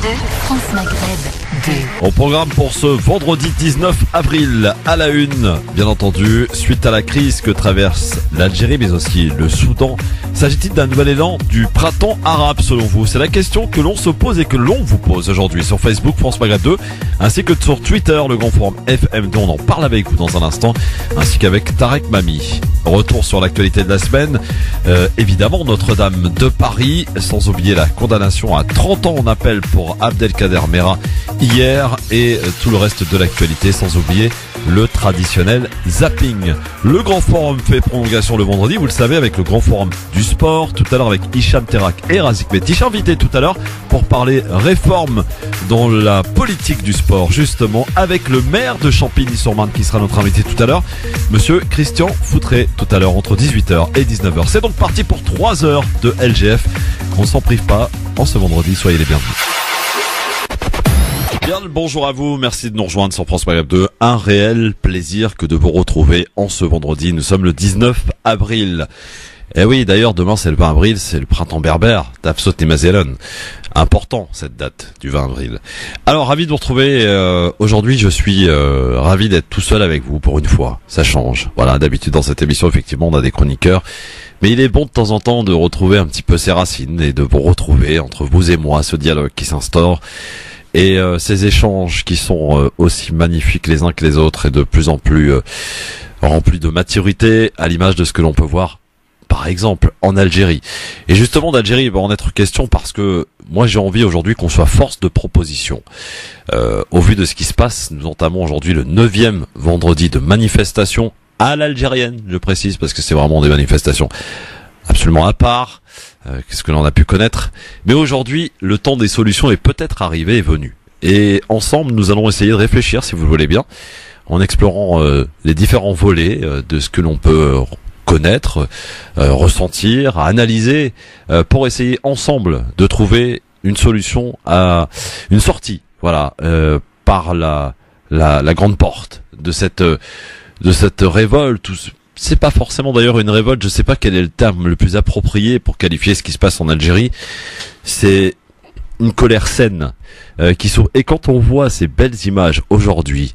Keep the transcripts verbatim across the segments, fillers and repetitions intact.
deux, France Maghreb deux. Au programme pour ce vendredi dix-neuf avril, à la une, bien entendu, suite à la crise que traverse l'Algérie mais aussi le Soudan, s'agit-il d'un nouvel élan du printemps arabe selon vous? C'est la question que l'on se pose et que l'on vous pose aujourd'hui sur Facebook France Maghreb deux, ainsi que sur Twitter, le grand forum F M deux. On en parle avec vous dans un instant, ainsi qu'avec Tarek Mami. Retour sur l'actualité de la semaine, euh, évidemment Notre-Dame de Paris, sans oublier la condamnation à trente ans en appel pour Abdelkader Mera hier et tout le reste de l'actualité, sans oublier le traditionnel zapping. Le grand forum fait prolongation le vendredi, vous le savez, avec le grand forum du sport, tout à l'heure avec Hicham Terak et Razik Métiche, invité tout à l'heure pour parler réforme dans la politique du sport, justement avec le maire de Champigny-sur-Marne qui sera notre invité tout à l'heure, monsieur Christian Foutré, tout à l'heure entre dix-huit heures et dix-neuf heures. C'est donc parti pour trois heures de L G F. On ne s'en prive pas en ce vendredi, soyez les bienvenus. Bien le bonjour à vous, merci de nous rejoindre sur France Maghreb deux. Un réel plaisir que de vous retrouver en ce vendredi. Nous sommes le dix-neuf avril. Et oui, d'ailleurs, demain c'est le vingt avril, c'est le printemps berbère, d'Afsot et Mazelon. Important cette date du vingt avril. Alors, ravi de vous retrouver. Euh, aujourd'hui, je suis euh, ravi d'être tout seul avec vous pour une fois. Ça change. Voilà, d'habitude dans cette émission, effectivement, on a des chroniqueurs. Mais il est bon de temps en temps de retrouver un petit peu ses racines et de vous retrouver entre vous et moi, ce dialogue qui s'instaure. Et euh, ces échanges qui sont euh, aussi magnifiques les uns que les autres et de plus en plus euh, remplis de maturité, à l'image de ce que l'on peut voir par exemple en Algérie. Et justement d'Algérie, il va en être question parce que moi j'ai envie aujourd'hui qu'on soit force de proposition. Euh, au vu de ce qui se passe, nous entamons aujourd'hui le neuvième vendredi de manifestation à l'algérienne, je précise, parce que c'est vraiment des manifestations absolument à part, euh, qu'est-ce que l'on a pu connaître. Mais aujourd'hui, le temps des solutions est peut-être arrivé et venu. Et ensemble, nous allons essayer de réfléchir, si vous le voulez bien, en explorant euh, les différents volets euh, de ce que l'on peut euh, connaître, euh, ressentir, analyser, euh, pour essayer ensemble de trouver une solution à une sortie, voilà, euh, par la, la la grande porte de cette de cette révolte. C'est pas forcément d'ailleurs une révolte, je sais pas quel est le terme le plus approprié pour qualifier ce qui se passe en Algérie. C'est une colère saine euh, qui s'ouvre. Et quand on voit ces belles images aujourd'hui,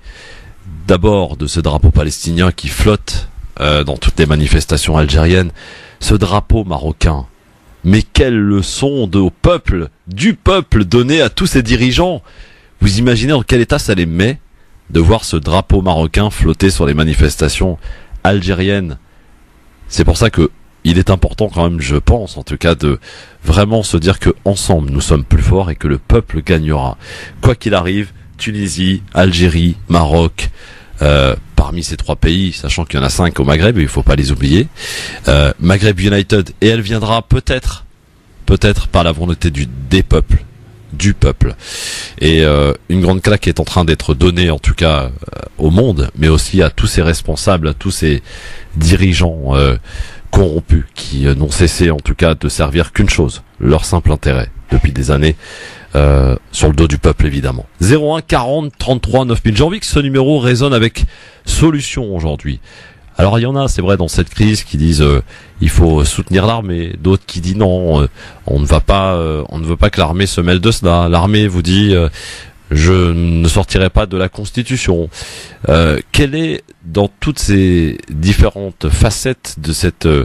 d'abord de ce drapeau palestinien qui flotte euh, dans toutes les manifestations algériennes, ce drapeau marocain, mais quelle leçon de, au peuple, du peuple donné à tous ces dirigeants. Vous imaginez dans quel état ça les met de voir ce drapeau marocain flotter sur les manifestations algérienne. C'est pour ça que il est important quand même, je pense, en tout cas, de vraiment se dire que ensemble nous sommes plus forts et que le peuple gagnera. Quoi qu'il arrive, Tunisie, Algérie, Maroc, euh, parmi ces trois pays, sachant qu'il y en a cinq au Maghreb, il ne faut pas les oublier, euh, Maghreb United, et elle viendra peut-être, peut-être par la volonté du des peuples, du peuple. Et euh, une grande claque est en train d'être donnée, en tout cas euh, au monde, mais aussi à tous ces responsables, à tous ces dirigeants euh, corrompus qui euh, n'ont cessé en tout cas de servir qu'une chose, leur simple intérêt, depuis des années, euh, sur le dos du peuple évidemment. zéro un quarante trente-trois neuf mille. J'ai envie que ce numéro résonne avec solution aujourd'hui. Alors il y en a, c'est vrai, dans cette crise qui disent euh, il faut soutenir l'armée, d'autres qui disent non, euh, on ne va pas, euh, on ne veut pas que l'armée se mêle de cela. L'armée vous dit euh, je ne sortirai pas de la Constitution. Euh, quelle est dans toutes ces différentes facettes de cette euh,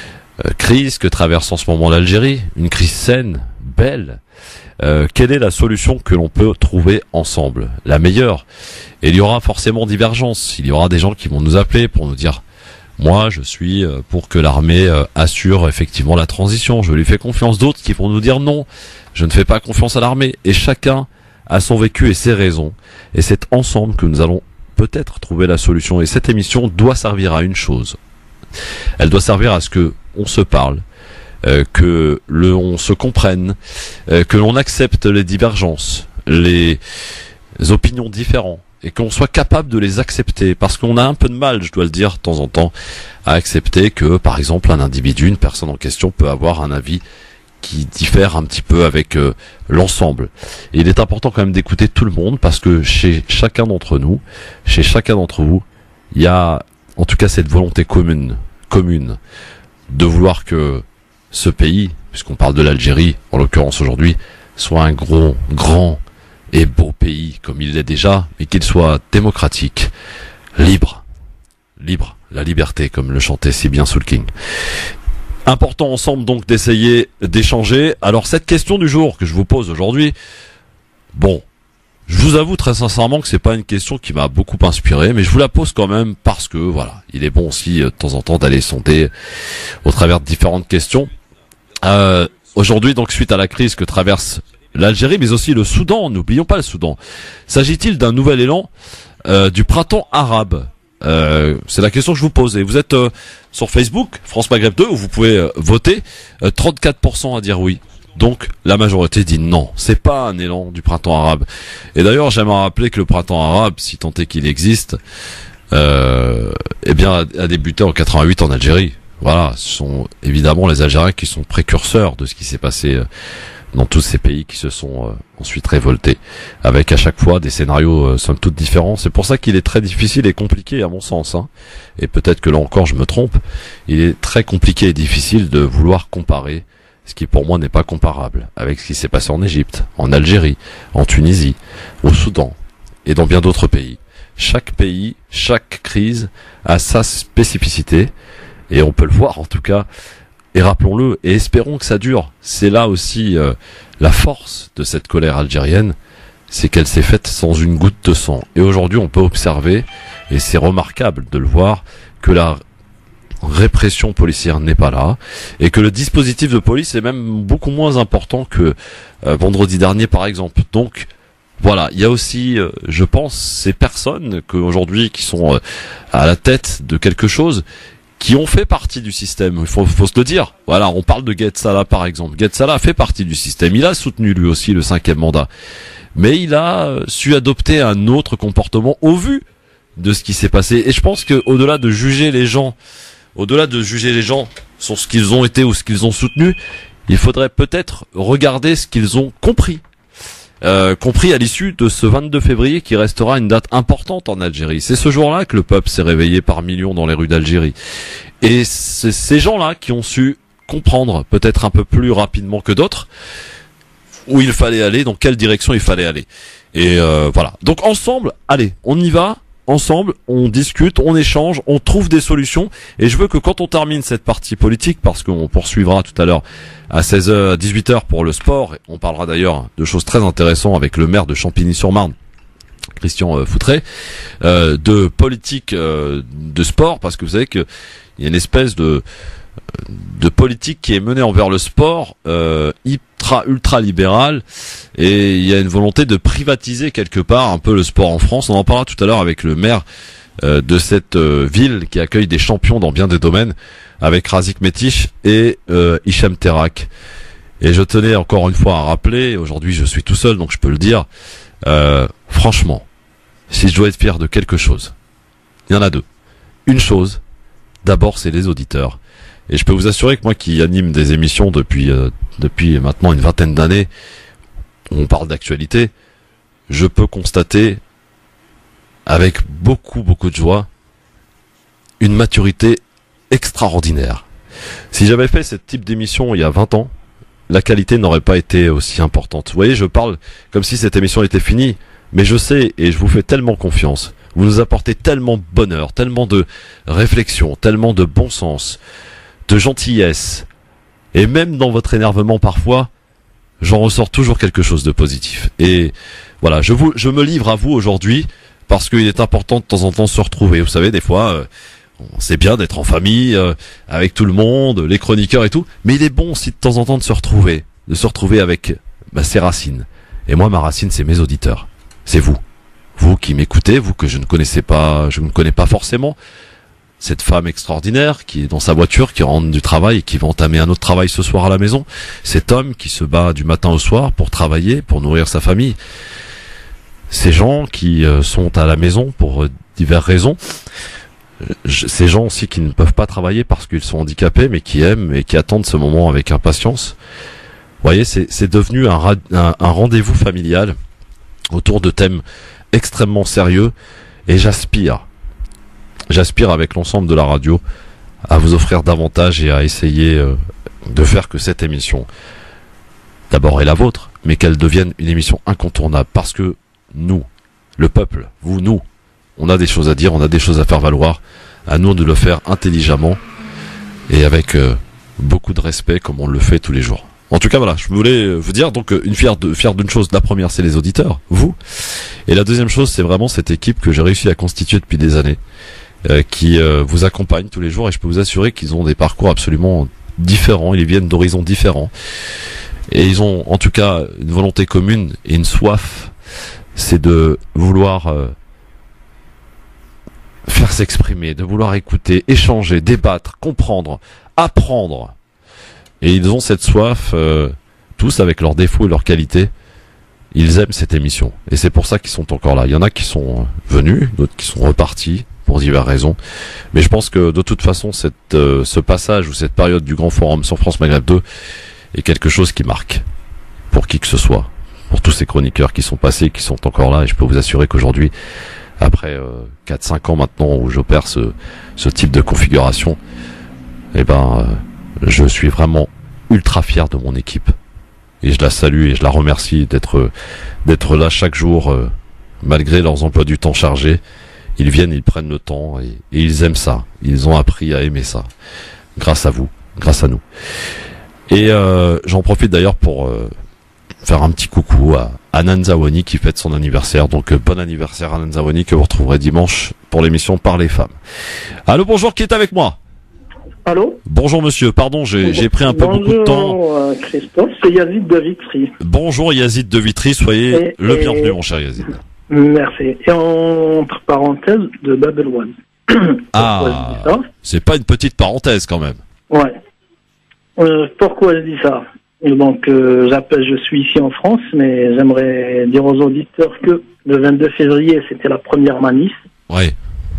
crise que traverse en ce moment l'Algérie, une crise saine, belle? Euh, quelle est la solution que l'on peut trouver ensemble, la meilleure? Et il y aura forcément divergence. Il y aura des gens qui vont nous appeler pour nous dire moi je suis pour que l'armée assure effectivement la transition, je lui fais confiance. D'autres qui vont nous dire non, je ne fais pas confiance à l'armée. Et chacun a son vécu et ses raisons, et c'est ensemble que nous allons peut-être trouver la solution. Et cette émission doit servir à une chose, elle doit servir à ce que on se parle, euh, que l'on se comprenne, euh, que l'on accepte les divergences, les opinions différentes, et qu'on soit capable de les accepter, parce qu'on a un peu de mal, je dois le dire de temps en temps, à accepter que, par exemple, un individu, une personne en question peut avoir un avis qui diffère un petit peu avec euh, l'ensemble. Et il est important quand même d'écouter tout le monde, parce que chez chacun d'entre nous, chez chacun d'entre vous, il y a en tout cas cette volonté commune, commune, de vouloir que ce pays, puisqu'on parle de l'Algérie, en l'occurrence aujourd'hui, soit un gros, grand et beau pays comme il l'est déjà, mais qu'il soit démocratique, libre, libre, la liberté comme le chantait si bien Soul King. Important ensemble donc d'essayer d'échanger. Alors cette question du jour que je vous pose aujourd'hui, bon, je vous avoue très sincèrement que c'est pas une question qui m'a beaucoup inspiré, mais je vous la pose quand même parce que voilà, il est bon aussi de temps en temps d'aller sonder au travers de différentes questions. Euh, aujourd'hui donc suite à la crise que traverse l'Algérie, mais aussi le Soudan, n'oublions pas le Soudan, s'agit-il d'un nouvel élan euh, du printemps arabe? Euh, c'est la question que je vous pose. Et vous êtes euh, sur Facebook, France Maghreb deux, où vous pouvez euh, voter, euh, trente-quatre pour cent à dire oui. Donc la majorité dit non, c'est pas un élan du printemps arabe. Et d'ailleurs j'aimerais rappeler que le printemps arabe, si tant est qu'il existe, euh, eh bien a débuté en quatre-vingt-huit en Algérie. Voilà, ce sont évidemment les Algériens qui sont précurseurs de ce qui s'est passé euh, dans tous ces pays qui se sont euh, ensuite révoltés, avec à chaque fois des scénarios euh, somme toute différents. C'est pour ça qu'il est très difficile et compliqué à mon sens, hein. Et peut-être que là encore je me trompe, il est très compliqué et difficile de vouloir comparer ce qui pour moi n'est pas comparable avec ce qui s'est passé en Égypte, en Algérie, en Tunisie, au Soudan et dans bien d'autres pays. Chaque pays, chaque crise a sa spécificité et on peut le voir en tout cas. Et rappelons-le, et espérons que ça dure. C'est là aussi euh, la force de cette colère algérienne, c'est qu'elle s'est faite sans une goutte de sang. Et aujourd'hui, on peut observer, et c'est remarquable de le voir, que la répression policière n'est pas là, et que le dispositif de police est même beaucoup moins important que euh, vendredi dernier, par exemple. Donc, voilà, il y a aussi, euh, je pense, ces personnes qu'aujourd'hui qui sont euh, à la tête de quelque chose, qui ont fait partie du système, il faut, faut se le dire. Voilà, on parle de Gued Salah par exemple. Gued Salah fait partie du système. Il a soutenu lui aussi le cinquième mandat, mais il a su adopter un autre comportement au vu de ce qui s'est passé. Et je pense que au-delà de juger les gens, au-delà de juger les gens sur ce qu'ils ont été ou ce qu'ils ont soutenu, il faudrait peut-être regarder ce qu'ils ont compris. Euh, compris à l'issue de ce vingt-deux février qui restera une date importante en Algérie. C'est ce jour-là que le peuple s'est réveillé par millions dans les rues d'Algérie. Et c'est ces gens-là qui ont su comprendre, peut-être un peu plus rapidement que d'autres, où il fallait aller, dans quelle direction il fallait aller. Et euh, voilà. Donc ensemble, allez, on y va. Ensemble, on discute, on échange, on trouve des solutions. Et je veux que quand on termine cette partie politique, parce qu'on poursuivra tout à l'heure à seize heures, à dix-huit heures pour le sport, on parlera d'ailleurs de choses très intéressantes avec le maire de Champigny-sur-Marne, Christian euh, Foutré, euh, de politique euh, de sport, parce que vous savez qu'il y a une espèce de de politique qui est menée envers le sport, euh, ultra ultra libérale, et il y a une volonté de privatiser quelque part un peu le sport en France. On en parlera tout à l'heure avec le maire euh, de cette euh, ville qui accueille des champions dans bien des domaines, avec Razik Metiche et euh, Hicham Terak. Et je tenais encore une fois à rappeler, aujourd'hui je suis tout seul donc je peux le dire, euh, franchement, si je dois être fier de quelque chose, il y en a deux. Une chose, d'abord c'est les auditeurs. Et je peux vous assurer que moi qui anime des émissions depuis euh, depuis maintenant une vingtaine d'années, où on parle d'actualité, je peux constater avec beaucoup beaucoup de joie une maturité extraordinaire. Si j'avais fait ce type d'émission il y a vingt ans, la qualité n'aurait pas été aussi importante. Vous voyez, je parle comme si cette émission était finie, mais je sais et je vous fais tellement confiance. Vous nous apportez tellement de bonheur, tellement de réflexion, tellement de bon sens, de gentillesse, et même dans votre énervement parfois, j'en ressors toujours quelque chose de positif. Et voilà, je vous, je me livre à vous aujourd'hui parce qu'il est important de temps en temps de se retrouver. Vous savez, des fois, euh, c'est bien d'être en famille, euh, avec tout le monde, les chroniqueurs et tout, mais il est bon aussi de temps en temps de se retrouver, de se retrouver avec bah, ses racines. Et moi, ma racine, c'est mes auditeurs, c'est vous, vous qui m'écoutez, vous que je ne connaissais pas, je ne connais pas forcément. Cette femme extraordinaire qui est dans sa voiture, qui rentre du travail et qui va entamer un autre travail ce soir à la maison. Cet homme qui se bat du matin au soir pour travailler, pour nourrir sa famille. Ces gens qui euh, sont à la maison pour euh, diverses raisons. Je, ces gens aussi qui ne peuvent pas travailler parce qu'ils sont handicapés, mais qui aiment et qui attendent ce moment avec impatience. Vous voyez, c'est, c'est devenu un, un, un rendez-vous familial autour de thèmes extrêmement sérieux. Et j'aspire J'aspire avec l'ensemble de la radio à vous offrir davantage et à essayer euh, de faire que cette émission, d'abord est la vôtre, mais qu'elle devienne une émission incontournable, parce que nous, le peuple, vous, nous, on a des choses à dire, on a des choses à faire valoir, à nous de le faire intelligemment et avec euh, beaucoup de respect comme on le fait tous les jours. En tout cas, voilà, je voulais vous dire, donc, une fière de, fière d'une chose. La première, c'est les auditeurs, vous. Et la deuxième chose, c'est vraiment cette équipe que j'ai réussi à constituer depuis des années, euh, qui euh, vous accompagne tous les jours, et je peux vous assurer qu'ils ont des parcours absolument différents, ils viennent d'horizons différents. Et ils ont, en tout cas, une volonté commune et une soif, c'est de vouloir euh, faire s'exprimer, de vouloir écouter, échanger, débattre, comprendre, apprendre. Et ils ont cette soif, euh, tous avec leurs défauts et leurs qualités. Ils aiment cette émission. Et c'est pour ça qu'ils sont encore là. Il y en a qui sont venus, d'autres qui sont repartis, pour diverses raisons. Mais je pense que de toute façon, cette, euh, ce passage ou cette période du Grand Forum sur France Maghreb deux est quelque chose qui marque. Pour qui que ce soit. Pour tous ces chroniqueurs qui sont passés, qui sont encore là. Et je peux vous assurer qu'aujourd'hui, après euh, quatre cinq ans maintenant où j'opère ce, ce type de configuration, eh ben... Euh, je suis vraiment ultra fier de mon équipe et je la salue et je la remercie d'être d'être là chaque jour, euh, malgré leurs emplois du temps chargés. Ils viennent, ils prennent le temps et, et ils aiment ça. Ils ont appris à aimer ça, grâce à vous, grâce à nous. Et euh, j'en profite d'ailleurs pour euh, faire un petit coucou à Anan Zawani qui fête son anniversaire. Donc euh, bon anniversaire Anan Zawani, que vous retrouverez dimanche pour l'émission Par les femmes. Allô, bonjour, qui est avec moi? Allô? Bonjour monsieur, pardon, j'ai j'ai pris un peu Bonjour, beaucoup de temps. Bonjour Christophe, c'est Yazid de Vitry. Bonjour Yazid de Vitry, soyez et, le et, bienvenu mon cher Yazid. Merci. Et entre parenthèses, de Babel One. Ah, c'est pas une petite parenthèse quand même. Ouais. Euh, pourquoi je dis ça? Donc euh, j'appelle, je suis ici en France, mais j'aimerais dire aux auditeurs que le vingt-deux février, c'était la première manif. Oui.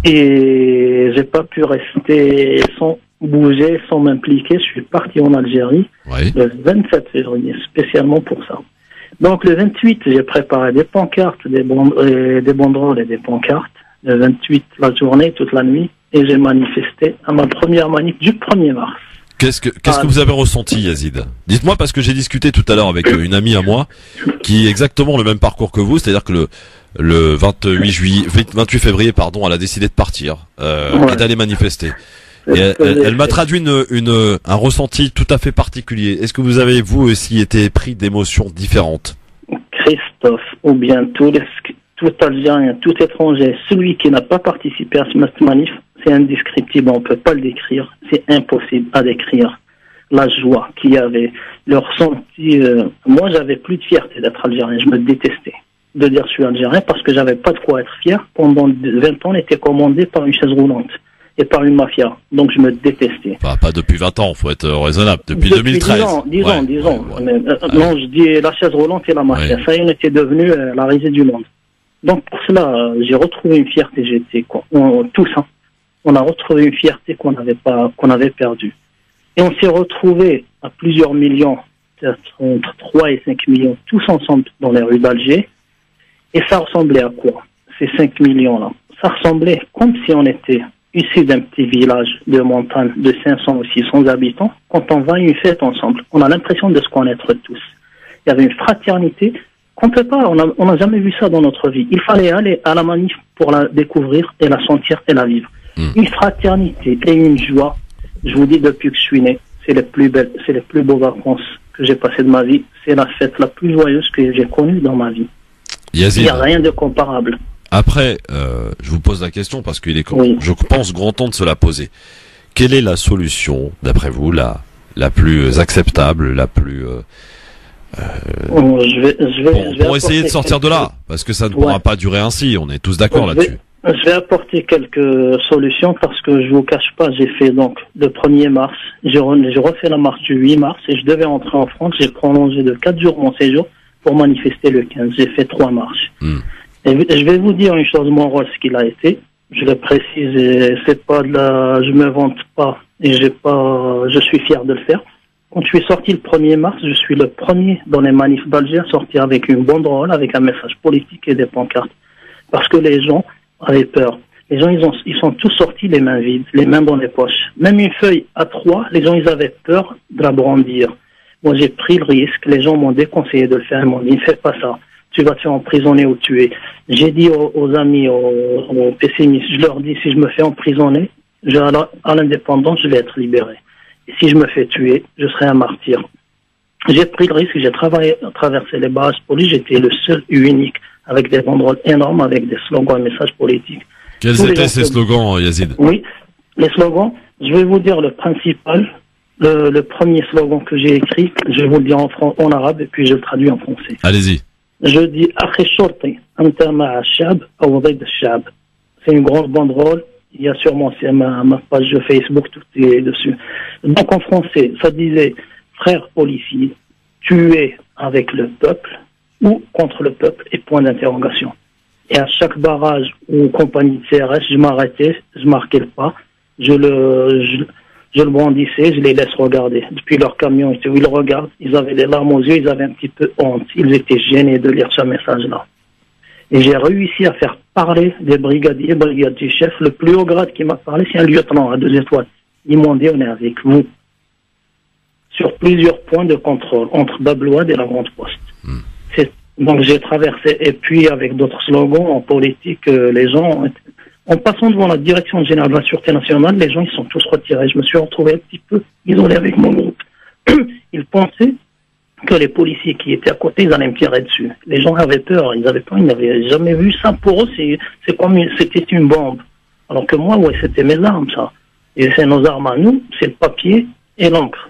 Et j'ai pas pu rester sans bouger, sans m'impliquer. Je suis parti en Algérie Oui. le vingt-sept février, spécialement pour ça. Donc le vingt-huit, j'ai préparé des pancartes, des, band euh, des banderoles et des pancartes. Le vingt-huit, la journée, toute la nuit. Et j'ai manifesté à ma première manif du premier mars. Qu'est-ce que qu'est-ce Ah, que vous avez ressenti Yazid? Dites-moi, parce que j'ai discuté tout à l'heure avec une amie à moi qui a exactement le même parcours que vous, c'est-à-dire que le le vingt-huit juillet, vingt-huit février, pardon, elle a décidé de partir euh, Ouais. et d'aller manifester. Et elle, elle, elle m'a traduit une, une, un ressenti tout à fait particulier. Est-ce que vous avez, vous aussi, été pris d'émotions différentes? Christophe, ou bien tout, les, tout Algérien, tout étranger, celui qui n'a pas participé à ce manif, c'est indescriptible, on ne peut pas le décrire, c'est impossible à décrire. La joie qu'il y avait, le ressenti. Euh, moi, j'avais plus de fierté d'être algérien, je me détestais de dire je suis algérien parce que j'avais pas de quoi être fier. Pendant vingt ans, on était commandé par une chaise roulante et par une mafia, donc je me détestais. Enfin, pas depuis vingt ans, faut être raisonnable. Depuis, Depuis deux mille treize. dix ans, dix Ouais, ans, dix ans. ouais, ouais. Mais, euh, Ah, non, je dis la chaise roulante et la mafia. Ouais. Ça y est, on était devenu euh, la risée du monde. Donc pour cela, euh, j'ai retrouvé une fierté. J'étais quoi, on, tous, hein, on a retrouvé une fierté qu'on n'avait pas, qu'on avait perdue. Et on s'est retrouvés à plusieurs millions, peut-être entre trois et cinq millions, tous ensemble dans les rues d'Alger. Et ça ressemblait à quoi, ces cinq millions-là? Ça ressemblait comme si on était issus d'un petit village de montagne de cinq cents ou six cents habitants. Quand on va à une fête ensemble, on a l'impression de se connaître tous. Il y avait une fraternité qu'on peut pas, on a, on n'a jamais vu ça dans notre vie. Il fallait aller à la manif pour la découvrir et la sentir et la vivre. Mmh. Une fraternité et une joie. Je vous dis, depuis que je suis né, c'est les plus belles, c'est les plus beaux vacances que j'ai passées de ma vie. C'est la fête la plus joyeuse que j'ai connue dans ma vie. Yazid, Il n'y a rien de comparable. après, euh, je vous pose la question parce qu'il est, Oui. je pense, grand temps de se la poser. Quelle est la solution, d'après vous, la, la plus acceptable, la plus, euh, Bon, je vais, je vais, pour, je vais pour essayer de apporter sortir de quelques- là? Parce que ça ne Ouais. pourra pas durer ainsi, on est tous d'accord Je vais- là-dessus. Je vais apporter quelques solutions parce que je vous cache pas, j'ai fait donc le premier mars, j'ai re- j'ai refait la marche du huit mars et je devais rentrer en France. J'ai prolongé de quatre jours mon séjour pour manifester le quinze. J'ai fait trois marches. Hmm. Et je vais vous dire une chose, mon rôle, ce qu'il a été. Je le précise, et c'est pas de la, je me vante pas et j'ai pas, je suis fier de le faire. Quand je suis sorti le premier mars, je suis le premier dans les manifs d'Alger à sortir avec une banderole, avec un message politique et des pancartes. Parce que les gens avaient peur. Les gens, ils, ont, ils sont tous sortis les mains vides, les mains dans les poches. Même une feuille à trois, les gens, ils avaient peur de la brandir. Moi, j'ai pris le risque. Les gens m'ont déconseillé de le faire. Ils m'ont dit, ne fais pas ça. Tu vas te faire emprisonner ou tuer. J'ai dit aux, aux amis, aux, aux pessimistes, je leur dis, si je me fais emprisonner, je, à l'indépendance, je vais être libéré. Et si je me fais tuer, je serai un martyr. J'ai pris le risque, j'ai travaillé, traversé les barrages police, j'étais le seul et unique, avec des banderoles énormes, avec des slogans et messages politiques. Quels Tous étaient ces slogans, Yazid? Oui, les slogans, je vais vous dire le principal, le, le premier slogan que j'ai écrit, je vais vous le dire en, fran- en arabe, et puis je le traduis en français. Allez-y. Je dis, Akhi Shorti, anta ma'a shab, ou ضد shab. C'est une grande banderole. Il y a sûrement c'est ma, ma page de Facebook, tout est dessus. Donc en français, ça disait, frère policier, tu es avec le peuple ou contre le peuple, et point d'interrogation. Et à chaque barrage ou compagnie de C R S, je m'arrêtais, je marquais le pas, je le, je, je le brandissais, je les laisse regarder. Depuis leur camion, ils le regardent, ils avaient les larmes aux yeux, ils avaient un petit peu honte, ils étaient gênés de lire ce message-là. Et j'ai réussi à faire parler des brigadiers, brigadiers chefs. Le plus haut grade qui m'a parlé, c'est un lieutenant à deux étoiles. Ils m'ont dit, on est avec vous. Sur plusieurs points de contrôle, entre Bablouad et la Grande Poste. Mm. C'est, donc j'ai traversé, et puis avec d'autres slogans en politique, euh, les gens, en passant devant la direction générale de la Sûreté nationale, les gens, ils sont tous retirés. Je me suis retrouvé un petit peu isolé avec mon groupe. Ils pensaient que les policiers qui étaient à côté, ils allaient me tirer dessus. Les gens avaient peur, ils avaient peur, ils n'avaient jamais vu ça. Pour eux, c'est, c'est comme une, c'était une bombe. Alors que moi, ouais, c'était mes armes, ça. Et c'est nos armes à nous, c'est le papier et l'encre.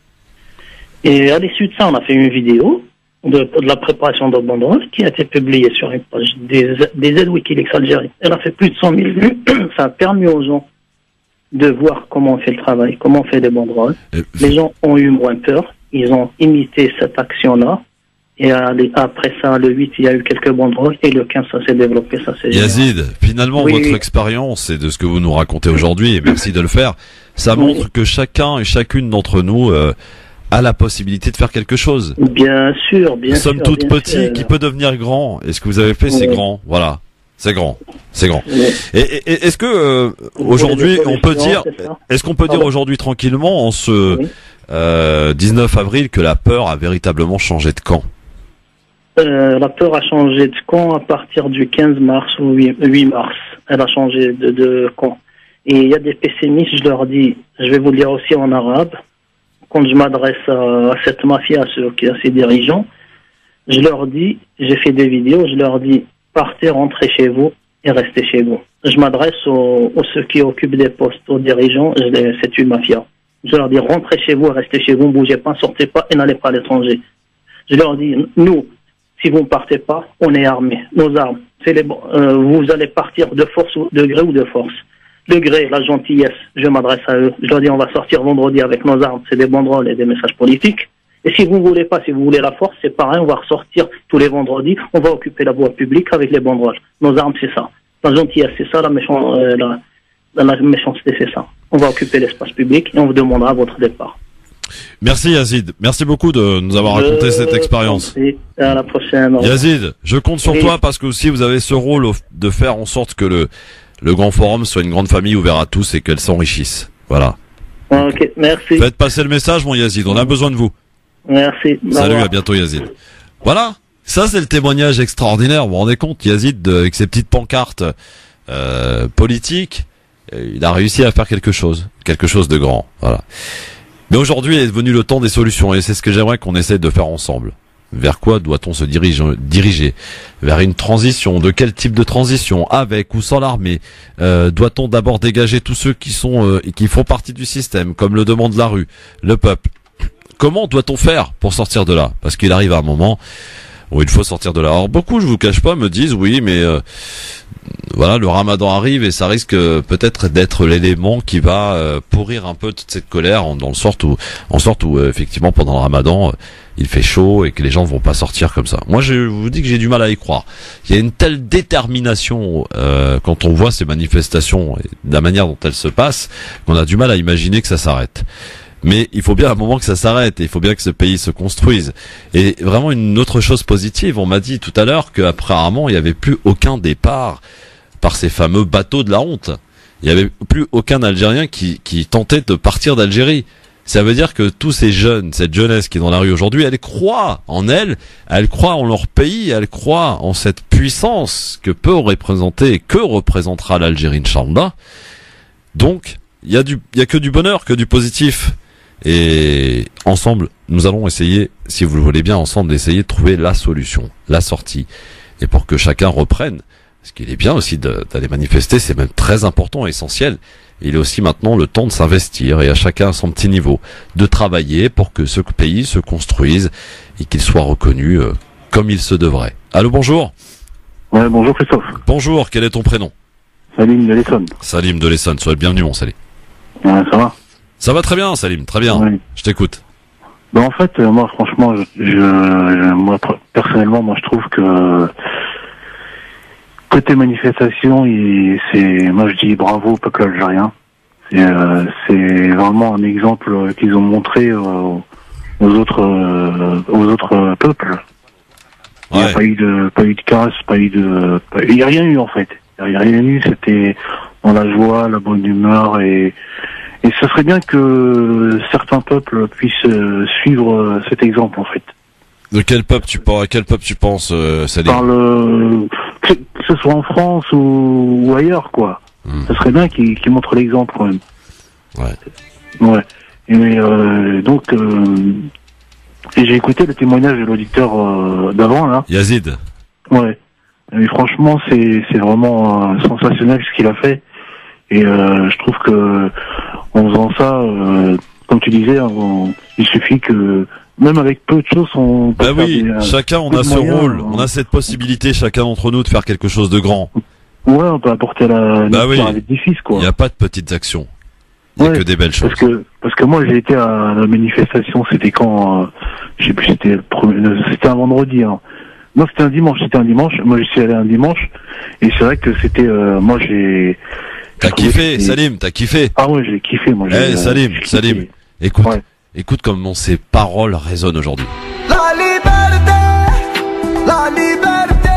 Et à l'issue de ça, on a fait une vidéo de, de la préparation de banderole qui a été publiée sur une page des, des aides Wikileaks Algérie. Elle a fait plus de cent mille vues. Ça a permis aux gens de voir comment on fait le travail, comment on fait des banderoles. Et... Les gens ont eu moins peur. Ils ont imité cette action-là. Et après ça, le huit, il y a eu quelques banderoles. Et le quinze, ça s'est développé. Ça s'est Yazid, général. Finalement, oui. Votre expérience et de ce que vous nous racontez aujourd'hui, et merci de le faire, ça oui. montre que chacun et chacune d'entre nous euh, a la possibilité de faire quelque chose. Bien sûr, bien sûr. Nous sommes toutes petits, sûr. Qui peut devenir grand. Et ce que vous avez fait, oui. c'est grand. Voilà. C'est grand, c'est grand. Oui. Et, et est-ce que euh, aujourd'hui on peut dire, est-ce qu'on peut dire aujourd'hui tranquillement en ce oui. euh, dix-neuf avril que la peur a véritablement changé de camp? euh, La peur a changé de camp à partir du quinze mars ou huit mars. Elle a changé de, de camp. Et il y a des pessimistes, je leur dis, je vais vous le dire aussi en arabe, quand je m'adresse à, à cette mafia, à ceux, à ces dirigeants, je leur dis, j'ai fait des vidéos, je leur dis, partez, rentrez chez vous et restez chez vous. Je m'adresse aux, aux ceux qui occupent des postes, aux dirigeants, je les, c'est une mafia. Je leur dis, rentrez chez vous, restez chez vous, ne bougez pas, sortez pas et n'allez pas à l'étranger. Je leur dis, nous, si vous ne partez pas, on est armés. Nos armes, c'est les, euh, vous allez partir de force, de gré ou de force. Le gré, la gentillesse, je m'adresse à eux. Je leur dis, on va sortir vendredi avec nos armes, c'est des banderoles et des messages politiques. Et si vous ne voulez pas, si vous voulez la force, c'est pareil, on va ressortir tous les vendredis, on va occuper la voie publique avec les banderoles. Nos armes, c'est ça. La gentillesse, c'est ça, la, méchant, euh, la, la méchanceté, c'est ça. On va occuper l'espace public et on vous demandera votre départ. Merci Yazid, merci beaucoup de nous avoir je raconté cette expérience. À la prochaine. Yazid, je compte sur oui. toi parce que aussi vous avez ce rôle de faire en sorte que le, le Grand Forum soit une grande famille ouverte à tous et qu'elle s'enrichisse. Voilà. Ok, merci. Faites passer le message, mon Yazid, on a besoin de vous. Merci. Salut, à bientôt Yazid. Voilà, ça c'est le témoignage extraordinaire. Vous vous rendez compte, Yazid, de, avec ses petites pancartes euh, politiques, euh, il a réussi à faire quelque chose, quelque chose de grand. Voilà. Mais aujourd'hui est venu le temps des solutions et c'est ce que j'aimerais qu'on essaie de faire ensemble. Vers quoi doit-on se diriger, diriger? Vers une transition? De quel type de transition? Avec ou sans l'armée? euh, Doit-on d'abord dégager tous ceux qui sont euh, qui font partie du système, comme le demande la rue, le peuple? Comment doit-on faire pour sortir de là? Parce qu'il arrive à un moment où il faut sortir de là. Alors beaucoup, je vous cache pas, me disent oui, mais euh, voilà, le Ramadan arrive et ça risque euh, peut-être d'être l'élément qui va euh, pourrir un peu toute cette colère, en, dans le sorte où, en sorte où euh, effectivement pendant le Ramadan euh, il fait chaud et que les gens vont pas sortir comme ça. Moi, je vous dis que j'ai du mal à y croire. Il y a une telle détermination euh, quand on voit ces manifestations et de la manière dont elles se passent qu'on a du mal à imaginer que ça s'arrête. Mais il faut bien à un moment que ça s'arrête et il faut bien que ce pays se construise. Et vraiment une autre chose positive, on m'a dit tout à l'heure qu'apparemment il n'y avait plus aucun départ par ces fameux bateaux de la honte. Il n'y avait plus aucun Algérien qui, qui tentait de partir d'Algérie. Ça veut dire que tous ces jeunes, cette jeunesse qui est dans la rue aujourd'hui, elle croit en elle, elle croit en leur pays, elle croit en cette puissance que peut représenter, que représentera l'Algérie, Inch'Allah. Donc, il y a du, il y a que du bonheur, que du positif. Et ensemble, nous allons essayer, si vous le voulez bien, ensemble, d'essayer de trouver la solution, la sortie. Et pour que chacun reprenne, parce qu'il est bien aussi d'aller manifester, c'est même très important et essentiel. Il est aussi maintenant le temps de s'investir et à chacun à son petit niveau, de travailler pour que ce pays se construise et qu'il soit reconnu euh, comme il se devrait. Allô, bonjour. Ouais, bonjour Christophe. Bonjour, quel est ton prénom? Salim de l'Essonne. Salim de l'Essonne, sois le bienvenu mon Salim. Ouais, ça va? Ça va très bien Salim, très bien. Ouais. Je t'écoute. Ben en fait, euh, moi franchement, je, je, moi personnellement, moi je trouve que côté manifestation, il, c'est, moi je dis bravo au peuple algérien. C'est, euh, c'est vraiment un exemple qu'ils ont montré euh, aux autres, euh, aux autres peuples. Il n'y a Ouais. pas eu de, pas eu de casse, pas eu de, pas- il n'y a rien eu en fait. Il n'y a rien eu. C'était dans la joie, la bonne humeur et et ce serait bien que certains peuples puissent euh, suivre euh, cet exemple en fait. De quel peuple tu penses, à quel peuple tu penses, euh, Salim? Par le, que, que ce soit en France ou, ou ailleurs, quoi. Hmm. Ce serait bien qu'ils qu'ils montrent l'exemple, quand même. Ouais. Ouais. Et mais, euh, donc, euh, et j'ai écouté le témoignage de l'auditeur euh, d'avant, là. Yazid. Ouais. Et franchement, c'est c'est vraiment euh, sensationnel ce qu'il a fait. Et euh, je trouve que en faisant ça, euh, comme tu disais, on- il suffit que même avec peu de choses, on peut Bah faire oui, des, euh, chacun on peu a de ce moyens, rôle, euh, on a cette possibilité chacun d'entre nous de faire quelque chose de grand. Ouais, on peut apporter la Bah nature oui. à l'édifice, quoi. Il n'y a pas de petites actions. Il n'y a Ouais, que des belles choses. Parce que parce que moi j'ai été à la manifestation, c'était quand, euh, je sais plus, c'était le premier- c'était un vendredi. Hein. Non, c'était un dimanche, c'était un dimanche. Moi j'y suis allé un dimanche et c'est vrai que c'était, euh, moi j'ai. T'as j'ai trouvé kiffé, que c'était- Salim, t'as kiffé. Ah ouais, j'ai kiffé moi. Eh, j'ai, euh, Salim, j'ai kiffé. Salim. Écoute, Ouais. écoute comment ces paroles résonnent aujourd'hui. La liberté, la liberté,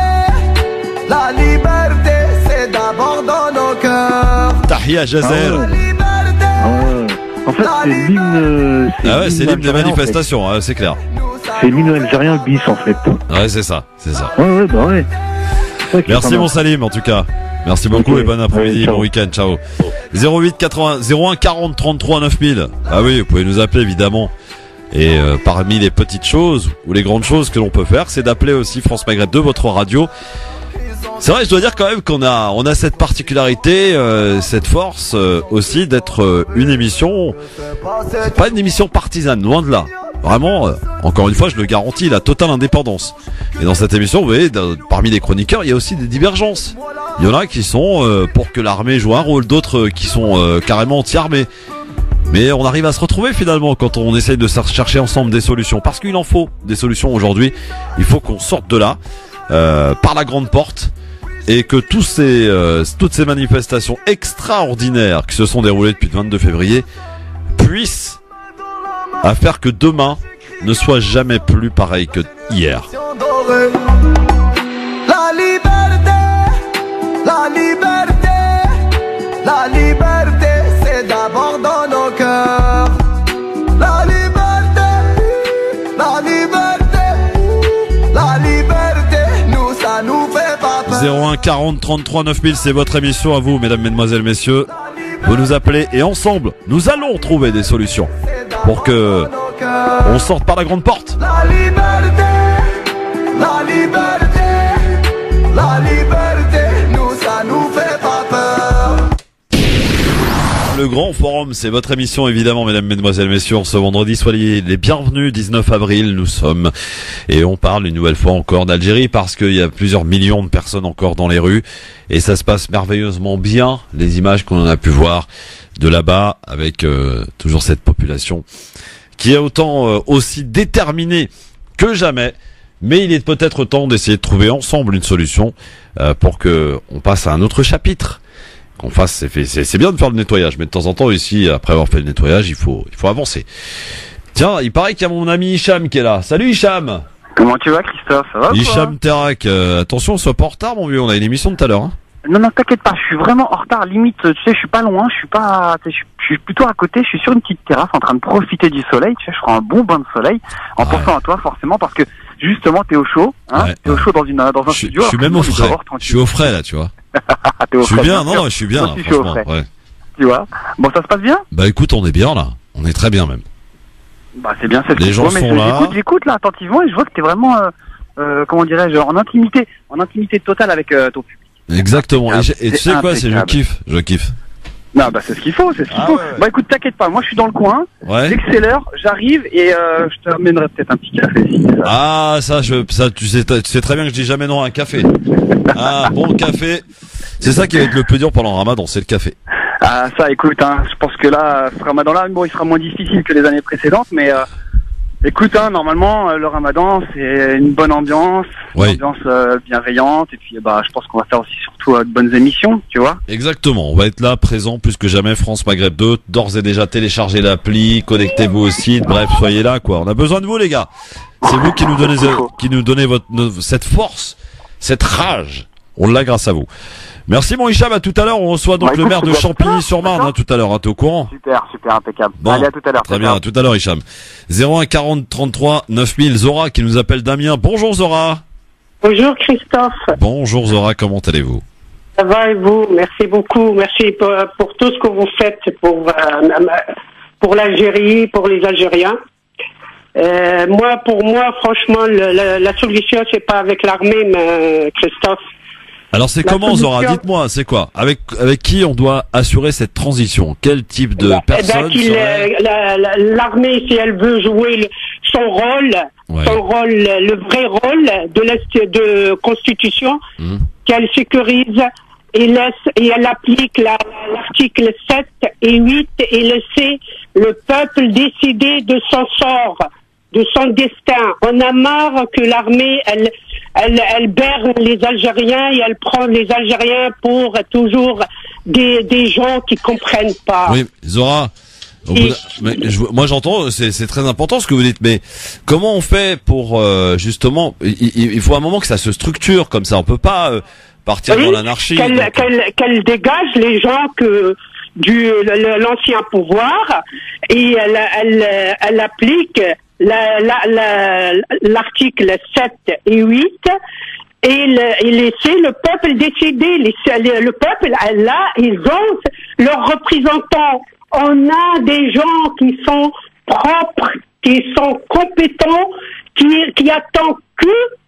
la liberté, c'est d'abord dans nos cœurs. Tahia Jazer. Ah ouais. Liberté, Ah ouais. En fait, c'est l'hymne. euh, Ah ouais, c'est l'hymne des algérien, en fait. manifestations, hein, c'est clair. C'est l'hymne algérien bis en fait. Ouais, c'est ça, c'est ça. Ouais, ouais, bah ouais. C'est ça qui est Merci pas mon mal. Salim en tout cas. Merci beaucoup Ok. et bon après-midi, Ouais, ciao. bon week-end, ciao. zéro huit quatre-vingts zéro un quarante trente-trois neuf mille. Ah oui, vous pouvez nous appeler évidemment. Et euh, parmi les petites choses ou les grandes choses que l'on peut faire, c'est d'appeler aussi France Maghreb deux, votre radio. C'est vrai, je dois dire quand même qu'on a on a cette particularité, euh, cette force euh, aussi d'être euh, une émission, c'est pas une émission partisane, loin de là. Vraiment, euh, encore une fois, je le garantis, la totale indépendance. Et dans cette émission, vous voyez, dans- parmi les chroniqueurs, il y a aussi des divergences. Il y en a qui sont euh, pour que l'armée joue un rôle, d'autres euh, qui sont euh, carrément anti-armée. Mais on arrive à se retrouver finalement quand on essaye de chercher ensemble des solutions. Parce qu'il en faut des solutions aujourd'hui. Il faut qu'on sorte de là, euh, par la grande porte. Et que tous ces, euh, toutes ces manifestations extraordinaires qui se sont déroulées depuis le vingt-deux février puissent à faire que demain ne soit jamais plus pareil que hier. dorée. La liberté, la liberté, la liberté, c'est d'abord dans nos cœurs. La liberté, la liberté, la liberté, nous ça nous fait pas peur. zéro un quarante trente-trois neuf mille, c'est votre émission à vous, mesdames, mesdemoiselles, messieurs. Vous nous appelez et ensemble, nous allons trouver des solutions pour que on sorte par la grande porte. La liberté, la liberté, la liberté, nous ça nous fait pas peur. Le grand forum, c'est votre émission évidemment, mesdames, mesdemoiselles, messieurs. Ce vendredi, soyez les bienvenus, dix-neuf avril, nous sommes. Et on parle une nouvelle fois encore d'Algérie parce qu'il y a plusieurs millions de personnes encore dans les rues. Et ça se passe merveilleusement bien, les images qu'on en a pu voir de là-bas avec euh, toujours cette population qui est autant euh, aussi déterminée que jamais. Mais il est peut-être temps d'essayer de trouver ensemble une solution euh, pour que on passe à un autre chapitre. Qu'on fasse, c'est, fait- c'est, c'est bien de faire le nettoyage, mais de temps en temps ici, après avoir fait le nettoyage, il faut, il faut avancer. Tiens, il paraît qu'il y a mon ami Hicham qui est là. Salut Hicham. Comment tu vas, Christophe? Ça va ou quoi Hicham Terak, euh, attention, sois pas en retard mon vieux, on a une émission de tout à l'heure. Hein. Non, non, t'inquiète pas, je suis vraiment en retard. Limite, tu sais, je suis pas loin, je suis pas, tu sais, je suis- je suis plutôt à côté. Je suis sur une petite terrasse en train de profiter du soleil. Tu sais, je ferai un bon bain de soleil en Ouais. pensant à toi forcément parce que justement, t'es au chaud, hein, Ouais, t'es au ouais. chaud dans une dans un Je suis, studio. je suis alors que même nous, au on est frais. dehors, Je tranquille. suis au frais là, tu vois. Ah, t'es au Je suis frais, bien, non, sûr. non, je suis bien, Moi là, aussi, je suis au franchement. frais. Ouais. Tu vois. Bon, ça se passe bien. Bah écoute, on est bien là. On est très bien même. Bah c'est bien, c'est ce Les qu'il gens faut, mais sont je- là. J'écoute, j'écoute là attentivement et je vois que t'es vraiment, euh, euh, comment dirais-je, en intimité, en intimité totale avec euh, ton public. Exactement. Et, j'ai- et tu C'est sais quoi, c'est je impeccable. kiffe, je kiffe. Non, bah c'est ce qu'il faut, c'est ce qu'il Ah faut. ouais, ouais. Bah écoute, t'inquiète pas, moi je suis dans le coin. Dès Ouais. que c'est l'heure, j'arrive et euh, je te ramènerai peut-être un petit café. Si, ça. Ah ça, je, ça, tu sais, tu sais très bien que je dis jamais non à un café. Ah bon café. C'est ça qui va être le plus dur pendant le Ramadan, c'est le café. Ah ça, écoute, hein, je pense que là, ce Ramadan-là, bon, il sera moins difficile que les années précédentes, mais euh, écoute, hein, normalement, euh, le Ramadan, c'est une bonne ambiance, Oui. une ambiance euh, bienveillante, et puis bah, je pense qu'on va faire aussi surtout euh, de bonnes émissions, tu vois. Exactement. On va être là, présent plus que jamais. France Maghreb deux. D'ores et déjà, téléchargez l'appli, connectez-vous au site. Bref, soyez là, quoi. On a besoin de vous, les gars. C'est vous qui nous donnez, qui nous donnez votre, no- cette force, cette rage. On l'a grâce à vous. Merci, mon Hicham. À tout à l'heure. On reçoit donc Bah, le écoute, maire de c'est bien. Champigny-sur-Marne, hein, tout à l'heure. Hein, t'es au courant? Super, super, impeccable. Bon. Allez, à tout à l'heure. Très Ciao, bien. ciao. À tout à l'heure, Hicham. zéro un quarante trente-trois neuf mille. Zora qui nous appelle Damien. Bonjour, Zora. Bonjour Christophe, Bonjour, Zora. Comment allez-vous? ça va et vous? Merci beaucoup, merci pour, pour tout ce que vous faites pour, euh, pour l'Algérie, pour les Algériens. Euh, moi, pour moi, franchement, le, la, la solution, c'est pas avec l'armée, mais Christophe. Alors c'est La comment, Zora? solution- Dites-moi, c'est quoi? Avec avec qui on doit assurer cette transition? Quel type de Eh ben, personne qu'il, serait- euh, la- la- l'armée, si elle veut jouer le- son rôle, Ouais. son rôle, le vrai rôle de la de constitution, Hmm. qu'elle sécurise et laisse et elle applique la- l'article sept et huit et laisser le peuple décider de son sort, de son destin. On a marre que l'armée, elle, elle, elle berne les Algériens et elle prend les Algériens pour toujours des, des gens qui comprennent pas. Oui, Zora. au bout Et- d'un- mais je- moi j'entends, c'est c'est très important ce que vous dites, mais comment on fait pour euh, justement, il, il- il faut un moment que ça se structure comme ça, on peut pas euh, partir Oui, dans l'anarchie. qu'elle, donc- qu'elle, qu'elle dégage les gens que du le- l'ancien pouvoir et elle, elle, elle applique la, la, la, l'article sept et huit et, le, et laisser le peuple décider. Les, le, le peuple, là, ils ont leurs représentants. On a des gens qui sont propres, qui sont compétents, qui, qui attendent que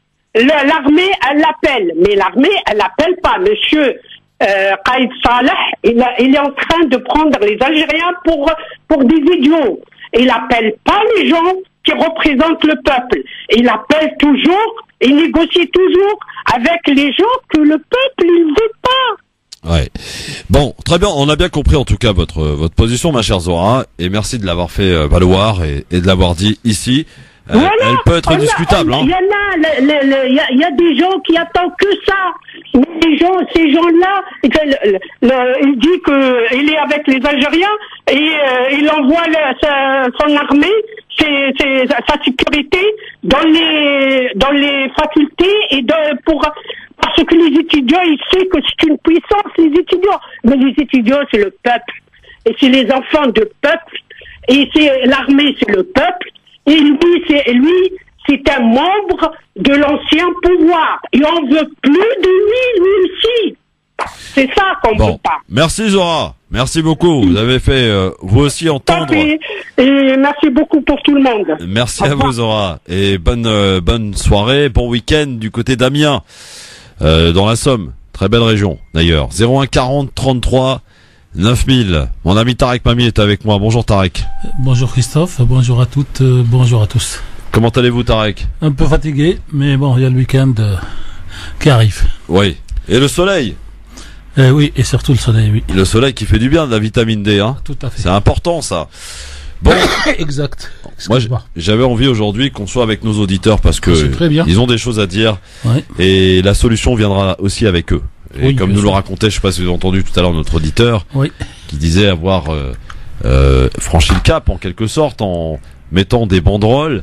le- l'armée, elle l'appelle. Mais l'armée, elle l'appelle pas. Monsieur euh, Qaïd Saleh, il, a- il est en train de prendre les Algériens pour, pour des idiots. Il appelle pas les gens qui représentent le peuple. Il appelle toujours, il négocie toujours avec les gens que le peuple ne veut pas. Ouais. Bon, très bien. On a bien compris en tout cas votre votre position, ma chère Zora, et merci de l'avoir fait euh, valoir et, et de l'avoir dit ici. Euh, Voilà. Elle peut être On a- discutable. on- Hein. Il y en a, le- le- le- il y a, il y a des gens qui attendent que ça. Mais les gens, ces gens-là, le- le- le- il dit que il est avec les Algériens et euh, il envoie le- sa- son armée, ses- ses- sa sécurité dans les dans les facultés et dans, pour parce que les étudiants, ils savent que c'est une puissance, les étudiants. Mais les étudiants, c'est le peuple et c'est les enfants de peuple et c'est l'armée, c'est le peuple. Et lui, c'est lui, c'est un membre de l'ancien pouvoir. Et on veut plus de lui, lui aussi. C'est ça qu'on Bon, veut pas. merci Zora. Merci beaucoup. Vous avez fait euh, vous aussi entendre. Et, et merci beaucoup pour tout le monde. Merci Au à revoir. vous Zora et bonne euh, bonne soirée, bon week-end du côté d'Amiens, euh, dans la Somme, très belle région d'ailleurs. zéro un quarante trente-trois neuf mille. Mon ami Tarek Mami est avec moi. Bonjour Tarek. Bonjour Christophe, bonjour à toutes, euh, bonjour à tous. Comment allez-vous Tarek? Un peu fatigué, mais bon, il y a le week-end euh, qui arrive. Oui. Et le soleil, Euh, oui, et surtout le soleil, oui. le soleil qui fait du bien, de la vitamine D, hein. Tout à fait. C'est important ça. Bon, Exact. moi Excuse-moi. j'avais envie aujourd'hui qu'on soit avec nos auditeurs parce que C'est très bien. ils ont des choses à dire Ouais. et la solution viendra aussi avec eux. Et Oui, comme bien nous le sûr. racontait, je sais pas si vous avez entendu tout à l'heure notre auditeur, Oui. qui disait avoir euh, euh, franchi le cap en quelque sorte en mettant des banderoles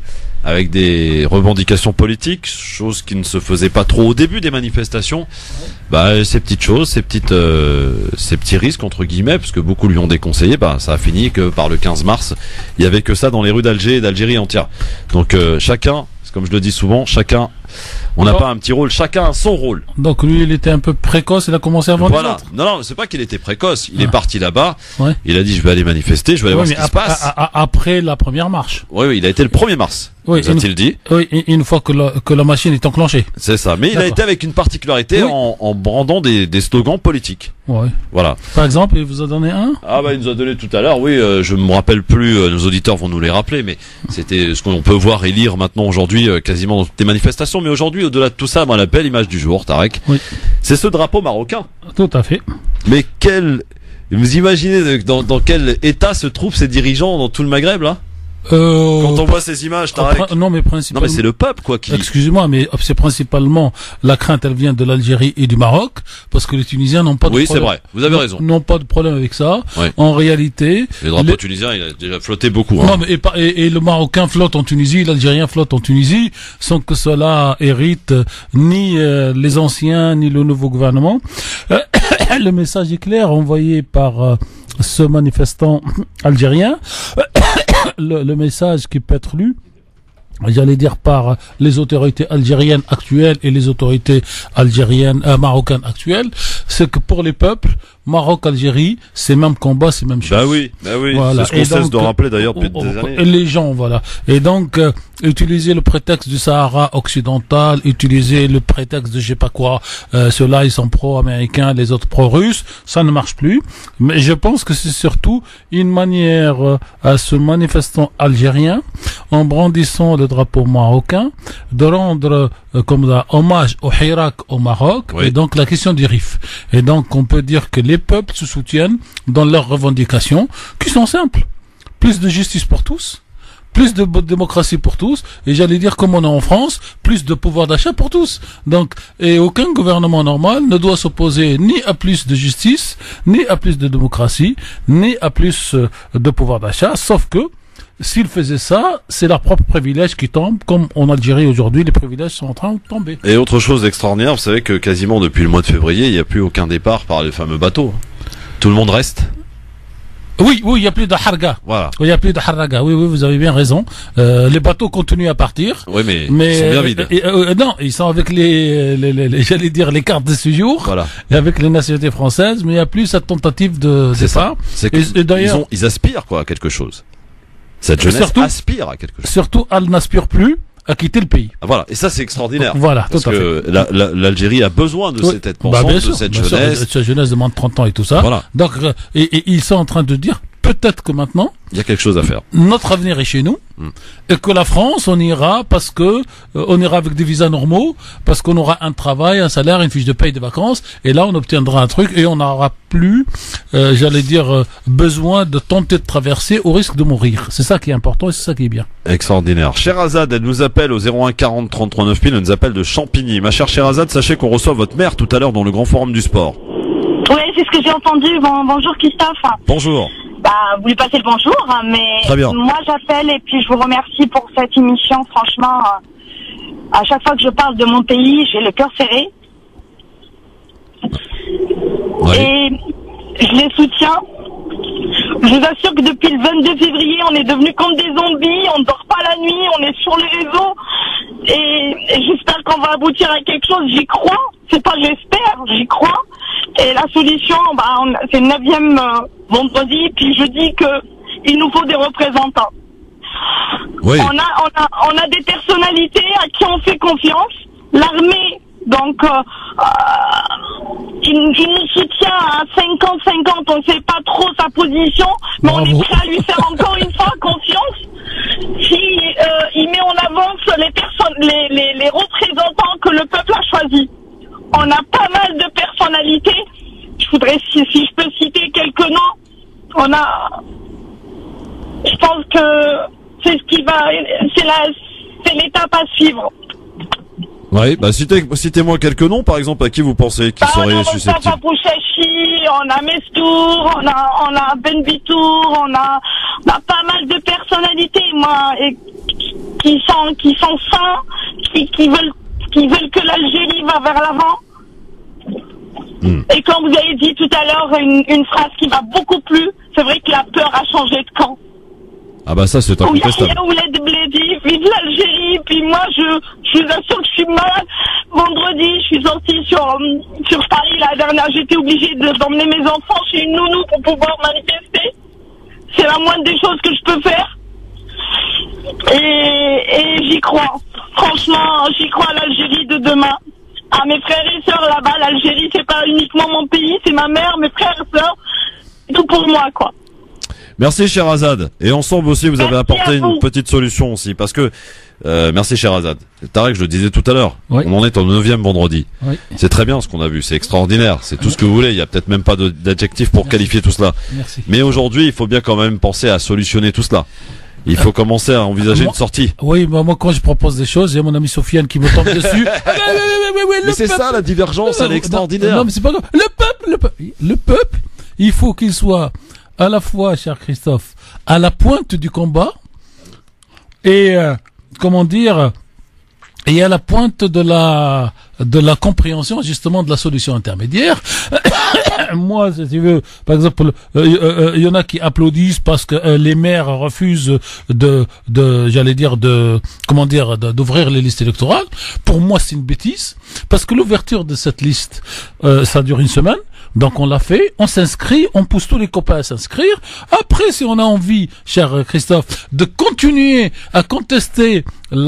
avec des revendications politiques, chose qui ne se faisait pas trop au début des manifestations. Bah, ces petites choses, ces petites, euh, ces petits risques entre guillemets, parce que beaucoup lui ont déconseillé, bah, ça a fini que par le quinze mars, il y avait que ça dans les rues d'Alger et d'Algérie entière. Donc euh, chacun, comme je le dis souvent, chacun, on n'a pas un petit rôle, chacun a son rôle. Donc lui, il était un peu précoce, il a commencé avant les Voilà. autres. Non, non, c'est pas qu'il était précoce. Il Ah. est parti là-bas. Ouais. Il a dit, je vais aller manifester, je vais aller Oui, voir ce mais qui se après, passe. a- a- après la première marche. Oui, oui, il a été le premier mars. Oui, nous a-t-il dit. Oui, et- une fois que la, que la machine est enclenchée. C'est ça. Mais il a D'accord. été avec une particularité Oui. en, en brandant des, des slogans politiques. Ouais. Voilà. Par exemple, il vous a donné un. Ah bah il nous a donné tout à l'heure, oui, euh, je me rappelle plus, euh, nos auditeurs vont nous les rappeler, mais c'était ce qu'on peut voir et lire maintenant aujourd'hui euh, quasiment dans toutes les manifestations. Mais aujourd'hui, au-delà de tout ça, moi la belle image du jour, Tarek, Oui. c'est ce drapeau marocain. Tout à fait. Mais quel... Vous imaginez dans, dans quel état se trouvent ces dirigeants dans tout le Maghreb là? Euh, Quand on voit ces images, Tarek. Après- non, mais Non principalement. mais c'est le peuple quoi qui... Excusez-moi, mais c'est principalement la crainte, elle vient de l'Algérie et du Maroc, parce que les Tunisiens n'ont pas de Oui, c'est problème. vrai, vous avez n'ont- raison. N'ont pas de problème avec ça. Oui. En réalité. Le drapeau les- tunisien, il a déjà flotté beaucoup. Hein. Non, mais et, pas- et- et le Marocain flotte en Tunisie, l'Algérien flotte en Tunisie, sans que cela hérite euh, ni euh, les anciens ni le nouveau gouvernement. Euh, le message est clair envoyé par euh, ce manifestant algérien. le, le message qui peut être lu, j'allais dire par les autorités algériennes actuelles et les autorités algériennes euh, marocaines actuelles, c'est que pour les peuples, Maroc, Algérie, c'est même combat, c'est même chose. Bah oui, bah oui. Voilà. C'est ce qu'on Et cesse donc, de rappeler d'ailleurs depuis on- des on- années. Les gens, voilà. Et donc, euh, utiliser le prétexte du Sahara occidental, utiliser le prétexte de je sais pas quoi, euh, ceux-là ils sont pro-américains, les autres pro-russes, ça ne marche plus. Mais je pense que c'est surtout une manière euh, à ce manifestant algérien, en brandissant le drapeau marocain, de rendre euh, comme ça, hommage au Hirak au Maroc, Oui. et donc la question du R I F. Et donc on peut dire que les peuples se soutiennent dans leurs revendications, qui sont simples. Plus de justice pour tous, plus de bo- démocratie pour tous, et j'allais dire comme on est en France, plus de pouvoir d'achat pour tous. Donc, et aucun gouvernement normal ne doit s'opposer ni à plus de justice, ni à plus de démocratie, ni à plus euh, de pouvoir d'achat, sauf que s'ils faisaient ça, c'est leur propre privilège qui tombe, comme en Algérie aujourd'hui, les privilèges sont en train de tomber. Et autre chose extraordinaire, vous savez que quasiment depuis le mois de février, il n'y a plus aucun départ par les fameux bateaux. Tout le monde reste. Oui, oui, il n'y a plus de harga. Voilà. Il n'y a plus de harga. Oui, oui, vous avez bien raison. Euh, les bateaux continuent à partir. Oui, mais, Mais ils sont bien euh, vides. et, euh, non, ils sont avec les, les, les, les- j'allais dire les cartes de séjour, Voilà. et avec les nationalités françaises, mais il n'y a plus cette tentative de C'est départ. ça. C'est Et- que et d'ailleurs- ils, ont- ils aspirent quoi à quelque chose. Cette Et jeunesse surtout- aspire à quelque chose. Surtout, elle n'aspire plus à quitter le pays. Ah, voilà. Et ça, c'est extraordinaire. Voilà, Parce tout à fait. que la- la- l'Algérie a besoin de Oui. cette tête Bah, pensante, bien de sûr, cette bien sûr, jeunesse. de cette jeunesse de moins de trente ans et tout ça. Voilà. Donc, euh, et, et ils sont en train de dire, peut-être que maintenant, Il y a quelque chose à faire. notre avenir est chez nous, Mm. et que la France, on ira parce que euh, on ira avec des visas normaux, parce qu'on aura un travail, un salaire, une fiche de paye, des vacances, et là on obtiendra un truc et on n'aura plus, euh, j'allais dire, euh, besoin de tenter de traverser au risque de mourir. C'est ça qui est important et c'est ça qui est bien. Extraordinaire. Sherazade, elle nous appelle au zéro un quarante trente-trois neuf mille, elle nous appelle de Champigny. Ma chère Sherazade, sachez qu'on reçoit votre mère tout à l'heure dans le grand forum du sport. Oui, c'est ce que j'ai entendu. Bon, bonjour Christophe. Bonjour. Bah, vous lui passez le bonjour, hein, mais Très bien. moi j'appelle et puis je vous remercie pour cette émission. Franchement, euh, à chaque fois que je parle de mon pays, j'ai le cœur serré Oui. et je les soutiens. Je vous assure que depuis le vingt-deux février, on est devenus comme des zombies, on ne dort pas la nuit, on est sur les réseaux et, et j'espère qu'on va aboutir à quelque chose. J'y crois, c'est pas j'espère, j'y crois. Et la solution, bah, on- c'est le neuvième euh, vendredi, puis je dis que il nous faut des représentants. Oui. On a, on a, on a des personnalités à qui on fait confiance. L'armée, donc, euh, euh, il, il nous soutient à cinquante cinquante. On ne sait pas trop sa position, mais on Bravo. est prêt à lui faire encore une fois confiance. Si euh, il met en avance les personnes, les, les, les représentants que le peuple a choisis. On a pas mal de personnalités. Je voudrais, si, si je peux citer quelques noms, on a, je pense que c'est ce qui va, c'est la, c'est l'étape à suivre. Oui, bah citez, citez-moi quelques noms, par exemple, à qui vous pensez qui Bah, on a seraient Mostafa susceptibles. Bouchachi, on a Mestour, on a, on a Ben Bitour, on a, on a pas mal de personnalités, moi, et qui sont, qui sont sains, qui, qui veulent, qui veulent que l'Algérie va vers l'avant. Mm. Et quand vous avez dit tout à l'heure une, une phrase qui m'a beaucoup plu, c'est vrai que la peur a changé de camp. Ah bah ça c'est incontestable. Vive l'Algérie, puis moi je, je vous assure que je suis malade. Vendredi, je suis sortie sur, sur Paris la dernière, j'étais obligée de, d'emmener mes enfants chez une nounou pour pouvoir manifester. C'est la moindre des choses que je peux faire. Et, et j'y crois. Franchement, j'y crois à l'Algérie de demain. À mes frères et sœurs là-bas, l'Algérie c'est pas uniquement mon pays, c'est ma mère, mes frères et sœurs, tout pour moi quoi. Merci Sherazade. Et ensemble aussi, vous avez Merci apporté une petite solution aussi, parce que euh, merci Sherazade. Tarek, je le disais tout à l'heure, oui. On en est au neuvième vendredi. Oui. C'est très bien ce qu'on a vu, c'est extraordinaire, c'est tout ce que vous voulez. Il y a peut-être même pas de, d'adjectif pour Merci. qualifier tout cela. Merci. Mais aujourd'hui, il faut bien quand même penser à solutionner tout cela. Il faut euh, commencer à envisager moi, une sortie. Oui, mais moi quand je propose des choses, il y a mon ami Sofiane qui me tombe dessus. Mais c'est ça la divergence, elle est extraordinaire. Non, mais c'est pas grave. Le peuple, le peuple, le peuple, il faut qu'il soit à la fois, cher Christophe, à la pointe du combat et euh, comment dire, et à la pointe de la de la compréhension justement de la solution intermédiaire. Moi, si tu veux, par exemple, il euh, euh, y en a qui applaudissent parce que euh, les maires refusent de, de, j'allais dire, de, comment dire, de, d'ouvrir les listes électorales. Pour moi, c'est une bêtise parce que l'ouverture de cette liste, euh, ça dure une semaine. Donc on l'a fait, on s'inscrit, on pousse tous les copains à s'inscrire. Après, si on a envie, cher Christophe, de continuer à contester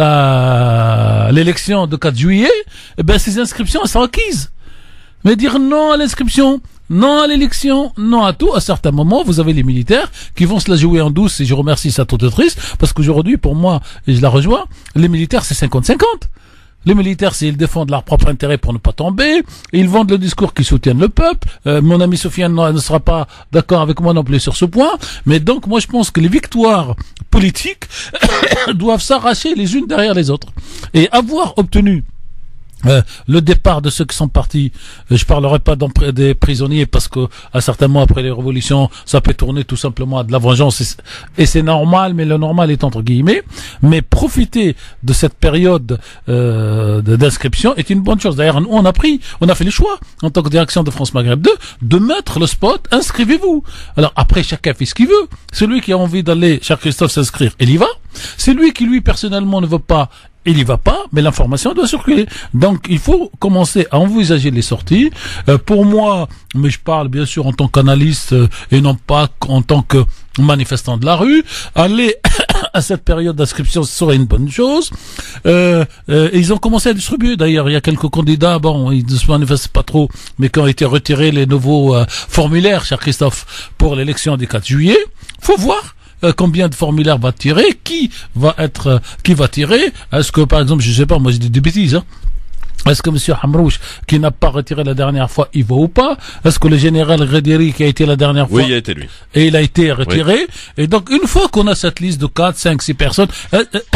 la l'élection de quatre juillet, eh ben ces inscriptions elles sont acquises. Mais dire non à l'inscription, non à l'élection, non à tout, à certains moments, vous avez les militaires qui vont se la jouer en douce, et je remercie cette auditrice, parce qu'aujourd'hui, pour moi, et je la rejoins, les militaires c'est cinquante cinquante. Les militaires, c'est ils défendent leur propre intérêt pour ne pas tomber. Ils vendent le discours qui soutiennent le peuple. Euh, mon ami Sofiane ne sera pas d'accord avec moi non plus sur ce point. Mais donc, moi, je pense que les victoires politiques doivent s'arracher les unes derrière les autres. Et avoir obtenu Euh, le départ de ceux qui sont partis, euh, je parlerai pas des prisonniers parce que à certains mois après les révolutions, ça peut tourner tout simplement à de la vengeance et, et c'est normal, mais le normal est entre guillemets. Mais profiter de cette période euh, d'inscription est une bonne chose. D'ailleurs, nous on a pris, on a fait le choix en tant que direction de France Maghreb deux de mettre le spot. Inscrivez-vous. Alors après, chacun fait ce qu'il veut. Celui qui a envie d'aller, cher Christophe, s'inscrire, il y va. Celui qui lui personnellement ne veut pas, il y va pas, mais l'information doit circuler. Donc, il faut commencer à envisager les sorties. Euh, pour moi, mais je parle bien sûr en tant qu'analyste euh, et non pas en tant que manifestant de la rue, aller à cette période d'inscription serait une bonne chose. Euh, euh, ils ont commencé à distribuer. D'ailleurs, il y a quelques candidats, bon, ils ne se manifestent pas trop, mais qui ont été retirés les nouveaux euh, formulaires, cher Christophe, pour l'élection du quatre juillet. Faut voir. Euh, combien de formulaires va tirer, qui va être, euh, qui va tirer. Est-ce que, par exemple, je sais pas, moi je dis des bêtises, hein. Est-ce que monsieur Hamrouche, qui n'a pas retiré la dernière fois, il va ou pas? Est-ce que le général Grederi, qui a été la dernière fois? Oui, il a été lui. Et il a été retiré. Oui. Et donc, une fois qu'on a cette liste de quatre, cinq, six personnes, euh, euh,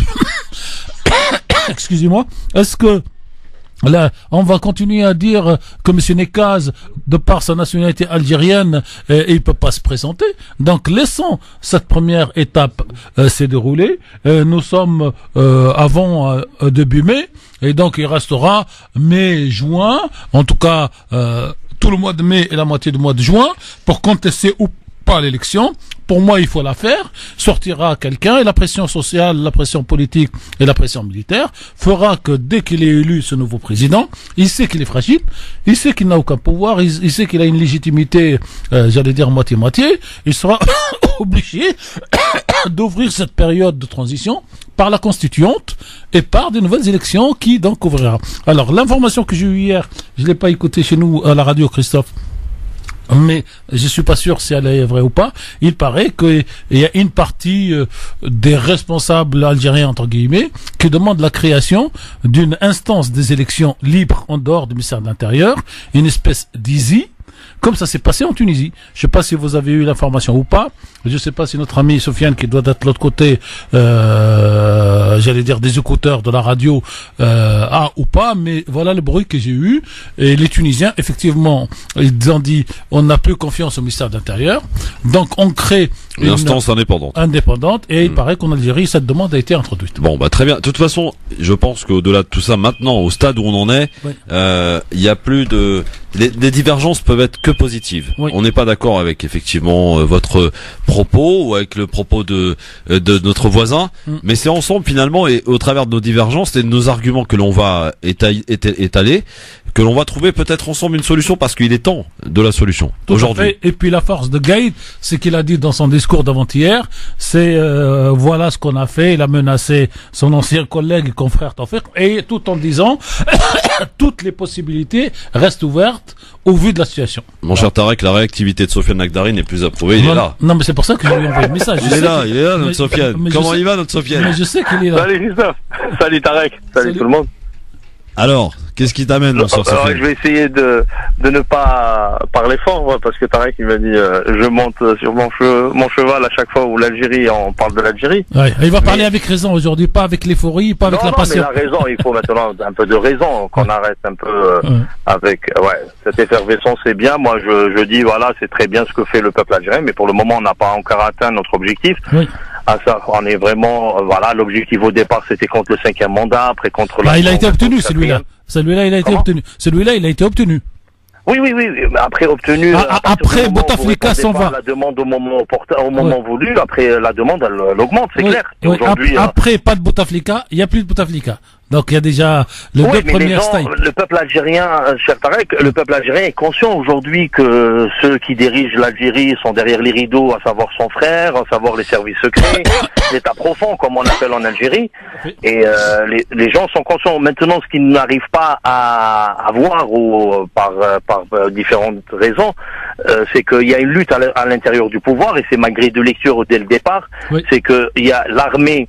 excusez-moi, est-ce que là, on va continuer à dire que M. Nekaz, de par sa nationalité algérienne, euh, il peut pas se présenter. Donc, laissons cette première étape euh, se dérouler. Euh, nous sommes euh, avant euh, début mai, et donc il restera mai, juin, en tout cas euh, tout le mois de mai et la moitié du mois de juin, pour contester ou pas l'élection. Pour moi, il faut la faire. Sortira quelqu'un et la pression sociale, la pression politique et la pression militaire fera que dès qu'il est élu, ce nouveau président, il sait qu'il est fragile, il sait qu'il n'a aucun pouvoir, il, il sait qu'il a une légitimité, euh, j'allais dire moitié-moitié, il sera obligé d'ouvrir cette période de transition par la constituante et par de nouvelles élections qui donc ouvrira. Alors, l'information que j'ai eue hier, je l'ai pas écoutée chez nous à la radio, Christophe, mais je suis pas sûr si elle est vraie ou pas. Il paraît qu'il y a une partie euh, des responsables algériens, entre guillemets, qui demandent la création d'une instance des élections libres en dehors du ministère de l'Intérieur, une espèce d'I S I, comme ça s'est passé en Tunisie. Je sais pas si vous avez eu l'information ou pas. Je sais pas si notre ami Sofiane, qui doit être de l'autre côté, euh, j'allais dire des écouteurs de la radio, euh, ah ou pas, mais voilà le bruit que j'ai eu. Et les Tunisiens, effectivement, ils ont dit, on n'a plus confiance au ministère de l'Intérieur, donc on crée une, une instance indépendante. Indépendante, et mmh. il paraît qu'en Algérie, cette demande a été introduite. Bon, bah très bien. De toute façon, je pense qu'au-delà de tout ça, maintenant, au stade où on en est, il oui. euh, y a plus de, les, les divergences peuvent être que positives. Oui. On n'est pas d'accord avec effectivement euh, votre propos ou avec le propos de euh, de notre voisin, mmh. mais c'est ensemble finalement et au travers de nos divergences et de nos arguments que l'on va étaler, étaler que l'on va trouver peut-être ensemble une solution, parce qu'il est temps de la solution aujourd'hui. Et puis la force de Gaïd, c'est qu'il a dit dans son discours d'avant-hier, c'est euh, voilà ce qu'on a fait, il a menacé son ancien collègue et confrère Tawfiq, et tout en disant toutes les possibilités restent ouvertes au vu de la situation. Mon cher Tarek, la réactivité de Sofiane Nagdari n'est plus approuvée, il non, est là. Non mais c'est pour ça que je lui ai envoyé le message. Il est là, il est là notre Sofiane. Comment il va notre Sofiane? Mais je sais qu'il est là. Salut Christophe. Salut Tarek. Salut, Salut tout le monde. Alors, qu'est-ce qui t'amène mon cher Sofiane? Je vais essayer de de ne pas parler fort, moi, parce que Tarek il m'a dit euh, je monte sur mon, che mon cheval à chaque fois où l'Algérie, on parle de l'Algérie. Ouais, il va mais... parler avec raison aujourd'hui, pas avec l'euphorie, pas avec non, la non, passion. Mais la raison, il faut maintenant un peu de raison, qu'on ouais. arrête un peu euh, ouais. avec ouais cette effervescence, c'est bien. Moi, je je dis voilà, c'est très bien ce que fait le peuple algérien, mais pour le moment, on n'a pas encore atteint notre objectif. Oui. Ah, ça, on est vraiment, euh, voilà, l'objectif au départ c'était contre le cinquième mandat, après contre bah, la... il a été obtenu celui-là. Celui-là, il a été obtenu. Celui-là, il a été obtenu. Oui, oui, oui. Mais après obtenu. Ah, après, Bouteflika s'en va. La demande au moment au moment ouais. voulu. Après, la demande, elle, elle augmente, c'est oui, clair. Oui. Aujourd'hui, après, euh... pas de Bouteflika, il n'y a plus de Bouteflika. Donc il y a déjà le oui, deux mais premières les gens, stages. Le peuple algérien, cher Tarek, le peuple algérien est conscient aujourd'hui que ceux qui dirigent l'Algérie sont derrière les rideaux, à savoir son frère, à savoir les services secrets, l'état profond, comme on appelle en Algérie. Et euh, les, les gens sont conscients. Maintenant, ce qu'ils n'arrivent pas à, à voir ou par, par, par différentes raisons, euh, c'est qu'il y a une lutte à l'intérieur du pouvoir, et c'est malgré deux lectures dès le départ. Oui. C'est qu'il y a l'armée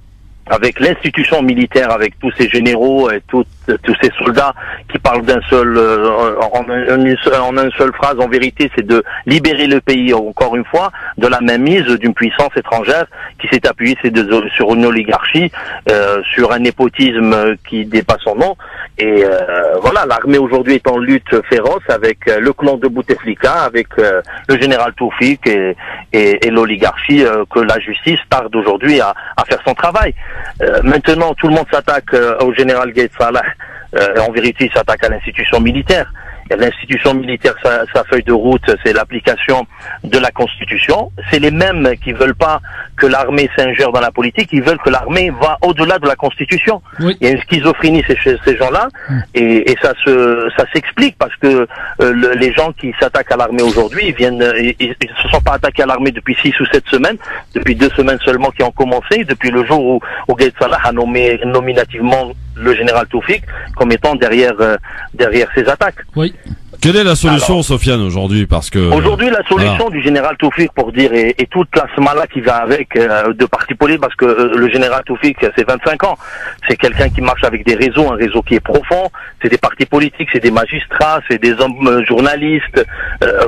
avec l'institution militaire, avec tous ces généraux et tout, tous ces soldats qui parlent d'un seul, euh, en, en, en une seule phrase, en vérité, c'est de libérer le pays, encore une fois, de la mainmise d'une puissance étrangère qui s'est appuyée sur une oligarchie, euh, sur un népotisme qui dépasse son nom. Et euh, voilà, l'armée aujourd'hui est en lutte féroce avec euh, le clan de Bouteflika, avec euh, le général Tawfiq et, et, et l'oligarchie euh, que la justice tarde aujourd'hui à, à faire son travail. Euh, maintenant, tout le monde s'attaque euh, au général Gaïd Salah. Euh, en vérité, il s'attaque à l'institution militaire. L'institution militaire, sa, sa feuille de route, c'est l'application de la Constitution. C'est les mêmes qui veulent pas que l'armée s'ingère dans la politique, ils veulent que l'armée va au-delà de la Constitution. Oui. Il y a une schizophrénie chez ces gens-là, mmh. et, et ça se ça s'explique parce que euh, le, les gens qui s'attaquent à l'armée aujourd'hui, ils viennent, ils, ils se sont pas attaqués à l'armée depuis six ou sept semaines, depuis deux semaines seulement qui ont commencé, depuis le jour où, où Gaïd Salah a nommé nominativement le général Tawfiq comme étant derrière euh, derrière ces attaques. Oui. Quelle est la solution, Alors, Sofiane, aujourd'hui, parce que aujourd'hui la solution voilà. du général Tawfiq, pour dire, et, et toute la smala qui va avec euh, de partis politiques, parce que euh, le général Tawfiq, c'est vingt-cinq ans, c'est quelqu'un qui marche avec des réseaux, un réseau qui est profond, c'est des partis politiques, c'est des magistrats, c'est des hommes euh, journalistes. Euh,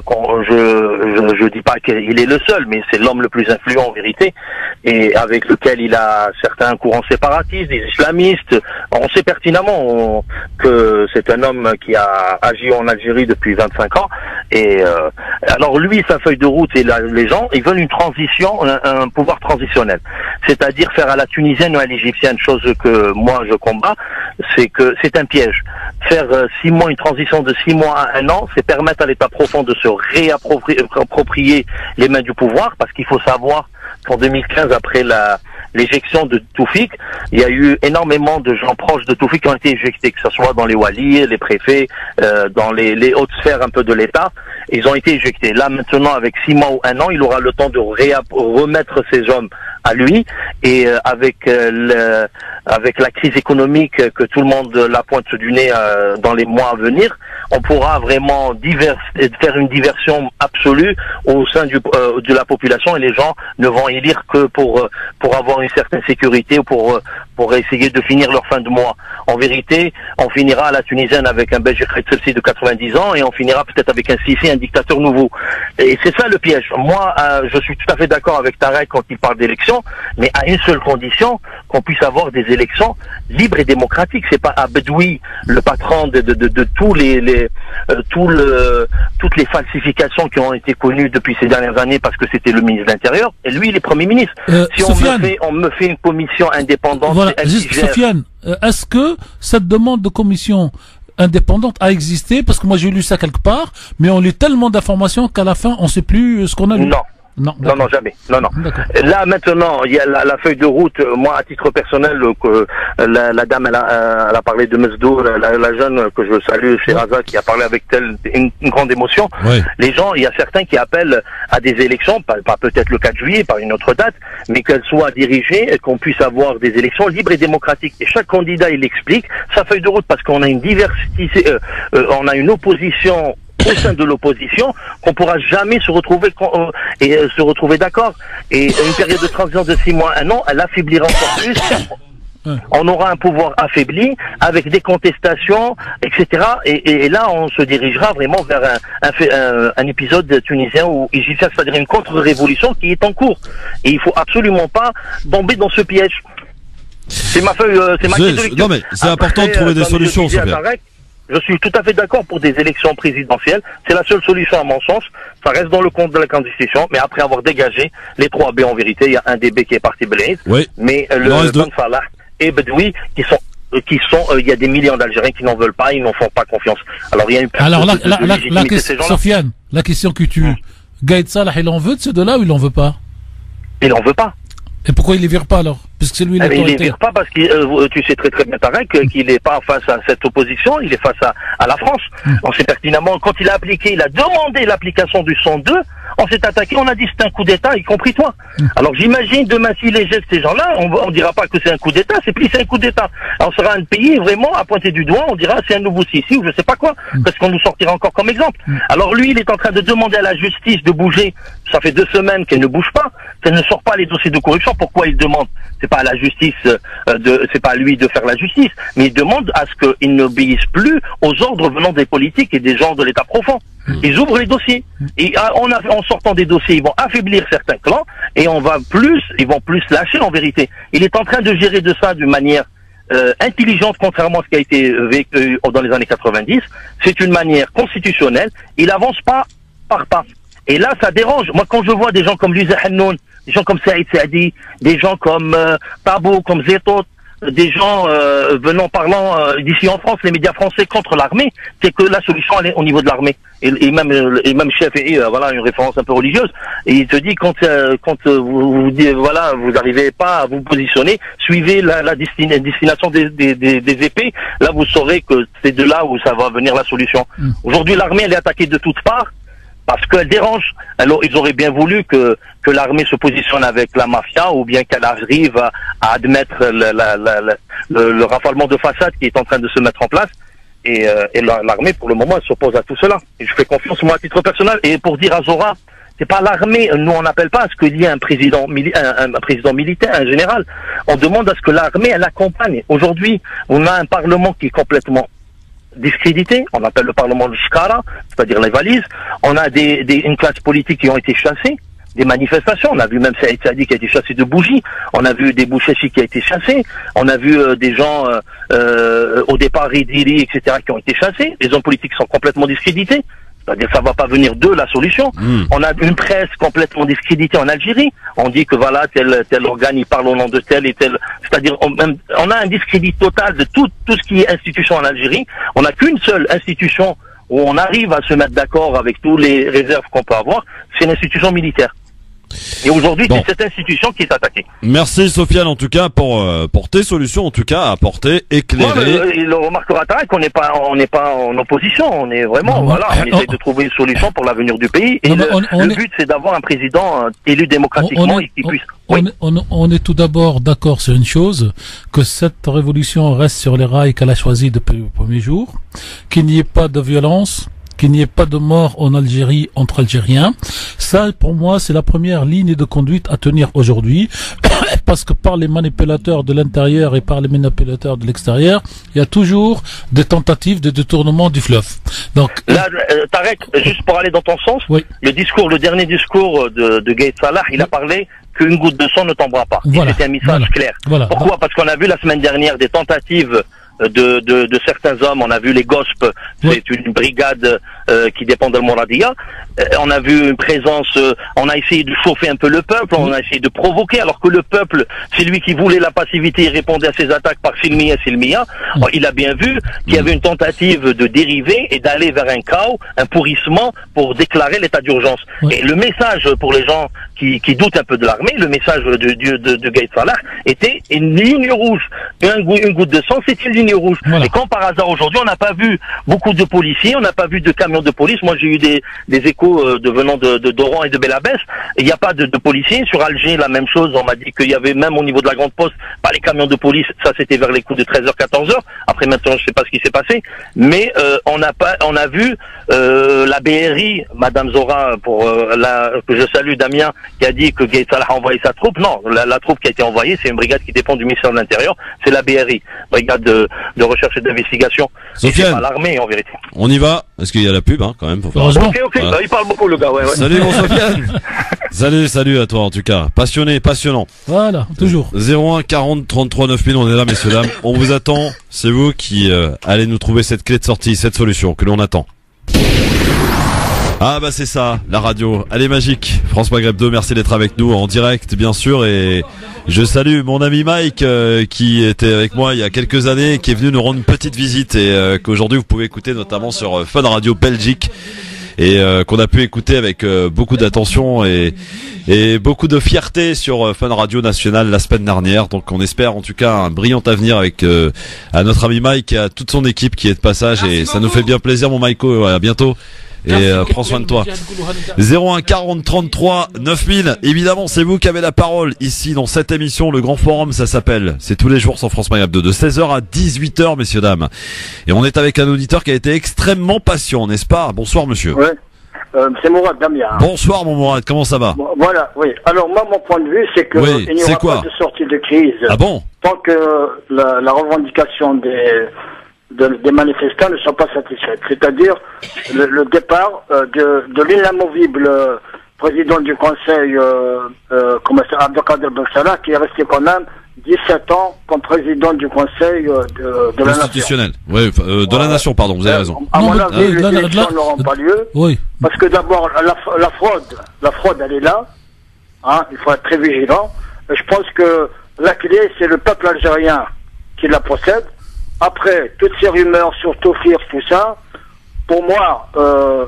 je, je je dis pas qu'il est le seul, mais c'est l'homme le plus influent en vérité, et avec lequel il a certains courants séparatistes, des islamistes. On sait pertinemment on, que c'est un homme qui a agi en Algérie depuis vingt-cinq ans, et euh, alors lui, sa feuille de route et la, les gens, ils veulent une transition, un, un pouvoir transitionnel, c'est-à-dire faire à la tunisienne ou à l'égyptienne, chose que moi je combats, c'est que c'est un piège. Faire euh, six mois, une transition de six mois à un an, c'est permettre à l'état profond de se réapproprier les mains du pouvoir, parce qu'il faut savoir qu'en deux mille quinze, après la l'éjection de Tawfiq, il y a eu énormément de gens proches de Tawfiq qui ont été éjectés, que ce soit dans les walis, les préfets, euh, dans les, les hautes sphères un peu de l'État. Ils ont été éjectés. Là, maintenant, avec six mois ou un an, il aura le temps de remettre ces hommes à lui, et euh, avec euh, le, avec la crise économique que tout le monde la pointe du nez euh, dans les mois à venir, on pourra vraiment divers, faire une diversion absolue au sein du, euh, de la population, et les gens ne vont élire que pour pour avoir une certaine sécurité, ou pour pour essayer de finir leur fin de mois. En vérité, on finira à la Tunisienne avec un Belge de quatre-vingt-dix ans et on finira peut-être avec un Sisi, un dictateur nouveau. Et c'est ça le piège. Moi, euh, je suis tout à fait d'accord avec Tarek quand il parle d'élections, mais à une seule condition, qu'on puisse avoir des élections libres et démocratiques. C'est pas Abdoui, le patron de, de, de, de tous les, les euh, tout le, toutes les falsifications qui ont été connues depuis ces dernières années parce que c'était le ministre de l'Intérieur et lui il est Premier ministre. Euh, si on Sofiane, me, fait, on me fait une commission indépendante, voilà, elle juste, gère... Sofiane, euh, est-ce que cette demande de commission indépendante a existé? Parce que moi j'ai lu ça quelque part, mais on lit tellement d'informations qu'à la fin on ne sait plus ce qu'on a lu. Non. Non, non, non, jamais. Non, non. Là, maintenant, il y a la, la feuille de route. Moi, à titre personnel, que la, la dame, elle a, elle a parlé de Mesdo, la, la jeune que je salue chez Raza, qui a parlé avec telle une, une grande émotion. Oui. Les gens, il y a certains qui appellent à des élections, pas, pas peut-être le quatre juillet, par une autre date, mais qu'elles soient dirigées, et qu'on puisse avoir des élections libres et démocratiques. Et chaque candidat, il explique sa feuille de route, parce qu'on a une diversité, euh, euh, on a une opposition au sein de l'opposition, qu'on pourra jamais se retrouver euh, et euh, se retrouver d'accord. Et une période de transition de six mois, un an, elle affaiblira encore plus. On aura un pouvoir affaibli avec des contestations, et cetera. Et, et, et là, on se dirigera vraiment vers un, un, un, un épisode tunisien où il s'agit, c'est-à-dire une contre-révolution qui est en cours. Et il faut absolument pas tomber dans ce piège. C'est ma feuille, euh, c'est ma clé de lecture. Non mais c'est important de trouver des solutions, Sofiane. Je suis tout à fait d'accord pour des élections présidentielles. C'est la seule solution à mon sens. Ça reste dans le compte de la Constitution. Mais après avoir dégagé les trois B en vérité, il y a un D B qui est parti Blaise. Oui. Mais euh, le Ben Salah et Bedoui qui sont euh, qui sont euh, il y a des millions d'Algériens qui n'en veulent pas, ils n'en font pas confiance. Alors il y a une Alors la, la, la, la question, Sofiane, la question que tu hum. Gaïd Salah, il en veut de ces deux-là ou il en veut pas? Il en veut pas. Et pourquoi il les vire pas alors? Puisque c'est lui l'autorité. Il les vire pas parce que euh, tu sais très très bien Tarek qu'il n'est pas face à cette opposition, il est face à, à la France. Hum. On sait pertinemment quand il a appliqué, il a demandé l'application du cent deux, on s'est attaqué, on a dit c'est un coup d'État, y compris toi. Hum. Alors j'imagine demain si les gestes ces gens-là, on, on dira pas que c'est un coup d'État, c'est plus c'est un coup d'État. On sera un pays vraiment à pointer du doigt, on dira c'est un nouveau Sisi ou je sais pas quoi, hum. parce qu'on nous sortira encore comme exemple. Hum. Alors lui, il est en train de demander à la justice de bouger. Ça fait deux semaines qu'elle ne bouge pas, qu'elle ne sort pas les dossiers de corruption. Pourquoi il demande? C'est pas à la justice euh, de, c'est pas à lui de faire la justice, mais il demande à ce qu'ils n'obéissent plus aux ordres venant des politiques et des gens de l'État profond. Ils ouvrent les dossiers. Et en, en sortant des dossiers, ils vont affaiblir certains clans et on va plus, ils vont plus lâcher en vérité. Il est en train de gérer de ça d'une manière euh, intelligente, contrairement à ce qui a été vécu dans les années quatre-vingt-dix. C'est une manière constitutionnelle. Il avance pas par pas. Et là, ça dérange. Moi, quand je vois des gens comme Luisa Hannoun, des gens comme Saïd Saadi, des gens comme euh, Tabou, comme Zetot, des gens euh, venant parlant euh, d'ici en France, les médias français contre l'armée, c'est que la solution elle est au niveau de l'armée. Et, et même et même chef et euh, voilà une référence un peu religieuse. Et il te dit quand euh, quand euh, vous, vous voilà vous n'arrivez pas à vous positionner, suivez la, la destina, destination des, des, des, des épées. Là, vous saurez que c'est de là où ça va venir la solution. Mmh. Aujourd'hui, l'armée elle est attaquée de toutes parts. Parce qu'elle dérange. Alors, ils auraient bien voulu que que l'armée se positionne avec la mafia, ou bien qu'elle arrive à, à admettre le, la, la, la, le, le rafalement de façade qui est en train de se mettre en place. Et, euh, et l'armée, pour le moment, elle s'oppose à tout cela. Et je fais confiance, moi, à titre personnel. Et pour dire à Zora, c'est pas l'armée. Nous, on n'appelle pas à ce qu'il y ait un président, un, un président militaire, un général. On demande à ce que l'armée, elle accompagne. Aujourd'hui, on a un parlement qui est complètement discrédité, on appelle le Parlement le Shkara, c'est-à-dire les valises. On a des, des, une classe politique qui ont été chassées, des manifestations. On a vu même Saïd Saadi qui a été chassé de bougies. On a vu des Bouchechi qui a été chassé. On a vu euh, des gens, euh, euh, au départ, Ridiri, et cetera, qui ont été chassés. Les hommes politiques sont complètement discrédités. C'est-à-dire ça va pas venir d'eux la solution. Mmh. On a une presse complètement discréditée en Algérie. On dit que voilà, tel tel organe il parle au nom de tel et tel. C'est-à-dire on, on a un discrédit total de tout tout ce qui est institution en Algérie. On n'a qu'une seule institution où on arrive à se mettre d'accord avec tous les réserves qu'on peut avoir, c'est l'institution militaire. Et aujourd'hui, bon. C'est cette institution qui est attaquée. Merci Sofiane en tout cas pour euh, pour tes solutions en tout cas à apporter, éclairer. Moi, il le remarquera Tarek qu'on n'est pas on n'est pas en opposition, on est vraiment non, voilà, on euh, essaie oh. de trouver une solution pour l'avenir du pays. Et non, le, on, on le est... but c'est d'avoir un président euh, élu démocratiquement on, on est, et qui puisse. On, oui. on, on est tout d'abord d'accord sur une chose, que cette révolution reste sur les rails qu'elle a choisi depuis le premier jour, qu'il n'y ait pas de violence, qu'il n'y ait pas de mort en Algérie entre Algériens. Ça, pour moi, c'est la première ligne de conduite à tenir aujourd'hui. Parce parce que par les manipulateurs de l'intérieur et par les manipulateurs de l'extérieur, il y a toujours des tentatives de détournement du fleuve. Donc là, euh, Tarek, juste pour aller dans ton sens, oui. le discours, le dernier discours de, de Gaïd Salah, il a parlé qu'une goutte de sang ne tombera pas. Voilà. C'était un message Voilà. clair. Voilà. Pourquoi? Parce qu'on a vu la semaine dernière des tentatives de, de, de certains hommes. On a vu les Gosp, oui. c'est une brigade euh, qui dépend de Mouradia. Euh, on a vu une présence, euh, on a essayé de chauffer un peu le peuple, on a essayé de provoquer, alors que le peuple, c'est lui qui voulait la passivité, il répondait à ces attaques par Silmiya, Silmiya. Alors, il a bien vu qu'il y avait une tentative de dériver et d'aller vers un chaos, un pourrissement pour déclarer l'état d'urgence. Oui. Et le message pour les gens qui, qui doutent un peu de l'armée, le message de, de, de, de Gaïd Salah était une ligne rouge. Un, une goutte de sang, c'est une ligne rouge. Voilà. Et quand par hasard aujourd'hui, on n'a pas vu beaucoup de policiers, on n'a pas vu de camions de police. Moi, j'ai eu des, des échos euh, de venant de, de d'Oran et de Belabès. Il n'y a pas de, de policiers. Sur Alger, la même chose. On m'a dit qu'il y avait même au niveau de la Grande Poste, pas les camions de police. Ça, c'était vers les coups de treize heures, quatorze heures. Après, maintenant, je ne sais pas ce qui s'est passé. Mais euh, on a pas, on a vu euh, la B R I, Madame Zora, pour euh, la, que je salue, Damien, qui a dit que Gaïd Salah a envoyé sa troupe. Non, la, la troupe qui a été envoyée, c'est une brigade qui dépend du ministère de l'Intérieur. C'est la B R I, brigade de, de recherche et d'investigation. Et c'est pas l'armée, en vérité. On y va, parce qu'il y a la pub, hein, quand même. Faut faire. Heureusement. Ok, ok, Voilà. bah, il parle beaucoup, le gars, ouais, ouais. Salut mon Sofiane. Salut, salut à toi en tout cas. Passionné, passionnant. Voilà, toujours. zéro un quarante trente-trois neuf mille, on est là messieurs dames. On vous attend. C'est vous qui euh, allez nous trouver cette clé de sortie, cette solution que l'on attend. Ah bah c'est ça, la radio, elle est magique. France Maghreb deux, merci d'être avec nous en direct bien sûr, et je salue mon ami Mike euh, qui était avec moi il y a quelques années, qui est venu nous rendre une petite visite et euh, qu'aujourd'hui vous pouvez écouter notamment sur euh, Fun Radio Belgique, et euh, qu'on a pu écouter avec euh, beaucoup d'attention et, et beaucoup de fierté sur euh, Fun Radio National la semaine dernière. Donc on espère en tout cas un brillant avenir avec euh, à notre ami Mike et à toute son équipe qui est de passage. Merci et beaucoup. Ça nous fait bien plaisir mon Maïko, à bientôt. Et euh, prends soin de toi. zéro un quarante trente-trois neuf mille. Évidemment, c'est vous qui avez la parole ici dans cette émission. Le Grand Forum, ça s'appelle. C'est tous les jours sur France Maghreb deux, de seize heures à dix-huit heures, messieurs, dames. Et on est avec un auditeur qui a été extrêmement patient, n'est-ce pas? Bonsoir, monsieur. Ouais. Euh, c'est Mourad Damien. Bonsoir, mon Mourad. Comment ça va? Bon, voilà, oui. Alors, moi, mon point de vue, c'est que oui, il n'y aura pas de sortie de crise. Ah bon? Tant que la, la revendication des, de, des manifestants ne sont pas satisfaites. C'est-à-dire le, le départ euh, de, de l'inamovible euh, président du Conseil, euh, euh, comment ça, Abdelkader Ben Salah, qui est resté quand même dix-sept ans comme président du Conseil euh, de, de la Nation. Constitutionnel. Oui, euh, de euh, la Nation, pardon, vous avez euh, raison. À non, mon mais, avis, euh, les la, élections la, n'auront pas lieu. Oui. Parce que d'abord, la, la fraude, la fraude, elle est là. Hein, il faut être très vigilant. Et je pense que la clé, c'est le peuple algérien qui la possède. Après, toutes ces rumeurs sur Tofir, tout ça, pour moi, euh,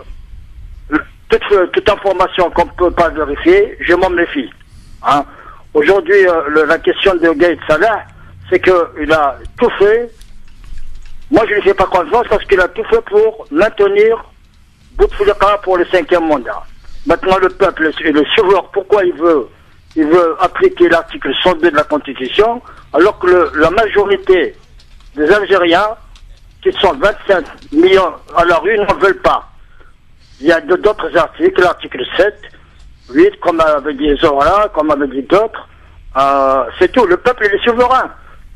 toute, toute information qu'on ne peut pas vérifier, je m'en méfie. Hein. Aujourd'hui, euh, le, la question de Gaïd Salah, c'est qu'il a tout fait. Moi, je ne lui fais pas confiance parce qu'il a tout fait pour maintenir Bouteflika pour le cinquième mandat. Maintenant, le peuple et le sauveur, pourquoi il veut, il veut appliquer l'article cent deux de la Constitution, alors que le, la majorité des Algériens, qui sont vingt-cinq millions à la rue, n'en veulent pas. Il y a d'autres articles, l'article sept, huit, comme avait dit Zora, comme avait dit d'autres. Euh, c'est tout. Le peuple est souverain.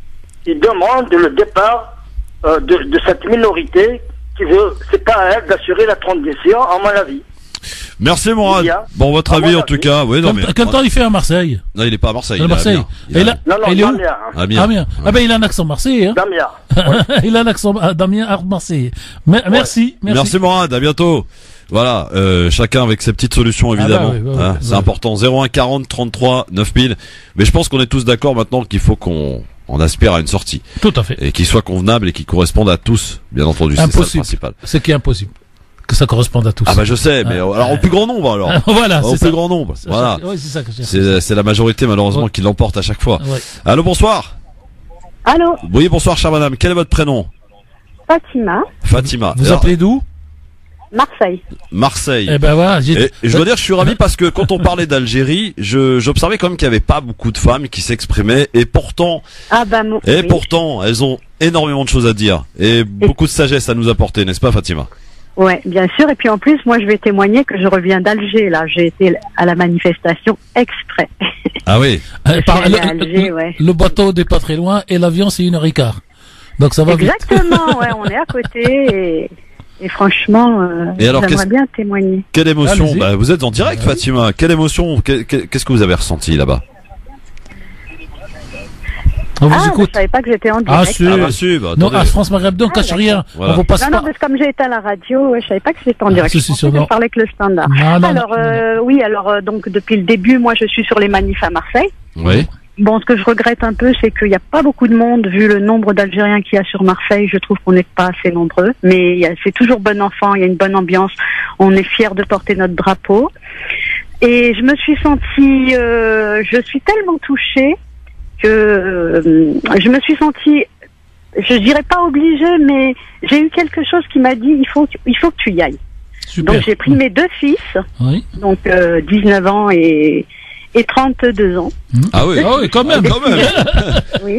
Il demande le départ euh, de, de cette minorité qui veut, c'est pas à elle d'assurer la transition, à mon avis. Merci Mourad. Bon, votre avis en tout cas. Oui, non, mais... Quel temps il fait à Marseille? Non, il est pas à Marseille. Il est à Marseille. Il est à non, non, il est où? Damien. Amiens. Amiens. Ah ben il a un accent marseillais. Hein. Damien. Il a un accent ah, Damien à Marseille. Mais, merci, merci. Merci Mourad, à bientôt. Voilà, euh, chacun avec ses petites solutions évidemment. Ah bah oui, bah hein, oui, c'est bah important. zéro un quarante trente-trois neuf mille. Mais je pense qu'on est tous d'accord maintenant qu'il faut qu'on on aspire à une sortie. Tout à fait. Et qui soit convenable et qui corresponde à tous, bien entendu. C'est ça le principal. C'est qui est impossible. Que ça corresponde à tous. Ah bah je sais, mais ah, alors au plus grand nombre alors. Voilà, au c'est plus ça. grand nombre. C'est voilà. Ça, oui, c'est ça que j'ai C'est c'est la majorité malheureusement ouais. qui l'emporte à chaque fois. Ouais. Allô, bonsoir. Allô. Oui, bonsoir chère madame. Quel est votre prénom? Fatima. Fatima. Vous alors, appelez d'où? Marseille. Marseille. Eh ben voilà, j'ai... Et je dois dire que je suis ravi parce que quand on parlait d'Algérie, je j'observais quand même qu'il n'y avait pas beaucoup de femmes qui s'exprimaient et pourtant ah bah, mon... et oui. pourtant elles ont énormément de choses à dire et beaucoup de sagesse à nous apporter, n'est-ce pas Fatima? Ouais, bien sûr. Et puis en plus, moi, je vais témoigner que je reviens d'Alger. Là, j'ai été à la manifestation exprès. Ah oui. Euh, par- allée le, à Alger, le- ouais. le bateau n'est pas très loin et l'avion c'est une heure et quart. Donc ça va vite. Exactement, ouais, on est à côté et, et franchement, euh, Et alors, j'aimerais qu'est-ce- bien témoigner. Quelle émotion? Allez-y. Bah, vous êtes en direct, Fatima. Quelle émotion? Que- que- Qu'est-ce que vous avez ressenti là-bas? On vous Ah, écoute. je savais pas que j'étais en direct. Ah, si. Ah bah si, bah, Non, attendez. à France Maghreb deux, on Ah, cache rien. Voilà. On vous passe Non, non, pas. parce que comme j'ai été à la radio, ouais, je savais pas que j'étais en direct. si, je si, pensais sur- que non. je parlais avec le standard. Non, non, alors, non, euh, oui, alors, euh, donc, depuis le début, moi, je suis sur les manifs à Marseille. Oui. Bon, ce que je regrette un peu, c'est qu'il n'y a pas beaucoup de monde, vu le nombre d'Algériens qu'il y a sur Marseille. Je trouve qu'on n'est pas assez nombreux. Mais il y a- c'est toujours bon enfant, il y a une bonne ambiance. On est fiers de porter notre drapeau. Et je me suis sentie, euh, je suis tellement touchée que euh, je me suis sentie, je dirais pas obligée, mais j'ai eu quelque chose qui m'a dit, il faut, que- il faut que tu y ailles. Super. Donc j'ai pris mes deux fils, Oui. donc euh, dix-neuf ans et, et trente-deux ans. Ah oui. Ah oui, quand même. Quand même. Oui.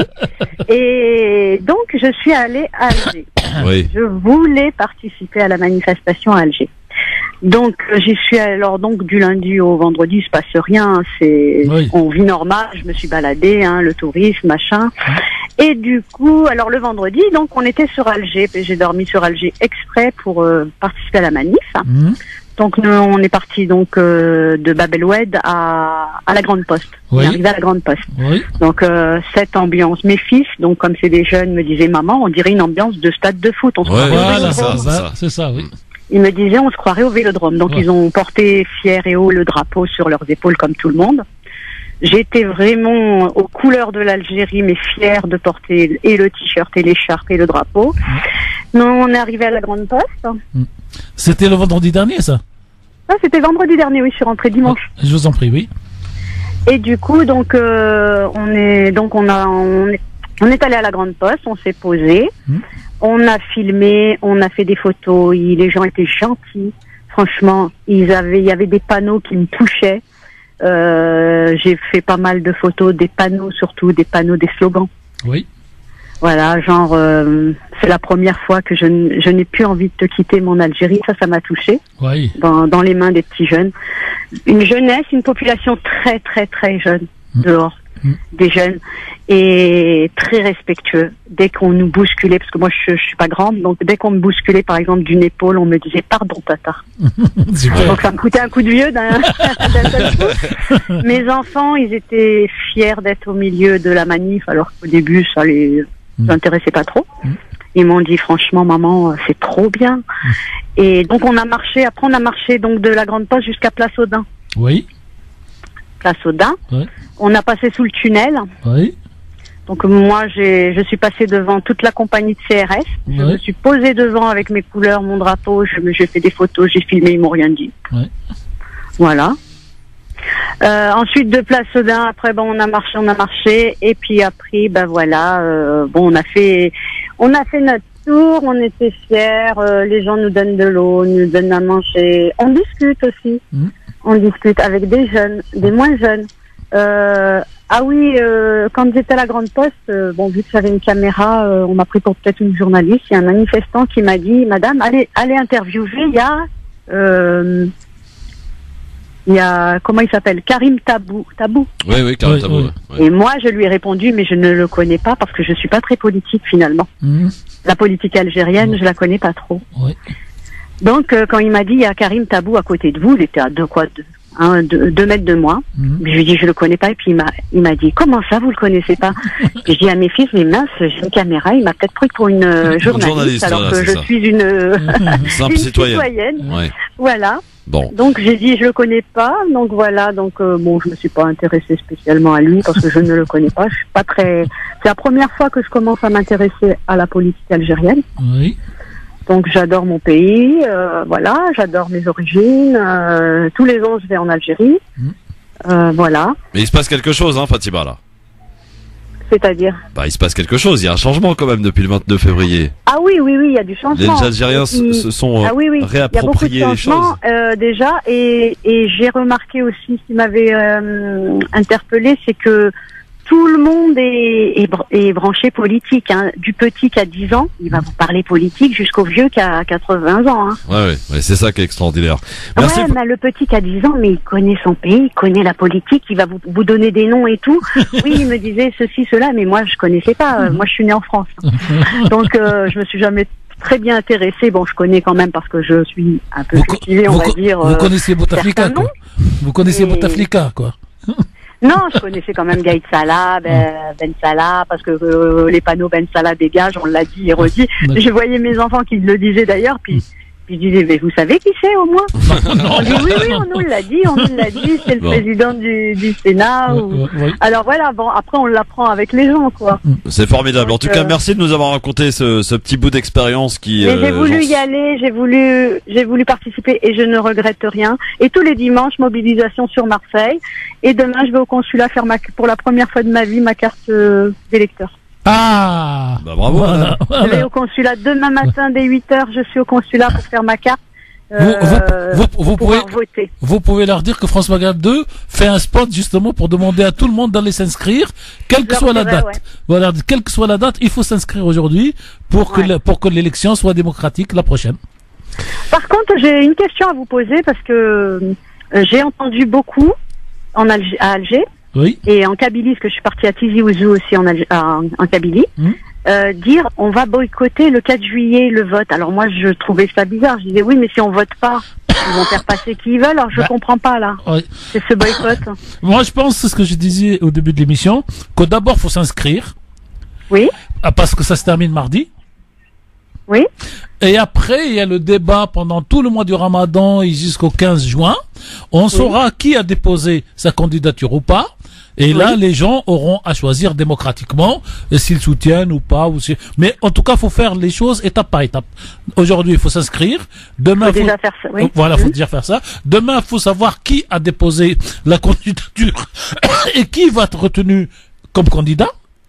Et donc, je suis allée à Alger. Oui. Je voulais participer à la manifestation à Alger. Donc, euh, j'y suis alors donc du lundi au vendredi, il se passe rien. C'est, Oui. on vit normal. Je me suis baladée, hein, le tourisme, machin. Et du coup, alors le vendredi, donc on était sur Alger. J'ai dormi sur Alger exprès pour euh, participer à la manif. Mhm. Donc nous, on est parti donc euh, de Bab el Oued à, à la Grande Poste. On Oui. est arrivé à la Grande Poste. Oui. Donc euh, cette ambiance, mes fils, donc comme c'est des jeunes, me disaient maman, on dirait une ambiance de stade de foot. On se Ouais, croirait au ouais, Voilà, c'est Vélodrome. ça, ça, c'est ça. c'est ça, oui. Ils me disaient on se croirait au Vélodrome. Donc Ouais. ils ont porté fier et haut le drapeau sur leurs épaules comme tout le monde. J'étais vraiment aux couleurs de l'Algérie, mais fière de porter et le t-shirt et l'écharpe et le drapeau. Non, on est arrivé à la Grande Poste. C'était le vendredi dernier, ça. Ça, c'était vendredi dernier, oui, je suis rentrée dimanche. Je vous en prie, oui. Et du coup, donc, euh, on est, donc, on a, on est, on est allé à la Grande Poste, on s'est posé, Mm. on a filmé, on a fait des photos, il- les gens étaient gentils, franchement, ils avaient, il y avait des panneaux qui me touchaient, euh, j'ai fait pas mal de photos, des panneaux surtout, des panneaux, des slogans. Oui. Voilà, genre, euh, c'est la première fois que je, n- je n'ai plus envie de te quitter mon Algérie, ça, ça m'a touché Oui. dans, dans les mains des petits jeunes. Une jeunesse, une population très très très jeune Mm. dehors, Mm. des jeunes, et très respectueux. Dès qu'on nous bousculait, parce que moi je, je suis pas grande, donc dès qu'on me bousculait par exemple d'une épaule, on me disait pardon tata. Super. Donc ça me coûtait un coup de vieux d'un d'un seul coup. Mes enfants, ils étaient fiers d'être au milieu de la manif, alors qu'au début ça les Mm. intéressait pas trop. Mm. Ils m'ont dit franchement maman, c'est trop bien. Et donc on a marché, après on a marché donc de la Grande Poste jusqu'à Place Audin. Oui. Place Audin. Oui. On a passé sous le tunnel. Oui. Donc moi j'ai je suis passée devant toute la compagnie de C R S. Je Oui. me suis posée devant avec mes couleurs, mon drapeau, je me j'ai fait des photos, j'ai filmé, ils m'ont rien dit. Oui. Voilà. Euh, ensuite de Place Audin, après bon on a marché, on a marché, et puis après ben voilà, euh, bon on a fait, on a fait notre tour, on était fiers, euh, les gens nous donnent de l'eau, nous donnent à manger, on discute aussi, Mm. on discute avec des jeunes, des moins jeunes. Euh, ah oui, euh, quand j'étais à la Grande Poste, euh, bon vu que j'avais une caméra, euh, on m'a pris pour peut-être une journaliste, il y a un manifestant qui m'a dit, madame, allez, allez interviewer, il y a euh, il y a, comment il s'appelle, Karim Tabou. Tabou. Oui, oui, Karim Oui, Tabou. oui. ouais. Ouais. Et moi, je lui ai répondu, mais je ne le connais pas parce que je suis pas très politique finalement. Mhm. La politique algérienne, je la connais pas trop. Oui. Donc, euh, quand il m'a dit, il y a Karim Tabou à côté de vous, il était à deux, quoi, deux, hein, deux, deux mètres de moi. Mhm. Je lui ai dit, je le connais pas. Et puis, il m'a, il m'a dit, comment ça, vous le connaissez pas? J'ai dit à mes fils, mais mince, j'ai une caméra, il m'a peut-être pris pour une euh, journaliste, journaliste, alors voilà, que c'est je ça. suis une, euh, Simple une citoyenne. citoyenne. Ouais. Voilà. Bon. Donc j'ai dit je le connais pas, donc voilà, donc euh, bon je me suis pas intéressée spécialement à lui parce que je ne le connais pas, je suis pas très. C'est la première fois que je commence à m'intéresser à la politique algérienne. Oui. Donc j'adore mon pays, euh, voilà, j'adore mes origines. Euh, tous les ans je vais en Algérie, Mm. euh, voilà. Mais il se passe quelque chose, hein, Fatima, là. C'est-à-dire. Bah, il se passe quelque chose. Il y a un changement quand même depuis le vingt-deux février. Ah oui oui oui, il y a du Les changement. Algériens se, Il- se sont euh, Ah oui, oui. Il y a beaucoup de réappropriés les choses. changements euh, déjà, et, et j'ai remarqué aussi ce qui m'avait euh, interpellé, c'est que tout le monde est, est, br- est branché politique. Hein. Du petit qui a dix ans, il va vous parler politique, jusqu'au vieux qui a quatre-vingts ans. Hein. Ouais, ouais, ouais, c'est ça qui est extraordinaire. Merci. Ouais, mais le petit qui a dix ans, mais il connaît son pays, il connaît la politique, il va vous, vous donner des noms et tout. Oui, il me disait ceci, cela, mais moi je connaissais pas. Moi je suis née en France. Donc euh, je me suis jamais très bien intéressée. Bon, je connais quand même parce que je suis un peu cultivée, on vous, va co- dire. vous euh, connaissez Bouteflika, certains quoi. noms. Vous connaissez Et- Bouteflika, quoi. Non, je connaissais quand même Gaïd Salah, Ben, ben Salah, parce que euh, les panneaux Ben Salah dégagent, on l'a dit et redit. D'accord. Je voyais mes enfants qui le disaient d'ailleurs, puis, puis je disais, mais vous savez qui c'est au moins? On dit oui, oui, on nous l'a dit, on nous l'a dit, c'est le Bon. président du, du Sénat. Ou... Ouais, ouais. Alors voilà, bon, après on l'apprend avec les gens, quoi. C'est formidable. En tout Donc, cas, euh, merci de nous avoir raconté ce, ce petit bout d'expérience qui. Mais j'ai euh, voulu j'en- y aller, j'ai voulu, j'ai voulu participer et je ne regrette rien. Et tous les dimanches, mobilisation sur Marseille. Et demain, je vais au consulat faire ma, pour la première fois de ma vie ma carte euh, d'électeur. Ah Bah, bravo. Voilà, madame. Je vais voilà. au consulat demain matin dès huit heures. Je suis au consulat pour faire ma carte. Vous, vous, euh, vous, vous pour pouvez, pouvoir voter. vous pouvez leur dire que France Maghreb deux fait un spot justement pour demander à tout le monde d'aller s'inscrire, quelle Je que leur soit la dirai, date. ouais. Voilà, quelle que soit la date, il faut s'inscrire aujourd'hui pour que Ouais. le- pour que l'élection soit démocratique la prochaine. Par contre, j'ai une question à vous poser parce que euh, j'ai entendu beaucoup en Alg- à Alger Oui. et en Kabylie, parce que je suis partie à Tizi Ouzou aussi en, Alg- en, en Kabylie, Mhm. euh, dire on va boycotter le quatre juillet le vote. Alors moi, je trouvais ça bizarre. Je disais oui, mais si on vote pas, ils vont faire passer qui ils veulent. Alors je Bah. comprends pas là. Oui. C'est ce boycott. Moi, je pense, c'est ce que je disais au début de l'émission, que d'abord, faut s'inscrire. Oui. Ah, parce que ça se termine mardi. Oui. Et après, il y a le débat pendant tout le mois du Ramadan et jusqu'au quinze juin. On saura qui a déposé sa candidature ou pas. Et là, les gens auront à choisir démocratiquement euh, s'ils soutiennent ou pas. Ou si... Mais en tout cas, faut faire les choses étape par étape. Aujourd'hui, il faut s'inscrire. Demain, Faut déjà faire ça, oui. Voilà, faut Mhm. déjà faire ça. Demain, il faut savoir qui a déposé la candidature et qui va être retenu comme candidat.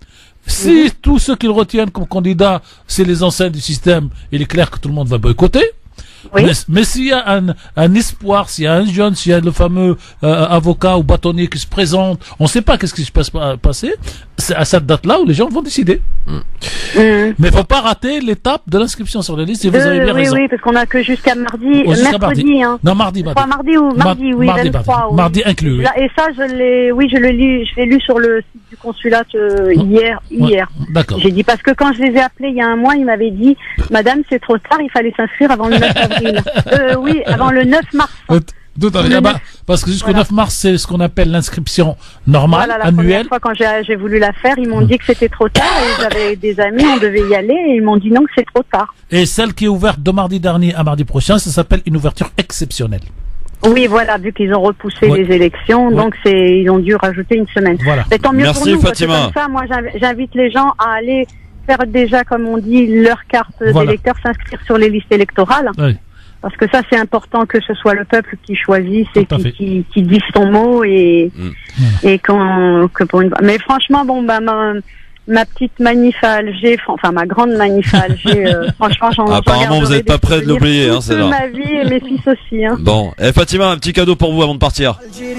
Si tous ceux qu'ils retiennent comme candidats, c'est les anciens du système, il est clair que tout le monde va boycotter. Oui. Mais, mais s'il y a un, un espoir, s'il y a un jeune, s'il y a le fameux euh, avocat ou bâtonnier qui se présente, on ne sait pas qu'est-ce qui se passe pa- passer. C'est à cette date-là où les gens vont décider. Mhm. Mais il faut pas rater l'étape de l'inscription sur la liste. Et vous Euh, avez bien oui, raison. oui, parce qu'on a que jusqu'à mardi, Oh, euh, jusqu'à mercredi, mardi. hein. Non, mardi, mardi. Enfin, mardi ou mardi, Mar- oui, mardi, vingt-trois, mardi. oui. Mardi inclus, oui. Là, et ça, je l'ai, oui, je le lis, je l'ai lu sur le site du consulat euh, hier, Ouais, hier. D'accord. J'ai dit parce que quand je les ai appelés il y a un mois, ils m'avaient dit, Madame, c'est trop tard, il fallait s'inscrire avant le neuf avril. euh, oui, avant le neuf mars. Euh, Tout à fait. Le Ah bah, neuf. parce que jusqu'au Voilà. neuf mars, c'est ce qu'on appelle l'inscription normale, Voilà, la annuelle. première fois quand j'ai, j'ai voulu la faire, ils m'ont dit que c'était trop tard et j'avais des amis, on devait y aller et ils m'ont dit non que c'est trop tard. Et celle qui est ouverte de mardi dernier à mardi prochain, ça s'appelle une ouverture exceptionnelle. Oui, voilà, vu qu'ils ont repoussé Ouais. les élections, Ouais. donc c'est, ils ont dû rajouter une semaine. Voilà. Mais tant mieux Merci, pour nous, parce que Fatima. comme ça, moi, j'inv- j'invite les gens à aller faire déjà, comme on dit, leur carte Voilà. d'électeur, s'inscrire sur les listes électorales. Oui. Parce que ça, c'est important que ce soit le peuple qui choisisse et Tout à qui, fait. qui, qui dise son mot et, Mm. et qu'on, que pour une... Mais franchement, bon, bah, ma, ma petite manif à Alger, enfin, ma grande manif à Alger, euh, franchement, j'en j'en Apparemment, vous garderai n'êtes pas des prêt de souvenirs l'oublier, hein, toute celle-là. ma vie et mes fils aussi, hein. Bon, eh, Fatima, un petit cadeau pour vous avant de partir.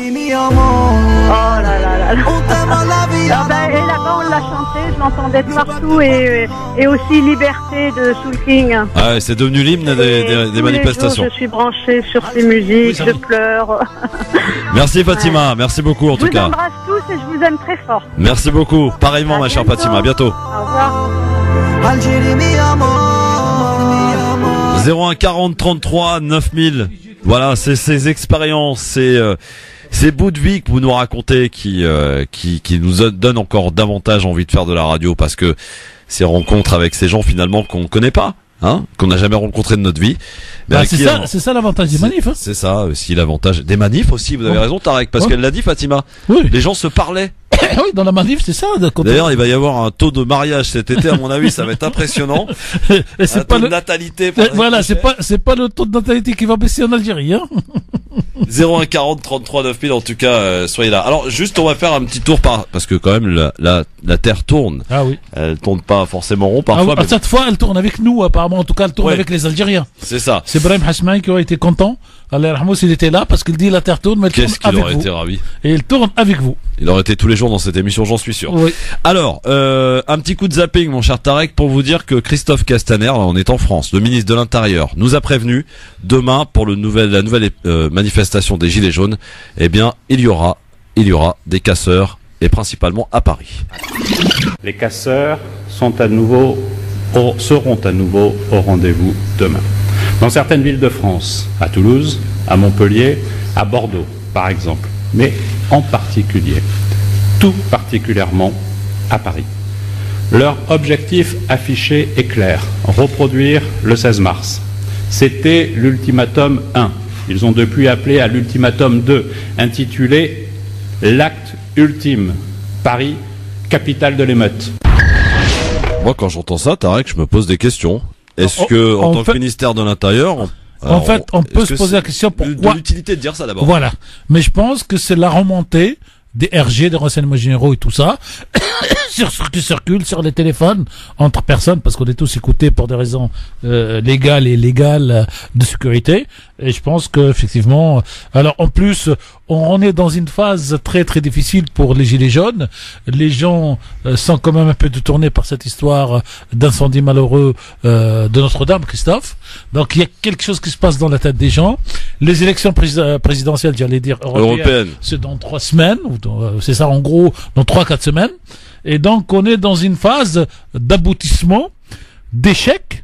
Oh là là là là. Ah ben, et là-bas, on l'a chanté, je l'entendais de partout et, et aussi Liberté de Soul King. Ah ouais, c'est devenu l'hymne des, Et des- des tous les manifestations. jours, je suis branchée sur ces musiques, Oui, ça je me- pleure. Merci Fatima, merci beaucoup en Je tout vous cas. embrasse tous et je vous aime très fort. Merci beaucoup. Pareillement, À ma chère bientôt. Fatima. À bientôt. Au revoir. zéro un quarante trente-trois neuf mille. Voilà, c'est ces expériences, ces euh, ces bouts de vie que vous nous racontez qui euh, qui qui nous donnent encore davantage envie de faire de la radio parce que ces rencontres avec ces gens finalement qu'on ne connaît pas, hein, qu'on n'a jamais rencontrés de notre vie. Mais Bah, avec c'est qui ça, on- c'est ça l'avantage des c'est- manifs. Hein. C'est ça aussi l'avantage des manifs aussi. Vous avez Oh. raison, Tarek, parce Oh. qu'elle l'a dit, Fatima. Oui. Les gens se parlaient. oui, dans la manif, c'est ça. de- quand- D'ailleurs, il va y avoir un taux de mariage cet été, à mon avis, ça va être impressionnant. et Un c'est taux pas de le. natalité. par Voilà, c'est ricochet. pas, c'est pas le taux de natalité qui va baisser en Algérie, hein. zéro un quarante trente-trois neuf mille, en tout cas, euh, soyez là. Alors, juste, on va faire un petit tour par, parce que quand même, la, la, la Terre tourne. Ah oui. Elle tourne pas forcément rond Ah oui, parfois, ah, mais cette fois, elle tourne avec nous, apparemment. En tout cas, elle tourne Ouais. avec les Algériens. c'est ça. C'est Brahim Hachmaï qui aurait été content Allah yarhamou, s'il était là, parce qu'il dit la terre tourne, mais elle tourne Qu'est-ce qu'il avec aurait vous. été ravi. Et il tourne avec vous. Il aurait été tous les jours dans cette émission, j'en suis sûr. Oui. Alors, euh, un petit coup de zapping, mon cher Tarek, pour vous dire que Christophe Castaner, là, on est en France, le ministre de l'Intérieur, nous a prévenu, demain, pour le nouvel, la nouvelle euh, manifestation des Gilets jaunes, eh bien, il y aura, il y aura des casseurs, et principalement à Paris. Les casseurs sont à nouveau, au, seront à nouveau au rendez-vous demain. Dans certaines villes de France, à Toulouse, à Montpellier, à Bordeaux, par exemple, mais en particulier, tout particulièrement à Paris. Leur objectif affiché est clair, reproduire le seize mars. C'était l'ultimatum un. Ils ont depuis appelé à l'ultimatum deux, intitulé « L'acte ultime, Paris, capitale de l'émeute ». Moi, quand j'entends ça, Tarek, je me pose des questions. Est-ce En- que, en, en tant fait- que ministère de l'Intérieur, on, En alors, fait, on peut est-ce se que poser c'est la question de- pourquoi. de l'utilité de dire ça d'abord. Voilà. Mais je pense que c'est la remontée des R G, des renseignements généraux et tout ça, sur ce qui circule sur les téléphones entre personnes, parce qu'on est tous écoutés pour des raisons euh, légales et illégales euh, de sécurité. Et je pense que effectivement, alors en plus, on, on est dans une phase très très difficile pour les gilets jaunes. Les gens euh, sont quand même un peu détournés par cette histoire d'incendie malheureux euh, de Notre-Dame, Christophe. Donc il y a quelque chose qui se passe dans la tête des gens. Les élections prés- euh, présidentielles, j'allais dire européennes, Européenne. c'est dans trois semaines, ou dans- euh, c'est ça en gros, dans trois quatre semaines. Et donc on est dans une phase d'aboutissement, d'échec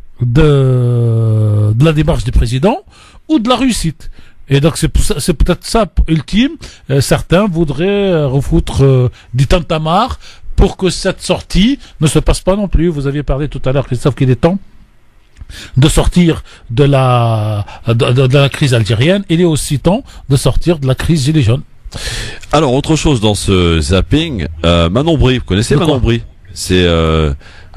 de, de la démarche du président ou de la réussite. Et donc c'est pour ça- c'est peut-être ça ultime. Euh, certains voudraient euh, refoutre euh, du tintamarre pour que cette sortie ne se passe pas non plus. Vous aviez parlé tout à l'heure, Christophe, qu'il est temps de sortir de la de, de- de la crise algérienne. Il est aussi temps de sortir de la crise gilet jaune. Alors, autre chose dans ce zapping, euh, Manon Bry, vous connaissez De Manon quoi Bry? C'est euh,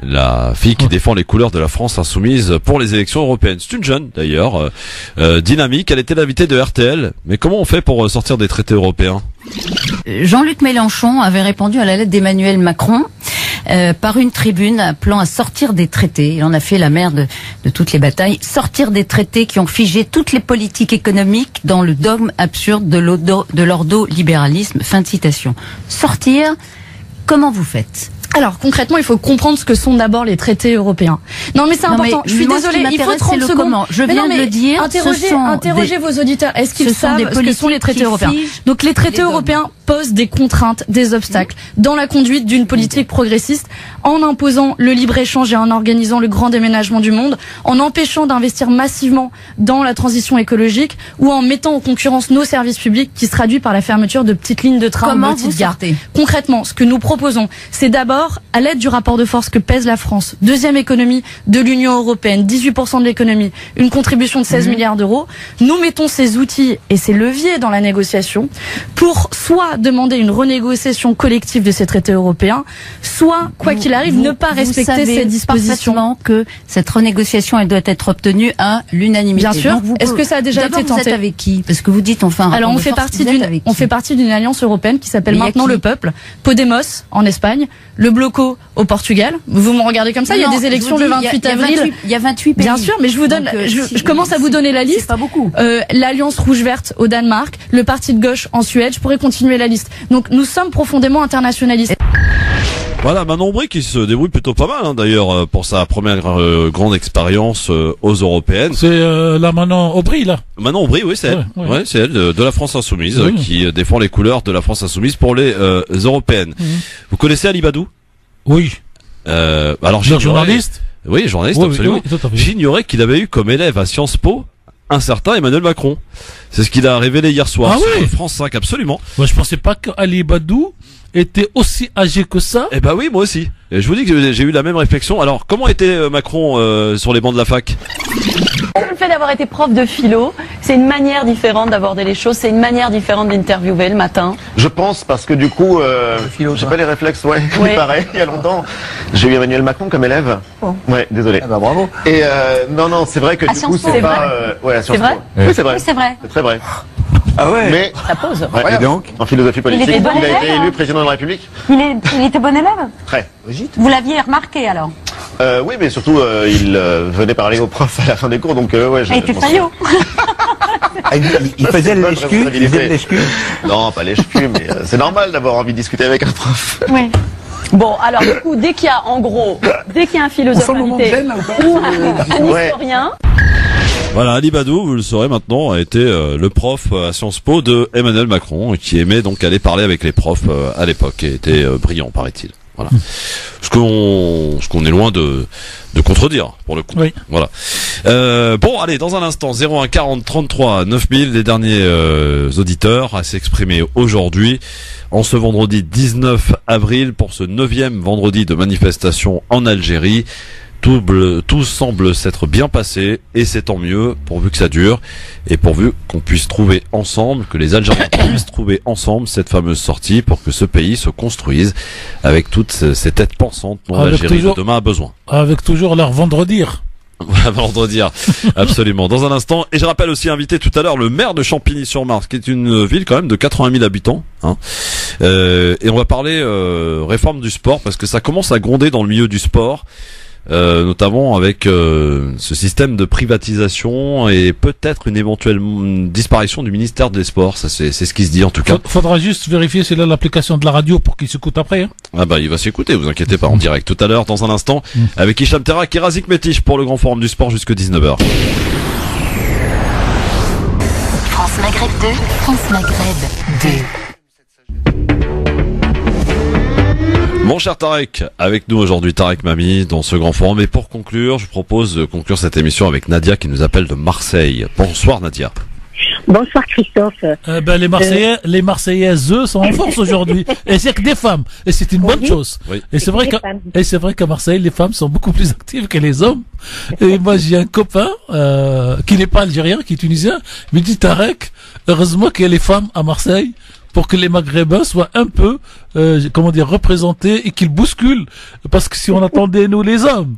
la fille qui défend les couleurs de la France insoumise pour les élections européennes. C'est une jeune d'ailleurs, euh, euh, dynamique. Elle était l'invitée de R T L. Mais comment on fait pour euh, sortir des traités européens? Jean-Luc Mélenchon avait répondu à la lettre d'Emmanuel Macron euh, par une tribune appelant à sortir des traités. Il en a fait la mère de, de toutes les batailles. Sortir des traités qui ont figé toutes les politiques économiques dans le dogme absurde de l'ordo- de l'ordolibéralisme. Fin de citation. Sortir, comment vous faites? Alors concrètement, il faut comprendre ce que sont d'abord les traités européens. Non mais c'est Non, important. mais Je suis moi, ce désolée, qui il faut m'intéresse, trente c'est le secondes. comment. Je Mais viens non, de mais le dire, Interrogez, ce sont interrogez des- vos auditeurs. Est-ce qu'ils ce sont savent des ce que sont politiques les traités qui européens? figent Donc les traités les dogmes. européens posent des contraintes, des obstacles dans la conduite d'une politique progressiste, en imposant le libre-échange et en organisant le grand déménagement du monde, en empêchant d'investir massivement dans la transition écologique ou en mettant en concurrence nos services publics, qui se traduit par la fermeture de petites lignes de train Comment ou de vous petites gares. sortez? Concrètement, ce que nous proposons, c'est d'abord, à l'aide du rapport de force que pèse la France, deuxième économie de l'Union européenne, dix-huit pour cent de l'économie, une contribution de seize Mhm. milliards d'euros, nous mettons ces outils et ces leviers dans la négociation pour soit demander une renégociation collective de ces traités européens, soit, quoi Vous- qu'il arrive, vous- ne pas vous respecter savez ces dispositions. parfaitement que cette renégociation, elle doit être obtenue à l'unanimité. Bien sûr. Donc, vous- Est-ce que ça a déjà D'abord, été vous tenté êtes avec qui? Parce que vous dites on fait un rapport Alors on de fait force, partie vous êtes d'une avec on qui fait partie d'une alliance européenne qui s'appelle Mais il y a maintenant qui le peuple, Podemos en Espagne, le Bloco au Portugal. Vous me regardez comme ça, il y a Non, des je élections vous le dis, il y a- vingt-huit il y a avril. vingt-huit il y a vingt-huit pays. Bien sûr, mais je vous donne Donc, euh, je, si- je commence à vous donner la liste. C'est pas beaucoup. Euh, l'Alliance rouge verte au Danemark, le parti de gauche en Suède, je pourrais continuer la liste. Donc nous sommes profondément internationalistes. Voilà, Manon Bry qui se débrouille plutôt pas mal, hein, d'ailleurs, euh, pour sa première euh, grande expérience euh, aux européennes. C'est euh, là maintenant Aubry là. Manon Bry, oui, c'est elle. Ouais, ouais. Ouais, c'est elle de, de la France Insoumise, Oui. euh, qui euh, défend les couleurs de la France Insoumise pour les euh, européennes. Mhm. Vous connaissez Ali Badou? Oui. Euh, alors Le j'ignorais- journaliste. Oui, journaliste, Oui, oui, absolument. oui, tout à fait. J'ignorais qu'il avait eu comme élève à Sciences Po un certain Emmanuel Macron. C'est ce qu'il a révélé hier soir Ah sur oui. France cinq, absolument. Moi, je pensais pas qu'Ali Badou était aussi âgé que ça. Eh ben oui, moi aussi. Et je vous dis que j'ai eu la même réflexion. Alors, comment était euh, Macron euh, sur les bancs de la fac? Le fait d'avoir été prof de philo, c'est une manière différente d'aborder les choses, c'est une manière différente d'interviewer le matin. Je pense parce que du coup, euh, j'ai pas les réflexes, ouais, Ouais. pareil, il y a longtemps. J'ai eu Emmanuel Macron comme élève. Oh. Ouais, désolé. bah bravo. Et euh, non, non, c'est vrai que À du Sciences coup, Po. c'est C'est pas. vrai euh, ouais, à Sciences C'est vrai Po. Oui, c'est vrai. Oui, c'est vrai. C'est très vrai. Ah ouais. Mais Ça pose. ouais, Et donc en philosophie politique, était bon il a élève, été hein. élu président de la République. Il, est, il était bon élève. Très. Vous l'aviez remarqué alors. Euh, oui, mais surtout, euh, il euh, venait parler aux profs à la fin des cours, donc euh, ouais. je- Et tu je faillot. Ah, il, il faisait l'escu, il faisait l'escu. Non, pas l'escu, mais euh, c'est normal d'avoir envie de discuter avec un prof. Oui. Bon, alors du coup, dès qu'il y a, en gros, dès qu'il y a un philosophe invité ou un, un Ouais. historien, Voilà, Ali Badou, vous le saurez maintenant, a été euh, le prof à Sciences Po de Emmanuel Macron, qui aimait donc aller parler avec les profs euh, à l'époque, et était euh, brillant, paraît-il. Voilà. Ce qu'on, ce qu'on est loin de, de contredire, pour le coup. Oui. Voilà. Euh, bon, allez, dans un instant, zéro un quarante trente-trois neuf mille, les derniers euh, auditeurs à s'exprimer aujourd'hui, en ce vendredi dix-neuf avril, pour ce neuvième vendredi de manifestation en Algérie. Tout, bleu, tout semble s'être bien passé, et c'est tant mieux, pourvu que ça dure, et pourvu qu'on puisse trouver ensemble, que les Algériens puissent trouver ensemble cette fameuse sortie pour que ce pays se construise avec toutes ces, ces têtes pensantes dont Avec l'Algérie toujours- de demain a besoin. Avec toujours leur vendredi. Voilà, vendredi, absolument. Dans un instant, et je rappelle aussi invité tout à l'heure le maire de Champigny-sur-Marne, qui est une ville quand même de quatre-vingt mille habitants. Hein. Euh, et on va parler euh, réforme du sport, parce que ça commence à gronder dans le milieu du sport. Euh, notamment avec euh, ce système de privatisation et peut-être une éventuelle disparition du ministère des Sports. Ça, c'est, c'est ce qui se dit en tout cas. Faut- Faudra juste vérifier s'il a l'application de la radio pour qu'il s'écoute après. Hein. Ah bah il va s'écouter, vous inquiétez pas, en direct tout à l'heure, dans un instant, avec Hicham Terrak et Razik Metich pour le grand forum du sport jusque dix-neuf heures. France Maghreb deux, France Maghreb deux. Mon cher Tarek, avec nous aujourd'hui Tarek Mami dans ce grand forum. Et pour conclure, je propose de conclure cette émission avec Nadia qui nous appelle de Marseille. Bonsoir Nadia. Bonsoir Christophe. Euh, ben, les Marseillais, les Marseillaises, eux, sont en force aujourd'hui. Et c'est que des femmes. Et c'est une bonne Oui. chose. Oui. Et c'est vrai des qu'à, femmes. et c'est vrai qu'à Marseille, les femmes sont beaucoup plus actives que les hommes. Et moi, j'ai un copain, euh, qui n'est pas algérien, qui est tunisien, il me dit, Tarek, heureusement qu'il y a les femmes à Marseille pour que les Maghrébins soient un peu, euh, comment dire, représentés et qu'ils bousculent. Parce que si on attendait, nous, les hommes,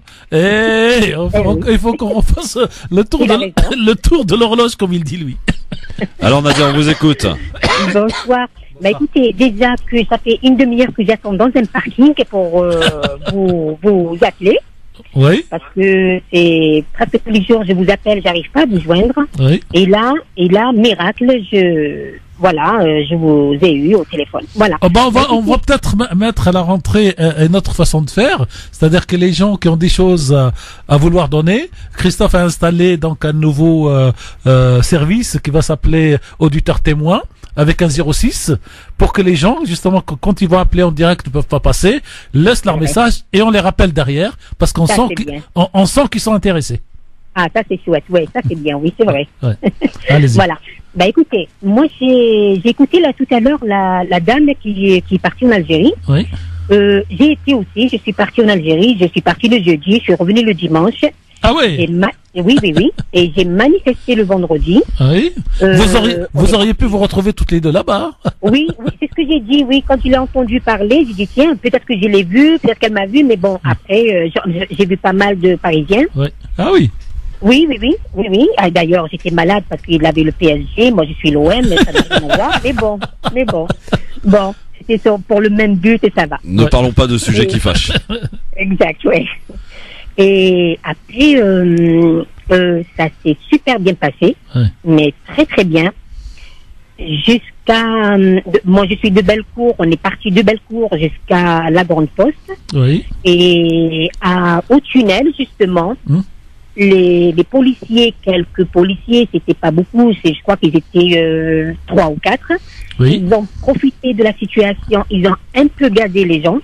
eh, on faut- il faut qu'on refasse le tour de, le tour de l'horloge, comme il dit lui. Alors Nadia, on vous écoute. Bonsoir. Bah écoutez, déjà que ça fait une demi-heure que j'attends dans un parking pour euh, vous, vous appeler. Oui. Parce que c'est presque tous les jours je vous appelle, j'arrive pas à vous joindre. Oui. Et là, et là, miracle, je voilà, euh, je vous ai eu au téléphone. Voilà. Oh bah on va, on va peut-être m- mettre à la rentrée euh, une autre façon de faire, c'est-à-dire que les gens qui ont des choses à, à vouloir donner, Christophe a installé donc un nouveau euh, euh, service qui va s'appeler auditeur témoin avec un zéro six pour que les gens, justement, que- quand ils vont appeler en direct, ne peuvent pas passer, laissent leur Ouais. message et on les rappelle derrière parce qu'on Ça, sent c'est qu'ils, bien. on, on sent qu'ils sont intéressés. Ah, ça c'est chouette, ouais, ça c'est bien, oui, c'est vrai. Ouais. Allez-y. Voilà. Bah écoutez, moi j'ai j'ai écouté là tout à l'heure la, la dame qui est, qui est partie en Algérie. Oui. Euh, j'ai été aussi, je suis partie en Algérie, je suis partie le jeudi, je suis revenue le dimanche. Ah oui. J'ai ma- Oui, oui, oui. Et j'ai manifesté le vendredi. Oui. Euh, vous auriez, vous ouais. auriez pu vous retrouver toutes les deux là-bas. Oui, oui, c'est ce que j'ai dit, oui. Quand il a entendu parler, j'ai dit, tiens, peut-être que je l'ai vu, peut-être qu'elle m'a vu, mais bon, après, euh, j'en- j'ai vu pas mal de Parisiens. Oui. Ah oui. Oui, oui, oui, oui, oui. Ah, d'ailleurs, j'étais malade parce qu'il avait le P S G, moi je suis l'O M, mais ça n'a rien à voir. Mais bon, mais bon. Bon, c'était sur- pour le même but et ça va. Ne parlons pas de sujets qui fâchent. Exact, oui. Et après, euh, euh, ça s'est super bien passé, Ouais. mais très très bien. Jusqu'à, euh, de- moi je suis de Bellecour, on est parti de Bellecour jusqu'à la Grande Poste. Oui. Et à, au tunnel, justement, Hum. les, les policiers, quelques policiers, c'était pas beaucoup, c'est, je crois qu'ils étaient euh, trois ou quatre. Oui. Ils ont profité de la situation, ils ont un peu gazé les gens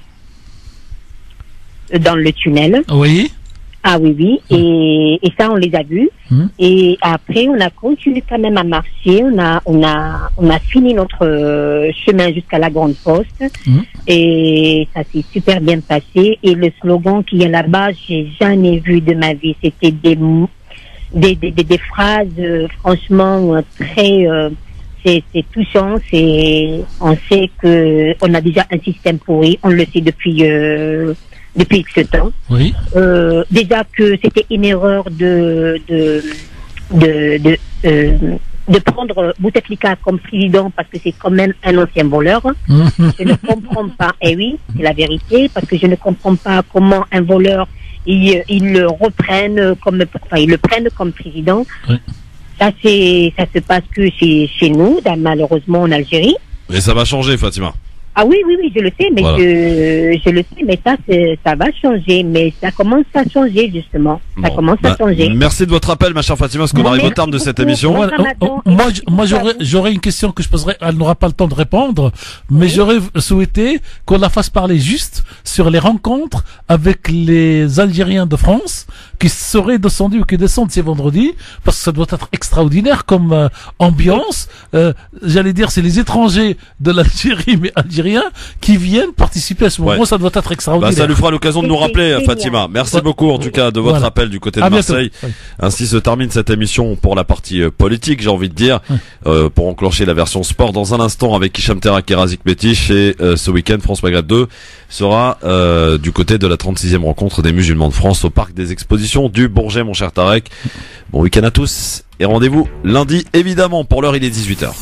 euh, dans le tunnel. Oui. Ah oui, oui, et, et ça on les a vus. Hum. Et après on a continué quand même à marcher, on a, on a, on a fini notre euh, chemin jusqu'à la Grande Poste. Hum. Et ça s'est super bien passé. Et le slogan qu'il y a là-bas, j'ai jamais vu de ma vie. C'était des, mots- des, des, des, des phrases, euh, franchement, euh, très, euh, c'est, c'est touchant. C'est, on sait que on a déjà un système pourri. On le sait depuis, euh, depuis ce temps. Oui. Euh, déjà que c'était une erreur de, de, de, de, euh, de prendre Bouteflika comme président parce que c'est quand même un ancien voleur. Je ne comprends pas, et oui, c'est la vérité, parce que je ne comprends pas comment un voleur, il, il le reprenne comme, enfin, il le prenne comme président. Oui. Ça, c'est, ça se passe que chez, chez nous, malheureusement en Algérie. Et ça va changer, Fatima. Ah oui, oui, oui, je le sais, mais Voilà. je, je le sais, mais ça, c'est, ça va changer, mais ça commence à changer, justement. Ça Bon. commence Bah, à changer. merci de votre appel, ma chère Fatima, parce qu'on Bon, arrive au merci terme de cette beaucoup. émission. Bon Oh, oh, moi, j- moi j'aurais, j'aurais une question que je poserai, elle n'aura pas le temps de répondre, mais j'aurais souhaité qu'on la fasse parler juste sur les rencontres avec les Algériens de France qui seraient descendus ou qui descendent ces vendredis, parce que ça doit être extraordinaire comme euh, ambiance. Euh, j'allais dire, c'est les étrangers de l'Algérie, mais algériens, qui viennent participer à ce moment. Ouais. Ça doit être Bah, extraordinaire. ça lui fera l'occasion de nous rappeler, Fatima. Merci beaucoup, en tout cas, de votre Voilà. appel du côté de À bientôt. Marseille. Oui. Ainsi se termine cette émission pour la partie euh, politique, j'ai envie de dire, euh, pour enclencher la version sport dans un instant avec Hicham Terak et Razik Métiche. Et euh, ce week-end, France Maghreb deux sera euh, du côté de la trente-sixième rencontre des musulmans de France au Parc des Expositions du Bourget, mon cher Tarek. Bon week-end à tous et rendez-vous lundi, évidemment. Pour l'heure, il est dix-huit heures.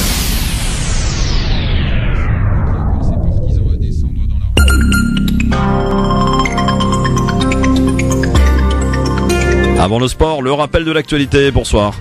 Avant le sport, le rappel de l'actualité. Bonsoir.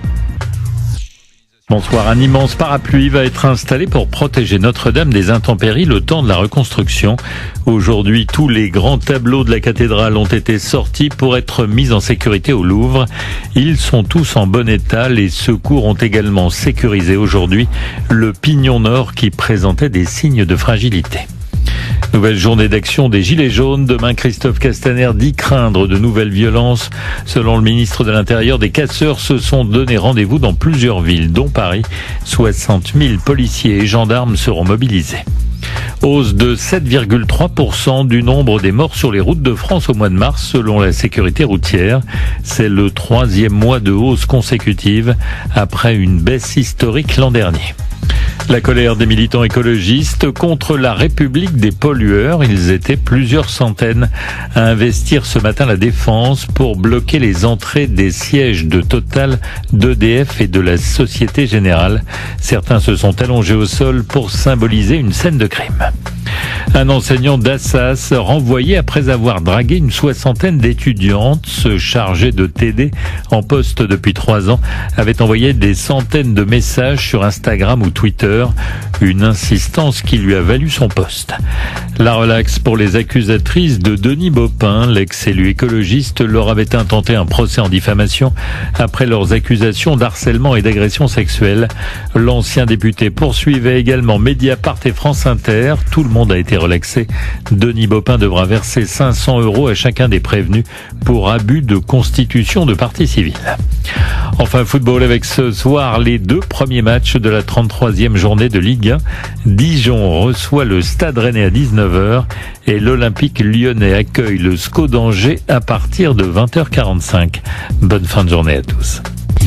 Bonsoir, un immense parapluie va être installé pour protéger Notre-Dame des intempéries le temps de la reconstruction. Aujourd'hui, tous les grands tableaux de la cathédrale ont été sortis pour être mis en sécurité au Louvre. Ils sont tous en bon état. Les secours ont également sécurisé aujourd'hui le pignon nord qui présentait des signes de fragilité. Nouvelle journée d'action des Gilets jaunes. Demain, Christophe Castaner dit craindre de nouvelles violences. Selon le ministre de l'Intérieur, des casseurs se sont donné rendez-vous dans plusieurs villes, dont Paris. soixante mille policiers et gendarmes seront mobilisés. Hausse de sept virgule trois pour cent du nombre des morts sur les routes de France au mois de mars, selon la sécurité routière. C'est le troisième mois de hausse consécutive après une baisse historique l'an dernier. La colère des militants écologistes contre la République des pollueurs. Ils étaient plusieurs centaines à investir ce matin la Défense pour bloquer les entrées des sièges de Total, d'E D F et de la Société Générale. Certains se sont allongés au sol pour symboliser une scène de crime. Un enseignant d'Assas renvoyé après avoir dragué une soixantaine d'étudiantes. Ce chargé de T D en poste depuis trois ans avait envoyé des centaines de messages sur Instagram ou Twitter. Une insistance qui lui a valu son poste. La relaxe pour les accusatrices de Denis Baupin. L'ex-élu écologiste leur avait intenté un procès en diffamation après leurs accusations d'harcèlement et d'agression sexuelle. L'ancien député poursuivait également Mediapart et France Inter. Tout le monde a été relaxé. Denis Baupin devra verser cinq cents euros à chacun des prévenus pour abus de constitution de partie civile. Enfin, football avec ce soir les deux premiers matchs de la trente-troisième journée de Ligue un. Dijon reçoit le Stade Rennais à dix-neuf heures et l'Olympique Lyonnais accueille le S C O d'Angers à partir de vingt heures quarante-cinq. Bonne fin de journée à tous.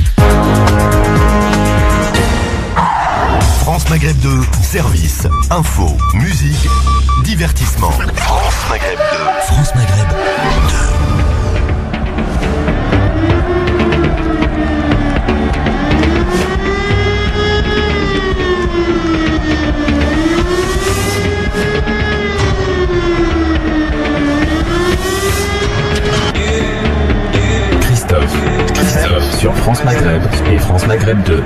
France Maghreb deux, service, info, musique, divertissement. France Maghreb deux. France Maghreb deux. Christophe, Christophe sur France Maghreb et France Maghreb deux.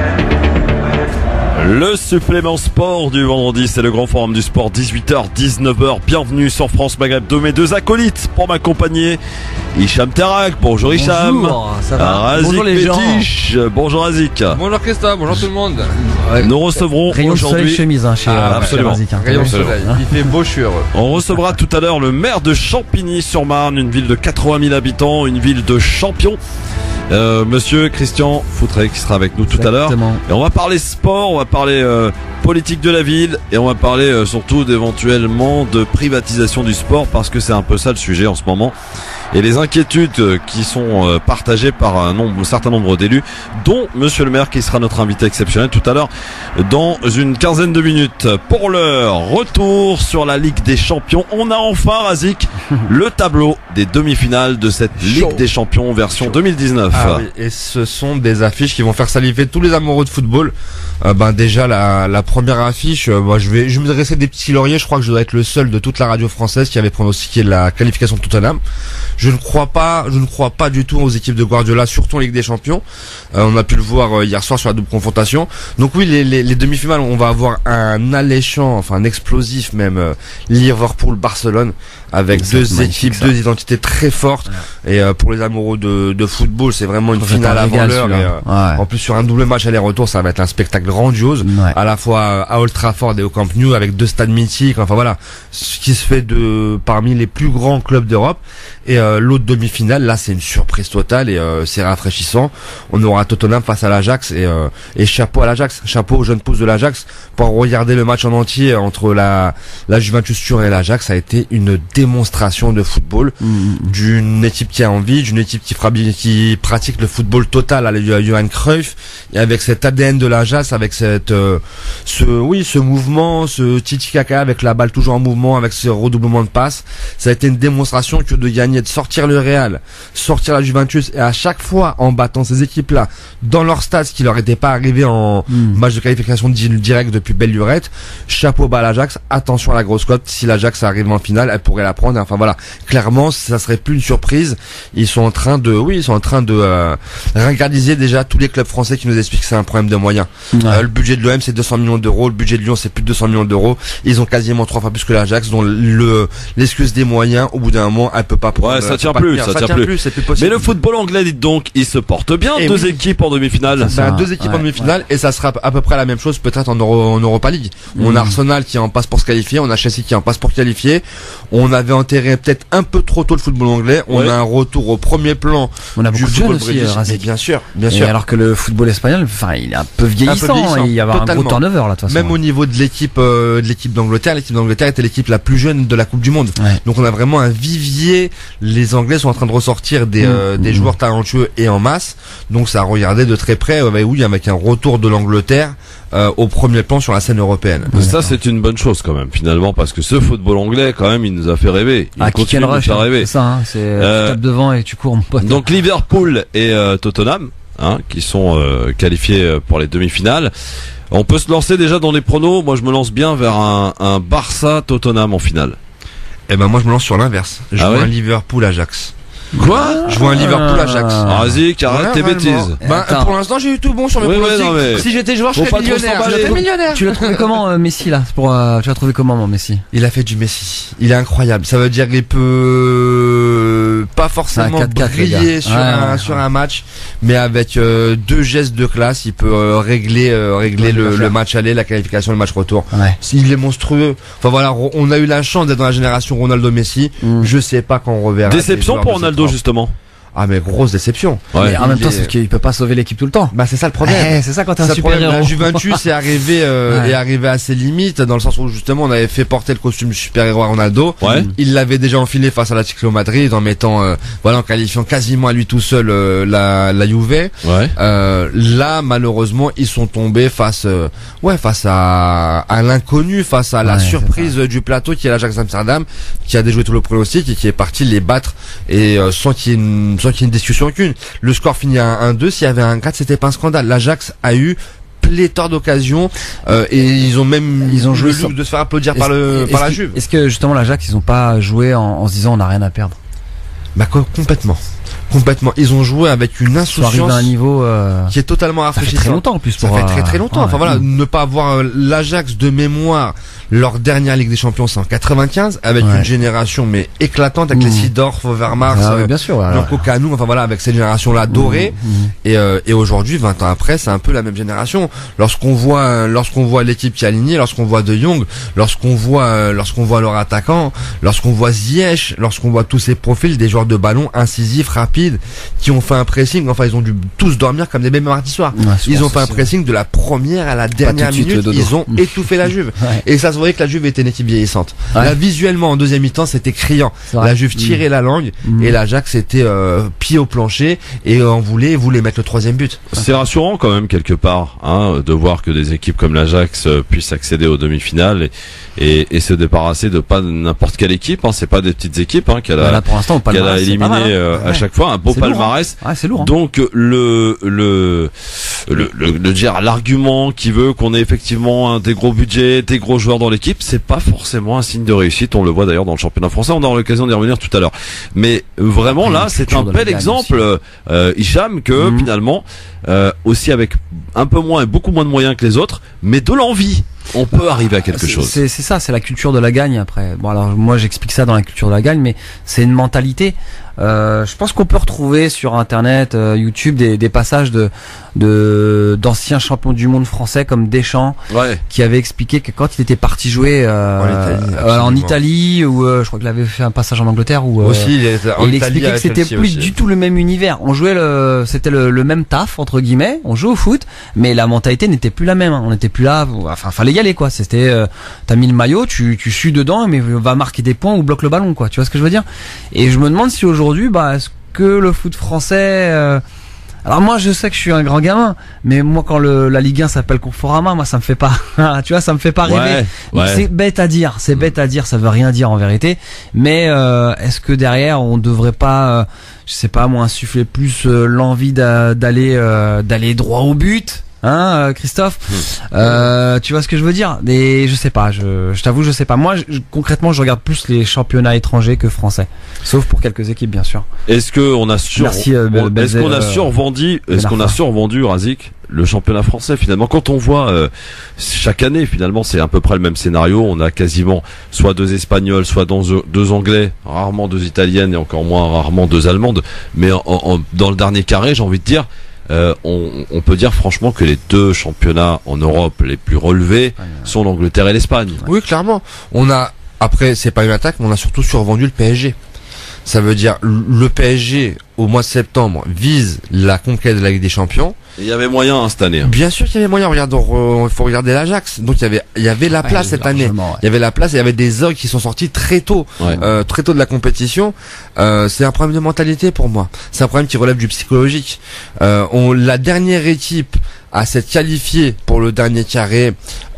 Le supplément sport du vendredi, c'est le grand forum du sport, dix-huit heures, dix-neuf heures. Bienvenue sur France Maghreb deux, mes deux acolytes pour m'accompagner. Hicham Terak, bonjour Hicham. Bonjour, ça va. Razik Bonjour les gens. Métiche, bonjour Razik. Bonjour Christophe, bonjour tout le monde. Nous recevrons Rayon de aujourd'hui soleil chemise hein, chez, ah, euh, absolument. chez Razik, hein. Rayon de soleil, il fait beau, je suis heureux. On recevra tout à l'heure le maire de Champigny-sur-Marne, une ville de quatre-vingt mille habitants, une ville de champions. Euh, monsieur Christian Foutré qui sera avec nous tout à l'heure. Et on va parler sport, on va parler euh, politique de la ville et on va parler euh, surtout d'éventuellement de privatisation du sport parce que c'est un peu ça le sujet en ce moment. Et les inquiétudes euh, qui sont euh, partagées par un, nombre, un certain nombre d'élus, dont monsieur le maire qui sera notre invité exceptionnel tout à l'heure dans une quinzaine de minutes. Pour l'heure, retour sur la Ligue des Champions. On a enfin, Razik, le tableau des demi-finales de cette Ligue des Champions version deux mille dix-neuf. Ah oui, et ce sont des affiches qui vont faire saliver tous les amoureux de football. Euh, ben déjà la, la première affiche, euh, moi je vais je vais me dresser des petits lauriers. Je crois que je dois être le seul de toute la radio française qui avait pronostiqué la qualification de Tottenham. Je ne crois pas, je ne crois pas du tout aux équipes de Guardiola, surtout en Ligue des Champions. Euh, on a pu le voir euh, hier soir sur la double confrontation. Donc oui, les, les, les demi-finales, on va avoir un alléchant, enfin un explosif même, euh, Liverpool-Barcelone, avec c'est deux équipes, deux identités très fortes. Ouais. Et euh, pour les amoureux de, de football, c'est vraiment une finale avant l'heure. Euh, ouais. En plus, sur un double match aller-retour, ça va être un spectacle grandiose, ouais. à la fois à Old Trafford et au Camp Nou, avec deux stades mythiques. Enfin voilà, ce qui se fait de parmi les plus grands clubs d'Europe. Et euh, l'autre demi-finale, là, c'est une surprise totale et euh, c'est rafraîchissant. On aura Tottenham face à l'Ajax et, euh, et chapeau à l'Ajax, chapeau aux jeunes pousses de l'Ajax pour regarder le match en entier entre la la Juventus Turin et l'Ajax. Ça a été une démonstration de football, mmh. d'une équipe qui a envie, d'une équipe qui, fera, qui pratique le football total à la Johan Cruyff, et avec cet A D N de l'Ajax, avec cette euh, ce oui ce mouvement, ce tiki-kaka avec la balle toujours en mouvement, avec ce redoublement de passes. Ça a été une démonstration que de gagner, de sortir le Real, sortir la Juventus, et à chaque fois en battant ces équipes-là dans leur stade, ce qui leur était pas arrivé en mmh. match de qualification direct depuis belle lurette. Chapeau bas à l'Ajax, attention à la grosse cote, si l'Ajax arrive en finale, elle pourrait la prendre. Enfin voilà, clairement, ça serait plus une surprise. Ils sont en train de, oui, ils sont en train de euh, ringardiser déjà tous les clubs français qui nous expliquent que c'est un problème de moyens. Ouais. Euh, le budget de l'O M c'est deux cents millions d'euros, le budget de Lyon c'est plus de deux cents millions d'euros. Ils ont quasiment trois fois plus que l'Ajax, dont le l'excuse des moyens, au bout d'un moment, elle peut pas prendre. Ouais, ça tient plus, ça, ça tient plus. plus c'est plus possible. Mais le football anglais, dites donc, il se porte bien. Et deux oui. équipes en demi-finale. Ben, deux équipes ouais, en demi-finale, ouais. et ça sera à peu près la même chose peut-être en, Euro, en Europa League. Mmh. On a Arsenal qui est en passe pour se qualifier, on a Chelsea qui est en passe pour qualifier. On avait enterré peut-être un peu trop tôt le football anglais. On ouais. a un retour au premier plan. On a beaucoup de jeunes aussi, euh, bien sûr, bien et sûr. Alors que le football espagnol, enfin, il est un peu vieillissant. Un peu vieillissant. Il y a un gros turnover là, de toute façon. Même au niveau de l'équipe, euh, de l'équipe d'Angleterre, l'équipe d'Angleterre était l'équipe la plus jeune de la Coupe du Monde. Ouais. Donc on a vraiment un vivier. Les Anglais sont en train de ressortir des, mmh. euh, des mmh. joueurs talentueux et en masse. Donc ça a regardé de très près. Euh, oui, avec un retour de l'Angleterre. Euh, au premier plan sur la scène européenne. Ouais, ça c'est une bonne chose quand même finalement, parce que ce football anglais quand même il nous a fait rêver. Il ah, continue de nous faire rêver. C'est ça, hein, c'est euh, tu tapes devant et tu cours mon pote. Donc Liverpool et euh, Tottenham, hein, qui sont euh, qualifiés pour les demi-finales. On peut se lancer déjà dans les pronos. Moi je me lance bien vers un, un Barça Tottenham en finale. Eh ben moi je me lance sur l'inverse. Je ah vois ouais un Liverpool Ajax. Quoi? Je vois un Liverpool Ajax. Ah, vas-y, arrête tes bêtises. Bah, pour l'instant, j'ai eu tout bon sur mes oui, pronostics. Ouais, mais... Si j'étais joueur, je serais millionnaire. Je serais millionnaire. Tu l'as trouvé comment, euh, Messi, là? Pour, euh, tu l'as trouvé comment, mon Messi? Il a fait du Messi. Il est incroyable. Ça veut dire qu'il peut pas forcément briller sur, ouais, un, ouais, sur ouais. un match, mais avec euh, deux gestes de classe, il peut euh, régler, euh, régler ouais, le, le match aller, la qualification, le match retour. Ouais. Il est monstrueux. Enfin voilà, on a eu la chance d'être dans la génération Ronaldo-Messi. Mm. Je sais pas quand on reverra. Déception pour Ronaldo, justement. Ah mais grosse déception. Ouais. Mais en même temps, est... c'est qu'il peut pas sauver l'équipe tout le temps. Bah c'est ça le problème. Eh, c'est ça quand t'es un super héros. La Juventus est arrivé euh, ouais. est arrivé à ses limites, dans le sens où justement on avait fait porter le costume du super héros à Ronaldo. Ouais. Il l'avait déjà enfilé face à l'Atlético Madrid en mettant euh, voilà en qualifiant quasiment à lui tout seul euh, la la Juve. Ouais. Euh, là malheureusement ils sont tombés face euh, ouais face à à l'inconnu, face à la ouais, surprise du plateau qui est l'Ajax Amsterdam, qui a déjoué tout le pronostic et qui est parti les battre et euh, sans qu'il y ait une qu'il y ait une discussion aucune. Le score finit à un deux, s'il y avait un quatre, c'était pas un scandale. L'Ajax a eu pléthore d'occasions euh, et ils ont même ils ont joué le luxe de se faire applaudir par le par la Juve. Est-ce que justement l'Ajax ils ont pas joué en, en se disant on n'a rien à perdre? Bah complètement. Complètement. Ils ont joué avec une insouciance à un niveau euh... qui est totalement rafraîchissant. Ça fait très longtemps en plus. Pour ça fait très très longtemps. Euh... Enfin voilà, mmh. ne pas avoir euh, l'Ajax de mémoire. Leur dernière Ligue des Champions c'est en quatre-vingt-quinze avec ouais. une génération mais éclatante avec mmh. les Seedorf, Overmars, ah, oui, bien sûr, ouais, Blanco Canou, enfin voilà avec cette génération là dorée. Mmh. Et, euh, et aujourd'hui, vingt ans après, c'est un peu la même génération. Lorsqu'on voit lorsqu'on voit l'équipe qui est alignée, lorsqu'on voit De Jong, lorsqu'on voit lorsqu'on voit leurs attaquants, lorsqu'on voit Ziyech, lorsqu'on voit tous ces profils des joueurs de ballon incisifs, rapides, qui ont fait un pressing, enfin ils ont dû tous dormir comme des bébés mardi soir. Ouais, ils ont fait un pressing de la première à la dernière minute, suite, ils ont étouffé la Juve. Ouais. Et ça se voyait que la Juve était une équipe vieillissante. Ouais. Là visuellement en deuxième mi-temps c'était criant. La Juve tirait mmh. la langue mmh. et l'Ajax était euh, pied au plancher et en voulait voulait mettre le troisième but. C'est rassurant quand même quelque part, hein, de voir que des équipes comme l'Ajax euh, puissent accéder aux demi-finales et, et, et se débarrasser de pas n'importe quelle équipe. Hein, c'est pas des petites équipes hein, qu'elle a, là, pour l'instant, qu'elle a éliminées euh, ouais. à chaque fois. fois un beau c'est palmarès. Lourd, hein. Ah, c'est lourd. Hein. Donc le le le, le, le dire l'argument qui veut qu'on ait effectivement un, des gros budgets, des gros joueurs dans l'équipe, c'est pas forcément un signe de réussite. On le voit d'ailleurs dans le championnat français. On aura l'occasion d'y revenir tout à l'heure. Mais vraiment là, c'est un bel exemple, euh, Hicham, que mmh. finalement euh, aussi avec un peu moins et beaucoup moins de moyens que les autres, mais de l'envie. On peut arriver à quelque c'est, chose. C'est, c'est ça, c'est la culture de la gagne après. Bon alors moi j'explique ça dans la culture de la gagne, mais c'est une mentalité. Euh, je pense qu'on peut retrouver sur internet, euh, YouTube, des, des passages de, de d'anciens champions du monde français comme Deschamps, ouais. qui avait expliqué que quand il était parti jouer euh, en Italie, euh, en Italie ou euh, je crois qu'il avait fait un passage en Angleterre ou euh, aussi, il, était en il Italie expliquait que c'était plus aussi. Du tout le même univers. On jouait le, c'était le, le même taf entre guillemets. On jouait au foot, mais la mentalité n'était plus la même. Hein. On n'était plus là. Enfin, fallait y aller quoi. C'était, euh, t'as mis le maillot, tu, tu sues dedans, mais va marquer des points ou bloque le ballon quoi. Tu vois ce que je veux dire? Et je me demande si aujourd'hui, bah, est-ce que le foot français, euh... alors moi je sais que je suis un grand gamin, mais moi quand le, la Ligue un s'appelle Conforama, moi ça me fait pas, tu vois, ça me fait pas rêver. Ouais, ouais. C'est bête à dire, c'est bête à dire, ça veut rien dire en vérité. Mais euh, est-ce que derrière on devrait pas, euh, je sais pas moi, insuffler plus euh, l'envie d'a, d'aller euh, d'aller droit au but? Hein, Christophe, mmh. euh, tu vois ce que je veux dire? Et je sais pas, je, je t'avoue, je sais pas. Moi, je, concrètement, je regarde plus les championnats étrangers que français, sauf pour quelques équipes, bien sûr. Est-ce que on a sur, Merci, euh, on, est-ce qu'on a survendu, euh, est-ce qu'on a survendu, Razik, le championnat français finalement? Quand on voit euh, chaque année, finalement, c'est à peu près le même scénario. On a quasiment soit deux Espagnols, soit deux, deux Anglais, rarement deux Italiennes et encore moins rarement deux Allemandes. Mais en, en, dans le dernier carré, j'ai envie de dire. Euh, on, on peut dire franchement que les deux championnats en Europe les plus relevés sont l'Angleterre et l'Espagne. Oui, clairement. On a, après, c'est pas une attaque, mais on a surtout survendu le P S G. Ça veut dire, le P S G, au mois de septembre, vise la conquête de la Ligue des Champions. Il y avait moyen hein, cette année. Hein. Bien sûr qu'il y avait moyen. Regarde, il faut regarder l'Ajax. Donc il y avait, il y avait la place ouais, cette année. Ouais. Il y avait la place. Il y avait des ogres qui sont sortis très tôt, ouais. euh, très tôt de la compétition. Euh, c'est un problème de mentalité pour moi. C'est un problème qui relève du psychologique. Euh, on, la dernière équipe à s'être qualifiée pour le dernier carré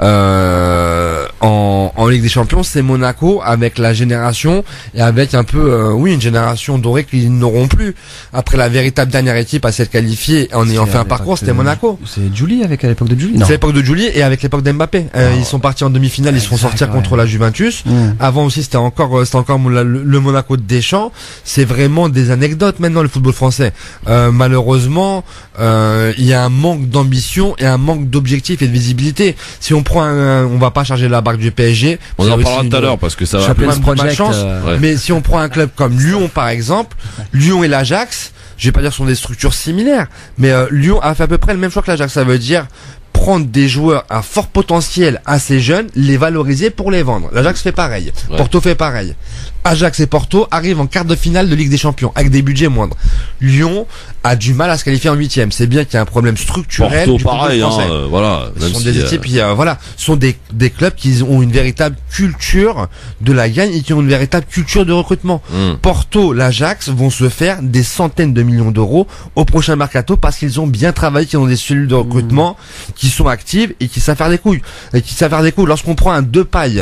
euh, en, en Ligue des Champions, c'est Monaco avec la génération et avec un peu, euh, oui, une génération dorée qu'ils n'auront plus. Après la véritable dernière équipe à s'être qualifiée en ayant fait un parcours, c'était Monaco. C'est Julie avec à l'époque de Julie. C'est l'époque de Julie et avec l'époque d'Mbappé. Euh, oh. Ils sont partis en demi-finale, ils se font sortir ouais. contre la Juventus. Mmh. Avant aussi, c'était encore, c'était encore le, le Monaco de Deschamps. C'est vraiment des anecdotes maintenant le football français. Euh, malheureusement, euh, il y a un manque d'ambition et un manque d'objectifs et de visibilité. Si on prend, un, on va pas charger la barque du P S G. On en parlera tout à l'heure parce que ça va plus de chance. Euh... Ouais. Mais si on prend un club comme Lyon par exemple, Lyon et l'Ajax. Je vais pas dire que ce sont des structures similaires, mais euh, Lyon a fait à peu près le même choix que l'Ajax. Ça veut dire prendre des joueurs à fort potentiel assez jeunes, les valoriser pour les vendre. L'Ajax fait pareil. Ouais. Porto fait pareil. Ajax et Porto arrivent en quart de finale de Ligue des Champions avec des budgets moindres. Lyon a du mal à se qualifier en huitième. C'est bien qu'il y a un problème structurel. Porto, du pareil, hein, euh, voilà. Ce sont si des équipes, euh... voilà, ce sont des, des clubs qui ont une véritable culture de la gagne et qui ont une véritable culture de recrutement. Mm. Porto, l'Ajax vont se faire des centaines de millions d'euros au prochain mercato parce qu'ils ont bien travaillé, qu'ils ont des cellules de recrutement mm. qui sont actives et qui savent faire des couilles. Et qui savent faire des couilles. Lorsqu'on prend un Depay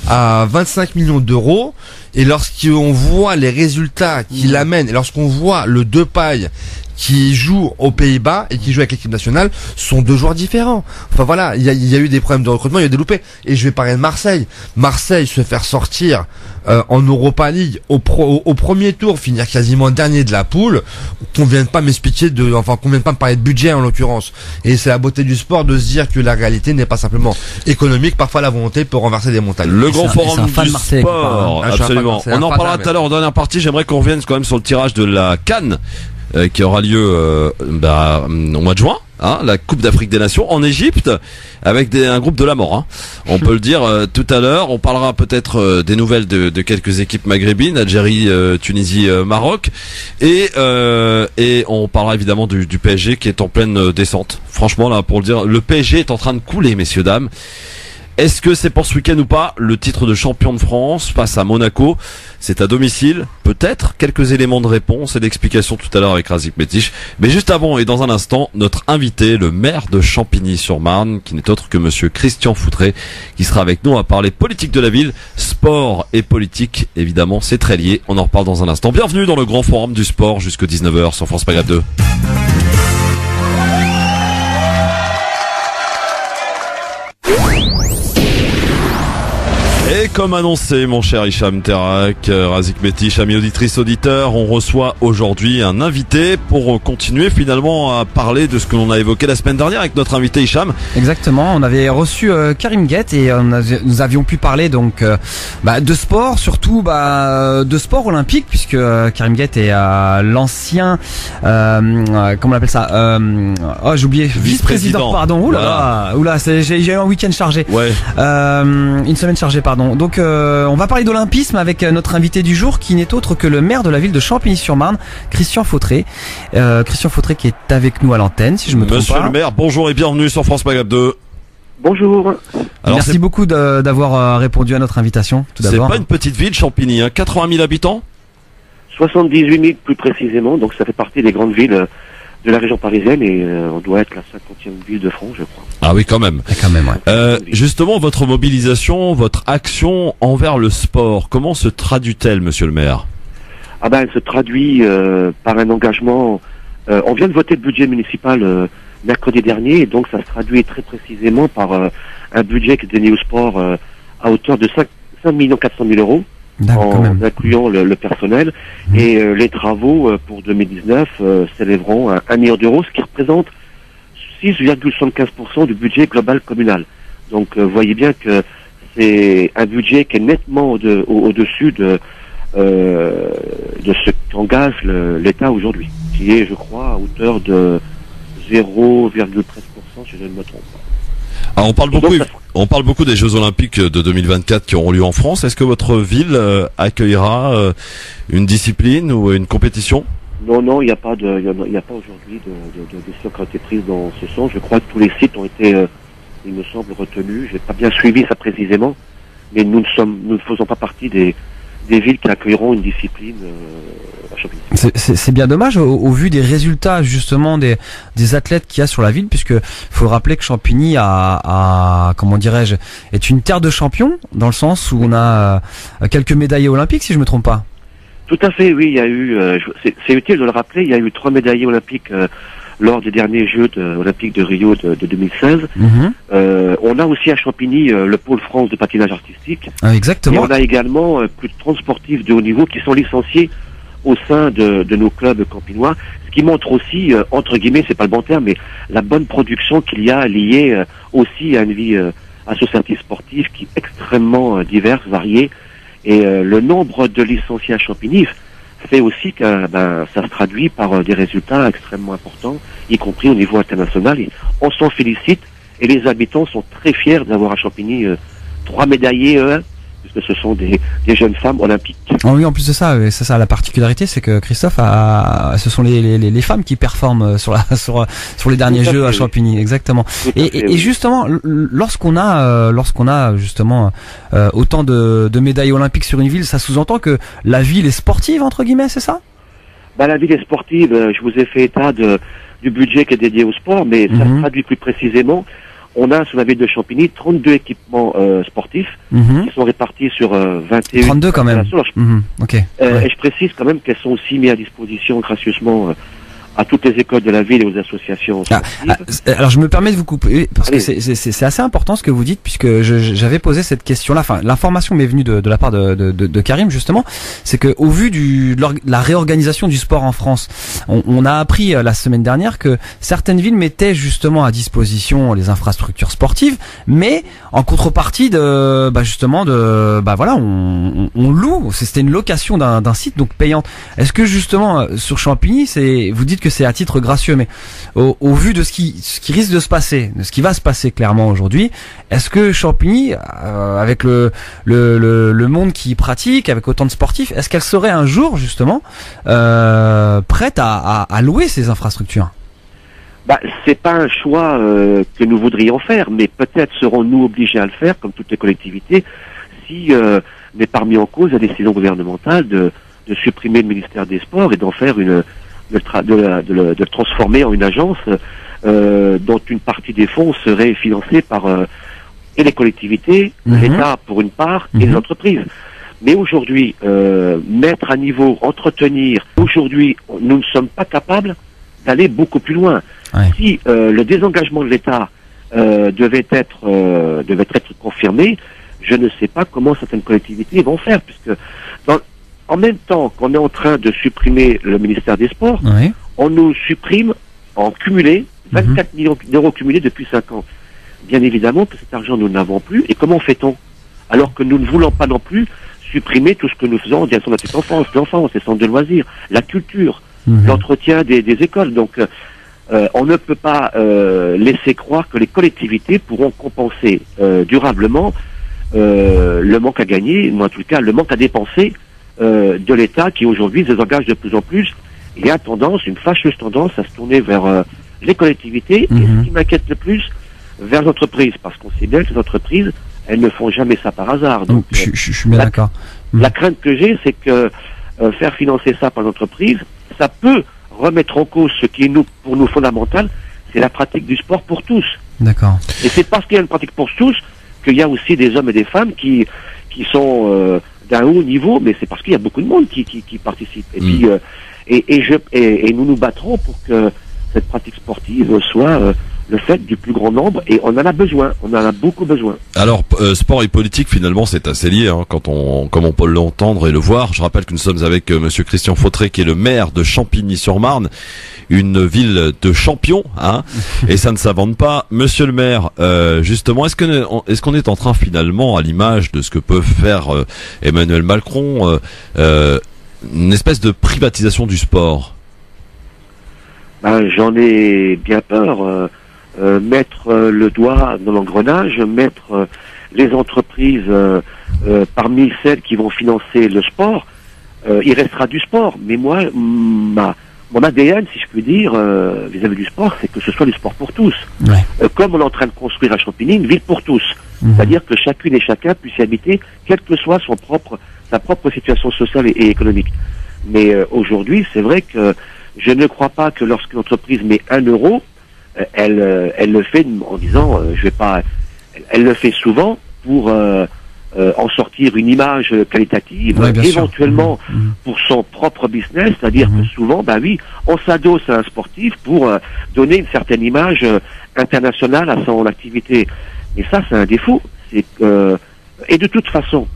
à vingt-cinq millions d'euros, et lorsqu'on voit les résultats qu'il mmh. amène, et lorsqu'on voit le Depay qui joue aux Pays-Bas et qui joue avec l'équipe nationale, sont deux joueurs différents. Enfin voilà, il y a, y a eu des problèmes de recrutement, il y a eu des loupés. Et je vais parler de Marseille. Marseille se faire sortir euh, en Europa League au, pro, au, au premier tour, finir quasiment dernier de la poule, qu'on vienne pas m'expliquer de, enfin qu'on vienne pas me parler de budget en l'occurrence. Et c'est la beauté du sport de se dire que la réalité n'est pas simplement économique. Parfois la volonté peut renverser des montagnes. Le grand forum du Marseille, sport, hein, absolument. On en parlera tout à l'heure en dernière partie. J'aimerais qu'on revienne quand même sur le tirage de la CAN. Euh, qui aura lieu euh, bah, au mois de juin, hein, la Coupe d'Afrique des Nations en Égypte, avec des, un groupe de la mort. Hein. On peut le dire euh, tout à l'heure. On parlera peut-être euh, des nouvelles de, de quelques équipes maghrébines, Algérie, euh, Tunisie, euh, Maroc, et euh, et on parlera évidemment du, du P S G qui est en pleine descente. Franchement là, pour le dire, le P S G est en train de couler, messieurs dames. Est-ce que c'est pour ce week-end ou pas? Le titre de champion de France face à Monaco, c'est à domicile. Peut-être quelques éléments de réponse et d'explication tout à l'heure avec Razik Métiche. Mais juste avant et dans un instant, notre invité, le maire de Champigny-sur-Marne, qui n'est autre que monsieur Christian Foutré, qui sera avec nous à parler politique de la ville, sport et politique. Évidemment, c'est très lié. On en reparle dans un instant. Bienvenue dans le grand forum du sport jusqu'à dix-neuf heures sur France Maghreb deux. Et comme annoncé, mon cher Hicham Terak, Razik Métiche, amis auditrices, auditeurs, on reçoit aujourd'hui un invité pour continuer finalement à parler de ce que l'on a évoqué la semaine dernière avec notre invité Hicham. Exactement, on avait reçu euh, Karim Guet et on avait, nous avions pu parler donc euh, bah, de sport, surtout bah, de sport olympique, puisque euh, Karim Guet est euh, l'ancien, euh, comment on appelle ça, euh, oh j'ai oublié, vice-président, pardon, oula, voilà. oula, c'est, j'ai, j'ai eu un week-end chargé, ouais. euh, une semaine chargée, pardon. Donc euh, on va parler d'olympisme avec notre invité du jour qui n'est autre que le maire de la ville de Champigny-sur-Marne, Christian Foutré. Euh, Christian Foutré qui est avec nous à l'antenne, si je me trompe Monsieur pas. Monsieur le maire, bonjour et bienvenue sur France Maghreb deux. Bonjour. Alors merci beaucoup de, d'avoir répondu à notre invitation. Tout d'abord. C'est pas une petite ville, Champigny, hein, quatre-vingt mille habitants soixante-dix-huit mille plus précisément, donc ça fait partie des grandes villes de la région parisienne et euh, on doit être la cinquantième ville de France, je crois. Ah oui, quand même. Et quand même, ouais. Euh, justement, votre mobilisation, votre action envers le sport, comment se traduit-elle, monsieur le maire? Ah ben, elle se traduit euh, par un engagement. Euh, on vient de voter le budget municipal euh, mercredi dernier, et donc ça se traduit très précisément par euh, un budget qui est dédié au sport euh, à hauteur de cinq millions quatre cent mille euros. En incluant le, le personnel, mmh. et euh, les travaux euh, pour deux mille dix-neuf euh, s'élèveront à un million d'euros, ce qui représente six virgule soixante-quinze pour cent du budget global communal. Donc vous euh, voyez bien que c'est un budget qui est nettement au de, au, au-dessus de, euh, de ce qu'engage le, l'État aujourd'hui, qui est, je crois, à hauteur de zéro virgule treize pour cent, si je ne me trompe pas. Alors on parle beaucoup, on parle beaucoup des Jeux Olympiques de deux mille vingt-quatre qui auront lieu en France. Est-ce que votre ville euh, accueillera euh, une discipline ou une compétition? Non, non, il n'y a pas de, il n'y a pas aujourd'hui de, de, de décision qui a été prise dans ce sens. Je crois que tous les sites ont été, euh, il me semble, retenus. J'ai pas bien suivi ça précisément, mais nous ne sommes, nous ne faisons pas partie des, des villes qui accueilleront une discipline euh, à Champigny. C'est, c'est, c'est bien dommage au, au vu des résultats justement des, des athlètes qu'il y a sur la ville, puisque faut rappeler que Champigny a, a comment dirais-je, est une terre de champions, dans le sens où on a euh, quelques médaillés olympiques, si je me trompe pas. Tout à fait, oui, il y a eu, euh, c'est, c'est utile de le rappeler, il y a eu trois médaillés olympiques euh, lors des derniers Jeux de, olympiques de Rio de, de deux mille seize. Mm-hmm. Euh, on a aussi à Champigny euh, le pôle France de patinage artistique. Ah, exactement. Et on a également euh, plus de trente sportifs de haut niveau qui sont licenciés au sein de, de nos clubs campinois, ce qui montre aussi, euh, entre guillemets, c'est pas le bon terme, mais la bonne production qu'il y a liée euh, aussi à une vie euh, associative sportive qui est extrêmement euh, diverse, variée, et euh, le nombre de licenciés à Champigny fait aussi que ben, ça se traduit par euh, des résultats extrêmement importants, y compris au niveau international, et on s'en félicite, et les habitants sont très fiers d'avoir à Champigny euh, trois médaillés, euh, puisque ce sont des, des jeunes femmes olympiques. Oh oui, en plus de ça, c'est ça la particularité, c'est que Christophe a, ce sont les, les, les femmes qui performent sur la sur sur les derniers Jeux à, à Champigny, oui. Exactement. Et, fait, et, oui. et justement, lorsqu'on a euh, lorsqu'on a justement euh, autant de, de médailles olympiques sur une ville, ça sous-entend que la ville est sportive entre guillemets, c'est ça? Bah la ville est sportive. Je vous ai fait état de du budget qui est dédié au sport, mais mm-hmm. ça se traduit plus précisément. On a sur la ville de Champigny trente-deux équipements euh, sportifs mmh. qui sont répartis sur euh, vingt et un. trente-deux quand même. Mmh. Ok. Euh, ouais. Et je précise quand même qu'elles sont aussi mises à disposition gracieusement euh, à toutes les écoles de la ville et aux associations. Ah, ah, alors je me permets de vous couper parce Allez. que c'est, c'est, c'est assez important ce que vous dites, puisque je, j'avais posé cette question-là. Enfin, l'information m'est venue de, de la part de, de, de, de Karim justement. C'est que au vu du, de la réorganisation du sport en France, on, on a appris la semaine dernière que certaines villes mettaient justement à disposition les infrastructures sportives, mais en contrepartie de, bah justement de, bah voilà, on, on, on loue. C'était une location d'un, d'un site donc payante. Est-ce que justement sur Champigny, c'est, vous dites que c'est à titre gracieux, mais au, au vu de ce qui, ce qui risque de se passer, de ce qui va se passer clairement aujourd'hui, est-ce que Champigny, euh, avec le, le, le, le monde qui y pratique, avec autant de sportifs, est-ce qu'elle serait un jour justement euh, prête à, à, à louer ces infrastructures? Bah, c'est pas un choix euh, que nous voudrions faire, mais peut-être serons-nous obligés à le faire, comme toutes les collectivités, si euh, n'est pas remis en cause la décision gouvernementale de, de supprimer le ministère des Sports et d'en faire une, de, le tra- de, la- de le, de le transformer en une agence euh, dont une partie des fonds serait financée par euh, et les collectivités, Mhm. l'État pour une part, et les Mhm. entreprises. Mais aujourd'hui, euh, mettre à niveau, entretenir, aujourd'hui, nous ne sommes pas capables d'aller beaucoup plus loin. Ouais. Si euh, le désengagement de l'État euh, devait être euh, devait être confirmé, je ne sais pas comment certaines collectivités vont faire, puisque dans, en même temps qu'on est en train de supprimer le ministère des Sports, Oui. on nous supprime en cumulé vingt-quatre millions d'euros cumulés depuis cinq ans. Bien évidemment que cet argent nous n'avons plus, et comment fait-on alors que nous ne voulons pas non plus supprimer tout ce que nous faisons en direction de la petite enfance, l'enfance, les centres de loisirs, la culture, Mhm. l'entretien des, des écoles. Donc, euh, euh, on ne peut pas euh, laisser croire que les collectivités pourront compenser euh, durablement euh, le manque à gagner, ou en tout cas le manque à dépenser euh, de l'État qui aujourd'hui se désengage de plus en plus et a tendance, une fâcheuse tendance à se tourner vers euh, les collectivités et Mhm. ce qui m'inquiète le plus, vers l'entreprise, parce qu'on sait bien que les entreprises, elles ne font jamais ça par hasard. Donc, Je, je- je suis bien la- d'accord. la crainte que j'ai, c'est que euh, faire financer ça par l'entreprise, ça peut remettre en cause ce qui est nous, pour nous fondamental, c'est la pratique du sport pour tous. D'accord. Et c'est parce qu'il y a une pratique pour tous qu'il y a aussi des hommes et des femmes qui qui sont euh, d'un haut niveau, mais c'est parce qu'il y a beaucoup de monde qui qui, qui participe. Et Mm. puis euh, et, et je et, et nous nous battrons pour que cette pratique sportive soit euh, le fait du plus grand nombre, et on en a besoin, on en a beaucoup besoin. Alors, p- euh, sport et politique, finalement, c'est assez lié, hein, quand on, comme on peut l'entendre et le voir. Je rappelle que nous sommes avec euh, Monsieur Christian Fautré, qui est le maire de Champigny-sur-Marne, une ville de champions, hein, et ça ne s'invente pas. Monsieur le maire, euh, justement, est-ce que est-ce qu'on est en train finalement, à l'image de ce que peut faire euh, Emmanuel Macron, euh, euh, une espèce de privatisation du sport? Ben, j'en ai bien peur. euh, euh, mettre euh, le doigt dans l'engrenage, mettre euh, les entreprises euh, euh, parmi celles qui vont financer le sport, euh, il restera du sport. Mais moi, ma, mon A D N, si je puis dire, euh, vis-à-vis du sport, c'est que ce soit du sport pour tous. Ouais. Euh, comme on est en train de construire à Champigny une ville pour tous. Mhm. C'est-à-dire que chacune et chacun puisse y habiter, quelle que soit son propre, sa propre situation sociale et, et économique. Mais euh, aujourd'hui, c'est vrai que je ne crois pas que lorsqu'une entreprise met un euro, euh, elle, euh, elle le fait en disant, euh, je vais pas, elle, elle le fait souvent pour euh, euh, en sortir une image qualitative, Ouais, bien sûr. éventuellement Mhm. pour son propre business, c'est-à-dire que souvent, bah oui, on s'adosse à un sportif pour euh, donner une certaine image euh, internationale à son activité. Et ça, c'est un défaut. C'est que, euh, et de toute façon,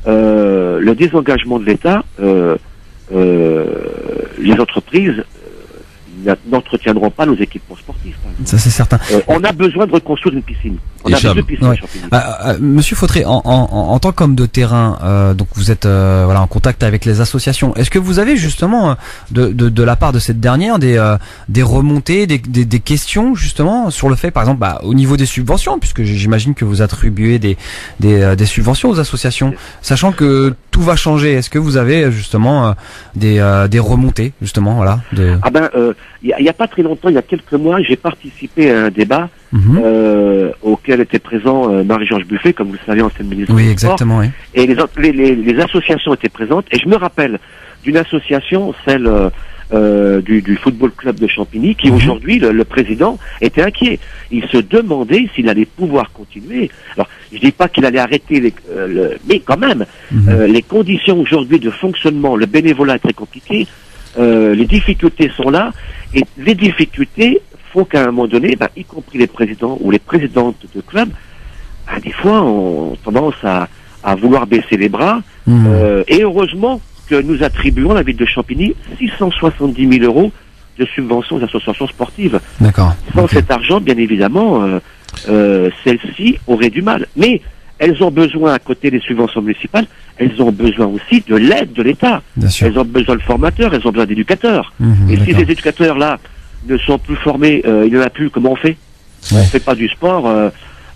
euh, le désengagement de l'État, euh, euh, les entreprises euh, n'entretiendront pas nos équipements sportifs. par exemple. Ça c'est certain. Euh, on a besoin de reconstruire une piscine. On Et a Cham. deux piscines Ouais. à Champigny. Ah, ah, Monsieur Fautré, en, en, en tant qu'homme de terrain, euh, donc vous êtes euh, voilà en contact avec les associations. Est-ce que vous avez justement euh, de, de, de la part de cette dernière des euh, des remontées, des, des, des questions justement sur le fait, par exemple, bah, au niveau des subventions, puisque j'imagine que vous attribuez des des, euh, des subventions aux associations, sachant que tout va changer. Est-ce que vous avez justement euh, des euh, des remontées justement, voilà, de... Ah ben, euh, il y, a- il y a pas très longtemps, il y a quelques mois, j'ai participé à un débat Mhm. euh, auquel était présent euh, Marie-Georges Buffet, comme vous le savez, ancienne ministre Oui, du Sport. exactement, oui. Et les, autres- les, les, les associations étaient présentes. Et je me rappelle d'une association, celle euh, euh, du, du Football Club de Champigny, qui aujourd'hui, le, le président, était inquiet. Il se demandait s'il allait pouvoir continuer. Alors, je dis pas qu'il allait arrêter, les, euh, le, mais quand même, euh, les conditions aujourd'hui de fonctionnement, le bénévolat est très compliqué. Euh, les difficultés sont là, et les difficultés font qu'à un moment donné, ben, y compris les présidents ou les présidentes de clubs, ben, des fois ont tendance à, à vouloir baisser les bras. Mhm. Euh, et heureusement que nous attribuons à la ville de Champigny six cent soixante-dix mille euros de subventions aux associations sportives. D'accord. Sans cet argent, bien évidemment, euh, euh, celles-ci auraient du mal. Mais elles ont besoin, à côté des subventions municipales, elles ont besoin aussi de l'aide de l'État. Bien sûr. Elles ont besoin de formateurs, elles ont besoin d'éducateurs. Mhm, Et si d'accord. ces éducateurs-là ne sont plus formés, euh, il n'y en a plus, comment on fait? Ouais. On fait pas du sport, euh,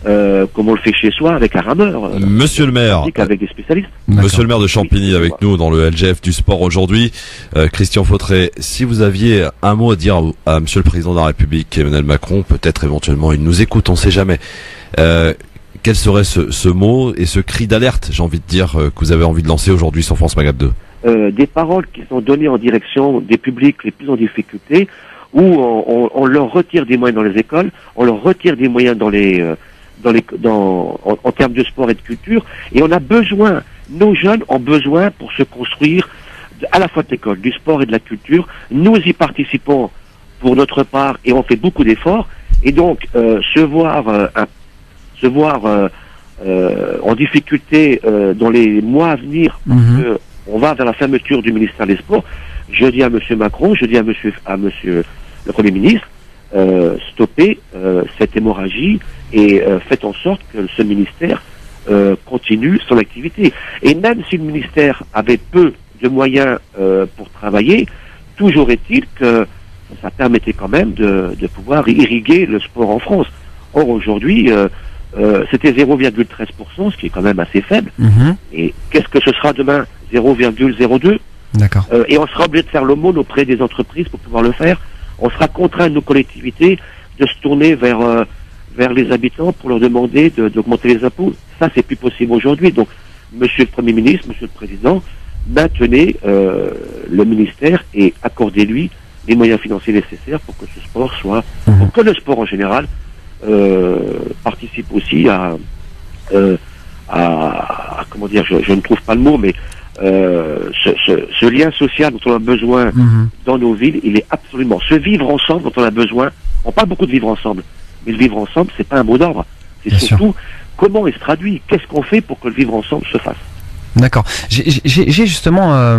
euh, comme on le fait chez soi avec un rameur. Euh, Monsieur le maire, avec des spécialistes. Monsieur le maire de Champigny avec nous dans le L G F du sport aujourd'hui. Euh, Christian Fautré, si vous aviez un mot à dire à, à Monsieur le Président de la République, Emmanuel Macron, peut-être éventuellement il nous écoute, on sait jamais. Euh, quel serait ce, ce mot et ce cri d'alerte, j'ai envie de dire, euh, que vous avez envie de lancer aujourd'hui sur France Maghreb deux? Euh, des paroles qui sont données en direction des publics les plus en difficulté, où on, on, on leur retire des moyens dans les écoles, on leur retire des moyens dans les, euh, dans les, dans, en, en termes de sport et de culture, et on a besoin, nos jeunes ont besoin pour se construire à la fois de l'école, du sport et de la culture. Nous y participons pour notre part et on fait beaucoup d'efforts, et donc euh, se voir, euh, un, se voir euh, euh, en difficulté euh, dans les mois à venir, parce Mhm. que on va vers la fermeture du ministère des Sports. Je dis à Monsieur Macron, je dis à Monsieur, à Monsieur le Premier ministre, euh, stoppez euh, cette hémorragie et euh, faites en sorte que ce ministère euh, continue son activité. Et même si le ministère avait peu de moyens euh, pour travailler, toujours est-il que ça permettait quand même de, de pouvoir irriguer le sport en France. Or aujourd'hui, euh, euh, c'était zéro virgule treize pour cent, ce qui est quand même assez faible. Mhm. Et qu'est-ce que ce sera demain? zéro virgule zéro deux. D'accord. Euh, et on sera obligé de faire l'aumône auprès des entreprises pour pouvoir le faire. On sera contraint, nos collectivités, de se tourner vers euh, vers les habitants pour leur demander de- d'augmenter les impôts. Ça, c'est plus possible aujourd'hui. Donc, Monsieur le Premier ministre, Monsieur le Président, maintenez euh, le ministère et accordez-lui les moyens financiers nécessaires pour que ce sport soit, pour que le sport en général euh, participe aussi à, euh, à, à- comment dire, je, je ne trouve pas le mot, mais euh, ce, ce, ce lien social dont on a besoin Mhm. dans nos villes, il est absolument, ce vivre ensemble dont on a besoin. On parle beaucoup de vivre ensemble, mais le vivre ensemble, c'est pas un mot d'ordre. C'est Bien surtout comment il se traduit. Qu'est-ce qu'on fait pour que le vivre ensemble se fasse? D'accord. J'ai j'ai- j'ai justement, euh,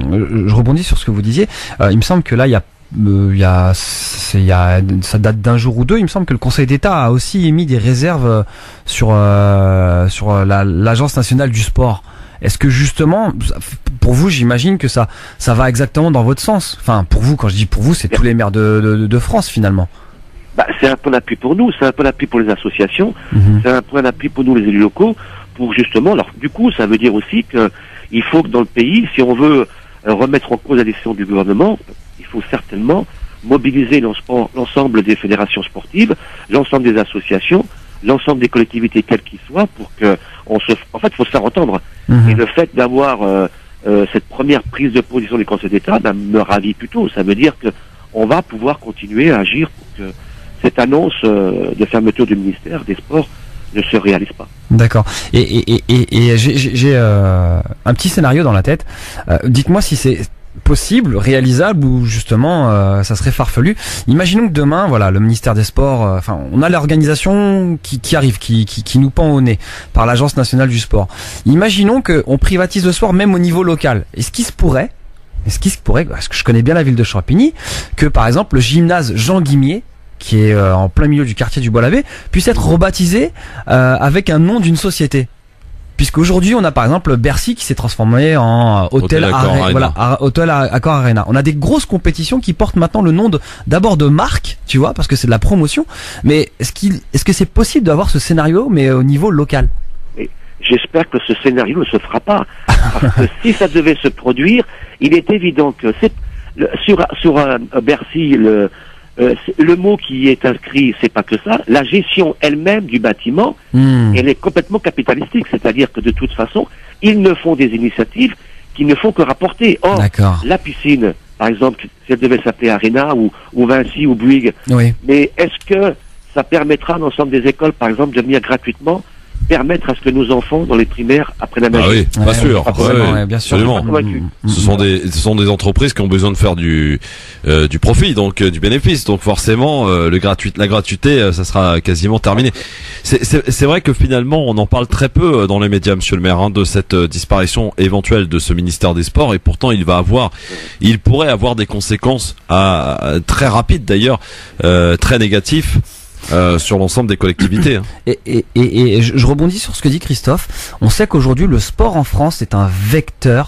je rebondis sur ce que vous disiez. Euh, il me semble que là, il y a, euh, il y a, c'est- il y a, ça date d'un jour ou deux. Il me semble que le Conseil d'État a aussi émis des réserves euh, sur euh, sur euh, la- l'Agence nationale du sport. Est-ce que justement, pour vous, j'imagine que ça, ça va exactement dans votre sens. Enfin, pour vous, quand je dis pour vous, c'est tous les maires de, de, de France finalement. Bah, c'est un point d'appui pour nous, c'est un point d'appui pour les associations, Mhm. c'est un point d'appui pour nous les élus locaux, pour justement, alors du coup ça veut dire aussi que il faut que dans le pays, si on veut euh, remettre en cause la décision du gouvernement, il faut certainement mobiliser l'ensemble l'ensemble des fédérations sportives, l'ensemble des associations, l'ensemble des collectivités quelles qu'ils soient, pour que on se, en fait, il faut se faire entendre. Mhm. Et le fait d'avoir euh, euh, cette première prise de position du Conseil d'État ben, me ravit plutôt. Ça veut dire que on va pouvoir continuer à agir pour que cette annonce euh, de fermeture du ministère des Sports ne se réalise pas. D'accord. Et, et, et, et, et j'ai- j'ai j'ai, euh, un petit scénario dans la tête. Euh, Dites-moi si c'est possible, réalisable ou justement euh, ça serait farfelu. Imaginons que demain, voilà, le ministère des Sports, euh, enfin, on a l'organisation qui, qui arrive, qui, qui, qui nous pend au nez par l'Agence nationale du sport. Imaginons que on privatise le sport même au niveau local. Est-ce qu'il se pourrait, est-ce qu'il se pourrait, parce que je connais bien la ville de Champigny, que par exemple le gymnase Jean Guimier, qui est euh, en plein milieu du quartier du Bois-l'Abbé, puisse être rebaptisé euh, avec un nom d'une société. Puisqu'aujourd'hui, on a par exemple Bercy qui s'est transformé en euh, hôtel, Hôtel Accor Are- Arena. voilà, Ar- hôtel A- Accor Arena. On a des grosses compétitions qui portent maintenant le nom de, d'abord de marque, tu vois, parce que c'est de la promotion. Mais est-ce qu'il, est-ce que c'est possible d'avoir ce scénario, mais au niveau local? Et j'espère que ce scénario ne se fera pas. Parce que si ça devait se produire, il est évident que c'est, le, sur, sur euh, Bercy, le, euh, c'est- le mot qui y est inscrit, c'est pas que ça. La gestion elle-même du bâtiment, Hmm. elle est complètement capitalistique. C'est-à-dire que de toute façon, ils ne font des initiatives qui ne font que rapporter. Or, D'accord. la piscine, par exemple, si elle devait s'appeler Arena ou, ou Vinci ou Bouygues, Oui. mais est-ce que ça permettra à l'ensemble des écoles, par exemple, de venir gratuitement permettre à ce que nos enfants, dans les primaires, apprennent à Ah nager? oui, bien Ouais, sûr. absolument, Ouais, ouais, bien sûr. absolument. Je suis pas convaincu. Ce sont des, ce sont des entreprises qui ont besoin de faire du, euh, du profit, donc euh, du bénéfice. Donc forcément, euh, le gratuit, la gratuité, euh, ça sera quasiment terminé. C'est, c'est, c'est vrai que finalement, on en parle très peu euh, dans les médias, Monsieur le Maire, hein, de cette euh, disparition éventuelle de ce ministère des Sports. Et pourtant, il va avoir, il pourrait avoir des conséquences à, à- très rapides d'ailleurs, euh, très négatives. Euh, sur l'ensemble des collectivités. hein. Et, et, et, et je, je rebondis sur ce que dit Christophe. On sait qu'aujourd'hui, le sport en France est un vecteur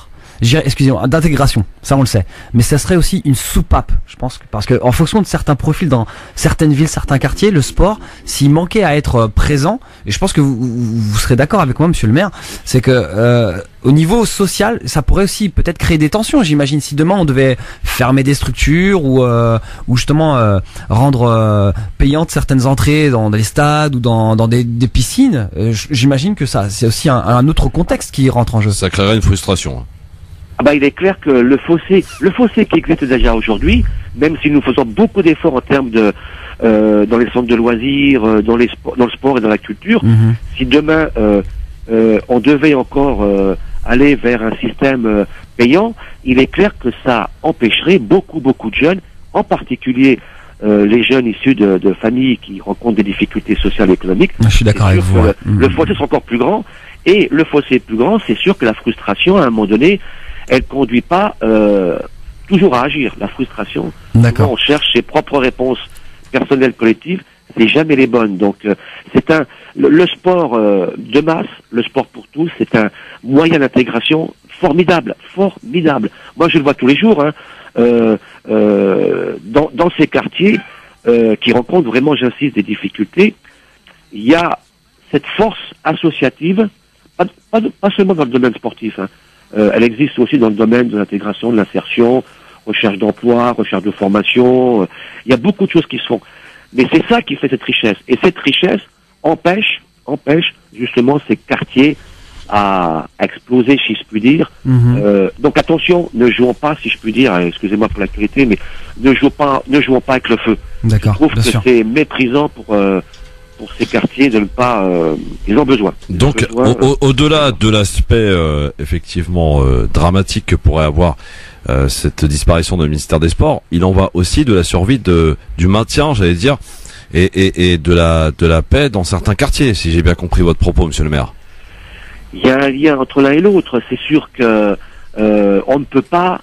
je dirais, excusez-moi, d'intégration, ça on le sait, mais ça serait aussi une soupape, je pense, parce que en fonction de certains profils dans certaines villes, certains quartiers, le sport, s'il manquait à être présent, et je pense que vous, vous, vous serez d'accord avec moi, monsieur le maire, c'est que euh, au niveau social, ça pourrait aussi peut-être créer des tensions, j'imagine, si demain on devait fermer des structures ou, euh, ou justement euh, rendre euh, payantes certaines entrées dans, dans les stades ou dans, dans des, des piscines, euh, j'imagine que ça, c'est aussi un, un autre contexte qui rentre en jeu. Ça créerait une frustration. Ah bah, il est clair que le fossé, le fossé qui existe déjà aujourd'hui, même si nous faisons beaucoup d'efforts en termes de euh, dans les centres de loisirs, euh, dans les spo- dans le sport et dans la culture, mmh. si demain euh, euh, on devait encore euh, aller vers un système euh, payant, il est clair que ça empêcherait beaucoup beaucoup de jeunes, en particulier euh, les jeunes issus de, de familles qui rencontrent des difficultés sociales et économiques. Je suis d'accord avec vous. Le, mmh. le fossé sera encore plus grand, et le fossé plus grand, c'est sûr que la frustration, à un moment donné, elle conduit pas euh, toujours à agir. La frustration, D'accord. on cherche ses propres réponses personnelles collectives, c'est jamais les bonnes. Donc euh, c'est un le, le sport euh, de masse, le sport pour tous, c'est un moyen d'intégration formidable, formidable. Moi je le vois tous les jours, hein, euh, euh, dans, dans ces quartiers euh, qui rencontrent vraiment, j'insiste, des difficultés. Il y a cette force associative, pas, pas, pas seulement dans le domaine sportif, hein. Euh, elle existe aussi dans le domaine de l'intégration, de l'insertion, recherche d'emploi, recherche de formation. Euh, il y a beaucoup de choses qui se font. Mais c'est ça qui fait cette richesse. Et cette richesse empêche, empêche justement ces quartiers à, à exploser, si je puis dire. Mmh. Euh, donc attention, ne jouons pas, si je puis dire, excusez-moi pour la qualité, mais ne jouons pas, ne jouons pas avec le feu. D'accord, je trouve bien que sûr. c'est méprisant pour euh, pour ces quartiers de ne pas. Euh, ils ont besoin. Ils Donc, ont besoin, au, au, au-delà de l'aspect euh, effectivement euh, dramatique que pourrait avoir euh, cette disparition du ministère des Sports, il en va aussi de la survie de du maintien, j'allais dire, et, et, et de la de la paix dans certains quartiers, si j'ai bien compris votre propos, monsieur le maire. Il y a un lien entre l'un et l'autre. C'est sûr que euh, on ne peut pas.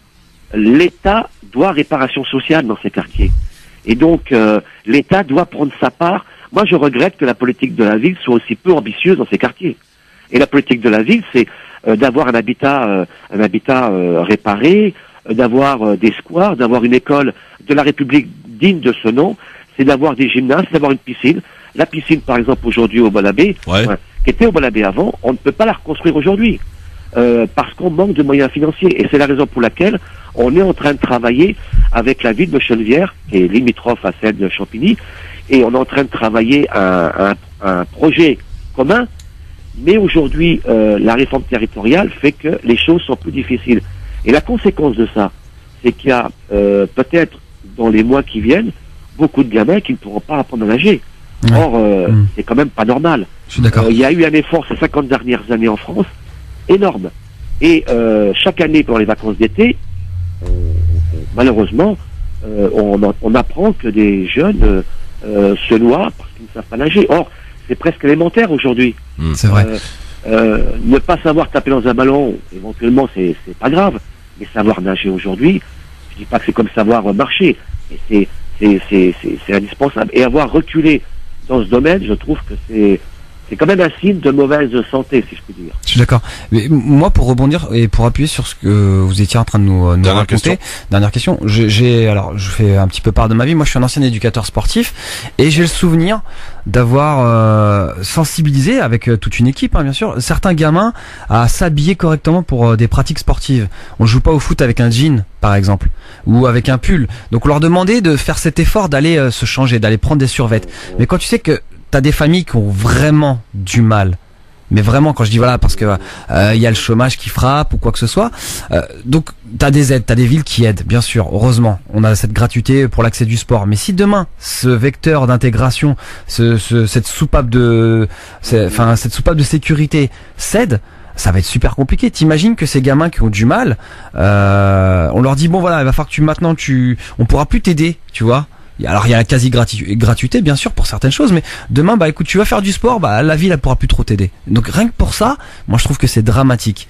L'État doit réparation sociale dans ces quartiers, et donc euh, l'État doit prendre sa part. Moi, je regrette que la politique de la ville soit aussi peu ambitieuse dans ces quartiers. Et la politique de la ville, c'est euh, d'avoir un habitat, euh, un habitat euh, réparé, euh, d'avoir euh, des squares, d'avoir une école de la République digne de ce nom. C'est d'avoir des gymnases, d'avoir une piscine. La piscine, par exemple, aujourd'hui au Bolabé, ouais. euh, qui était au Bolabé avant, on ne peut pas la reconstruire aujourd'hui euh, parce qu'on manque de moyens financiers. Et c'est la raison pour laquelle on est en train de travailler avec la ville de Chennevières, qui est limitrophe à celle de Champigny, et on est en train de travailler un, un, un projet commun. Mais aujourd'hui, euh, la réforme territoriale fait que les choses sont plus difficiles. Et la conséquence de ça, c'est qu'il y a euh, peut-être dans les mois qui viennent beaucoup de gamins qui ne pourront pas apprendre à nager. Ouais. Or, euh, mmh. c'est quand même pas normal. Je suis d'accord. Euh, il y a eu un effort ces cinquante dernières années en France énorme. Et euh, chaque année pendant les vacances d'été, on, on, malheureusement, euh, on, on apprend que des jeunes euh, euh, se noient parce qu'ils ne savent pas nager. Or, c'est presque élémentaire aujourd'hui. Mmh. C'est vrai. Euh, euh, ne pas savoir taper dans un ballon, éventuellement, c'est, c'est pas grave. Mais savoir nager aujourd'hui, je dis pas que c'est comme savoir marcher, mais c'est, c'est, c'est, c'est, c'est indispensable. Et avoir reculé dans ce domaine, je trouve que c'est, c'est quand même un signe de mauvaise santé, si je puis dire. Je suis d'accord. Mais moi, pour rebondir et pour appuyer sur ce que vous étiez en train de nous, nous Dernière raconter, question. dernière question. J'ai, j'ai, alors, je fais un petit peu part de ma vie. Moi, je suis un ancien éducateur sportif et j'ai le souvenir d'avoir euh, sensibilisé avec euh, toute une équipe, hein, bien sûr, certains gamins à s'habiller correctement pour euh, des pratiques sportives. On joue pas au foot avec un jean, par exemple, ou avec un pull. Donc, on leur demandait de faire cet effort d'aller euh, se changer, d'aller prendre des survêtements. Mais quand tu sais que t'as des familles qui ont vraiment du mal, mais vraiment, quand je dis voilà, parce que il euh, y a le chômage qui frappe ou quoi que ce soit, euh, donc t'as des aides, t'as des villes qui aident, bien sûr, heureusement, on a cette gratuité pour l'accès du sport. Mais si demain ce vecteur d'intégration, ce, ce, cette soupape de, enfin cette soupape de sécurité cède, ça va être super compliqué. T'imagines que ces gamins qui ont du mal, euh, on leur dit bon voilà, il va falloir que tu maintenant tu, on pourra plus t'aider, tu vois. Alors il y a la quasi gratuité bien sûr pour certaines choses, mais demain bah écoute tu vas faire du sport, bah la ville elle pourra plus trop t'aider. Donc rien que pour ça, moi je trouve que c'est dramatique.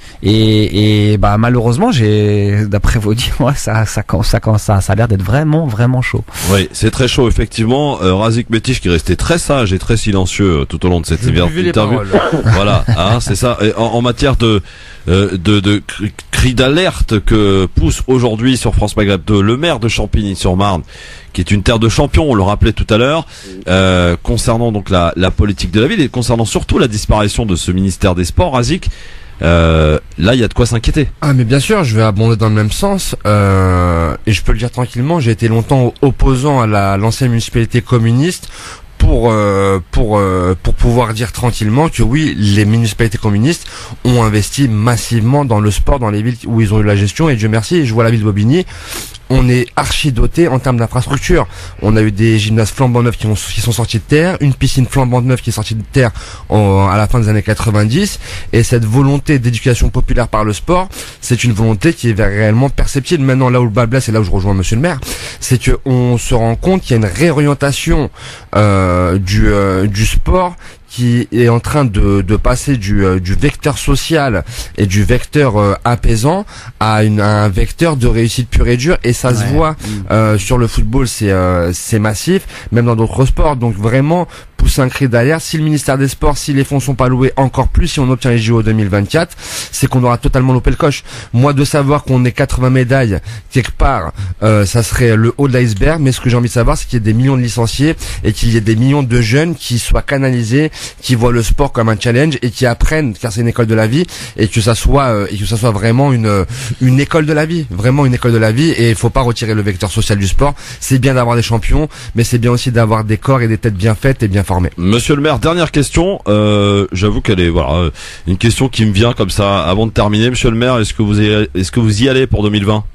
Et, et bah malheureusement j'ai, d'après vos dires, ouais, ça ça ça ça ça, ça a l'air d'être vraiment vraiment chaud. Oui, c'est très chaud effectivement. Euh, Razik Metish qui restait très sage et très silencieux euh, tout au long de cette interview. Voilà, hein, c'est ça. Et en, en matière de euh, de, de cri d'alerte que pousse aujourd'hui sur France Maghreb deux le maire de Champigny-sur-Marne, qui est une terre de champions, on le rappelait tout à l'heure, euh, concernant donc la, la politique de la ville et concernant surtout la disparition de ce ministère des Sports, Razik. Euh, là, il y a de quoi s'inquiéter. Ah, mais bien sûr, je vais abonder dans le même sens. Euh, et je peux le dire tranquillement, j'ai été longtemps opposant à la, l'ancienne municipalité communiste. Pour euh, pour euh, pour pouvoir dire tranquillement que oui, les municipalités communistes ont investi massivement dans le sport dans les villes où ils ont eu la gestion, et Dieu merci, je vois la ville de Bobigny, on est archi doté en termes d'infrastructure. On a eu des gymnases flambant neufs qui, ont, qui sont sortis de terre, une piscine flambant neuve qui est sortie de terre en, à la fin des années quatre-vingt-dix, et cette volonté d'éducation populaire par le sport, c'est une volonté qui est réellement perceptible. Maintenant, là où le bas blesse, et là où je rejoins monsieur le maire, c'est que on se rend compte qu'il y a une réorientation euh, du euh, du sport qui est en train de, de passer du, euh, du vecteur social et du vecteur euh, apaisant à, une, à un vecteur de réussite pure et dure, et ça ouais. se voit euh, sur le football, c'est euh, c'est massif, même dans d'autres sports. Donc vraiment pousser un cri d'alerte. Si le ministère des Sports, si les fonds sont pas loués, encore plus si on obtient les J O deux mille vingt-quatre, c'est qu'on aura totalement loupé le coche. Moi, de savoir qu'on ait quatre-vingts médailles quelque part, euh, ça serait le haut de l'iceberg, mais ce que j'ai envie de savoir, c'est qu'il y ait des millions de licenciés et qu'il y ait des millions de jeunes qui soient canalisés, qui voient le sport comme un challenge et qui apprennent, car c'est une école de la vie, et que ça soit euh, et que ça soit vraiment une une école de la vie, vraiment une école de la vie. Et il faut pas retirer le vecteur social du sport. C'est bien d'avoir des champions, mais c'est bien aussi d'avoir des corps et des têtes bien faites et bien formées. Monsieur le maire, dernière question. Euh, j'avoue qu'elle est voilà une question qui me vient comme ça avant de terminer. Monsieur le maire, est-ce que vous y, est-ce que vous y allez pour deux mille vingt?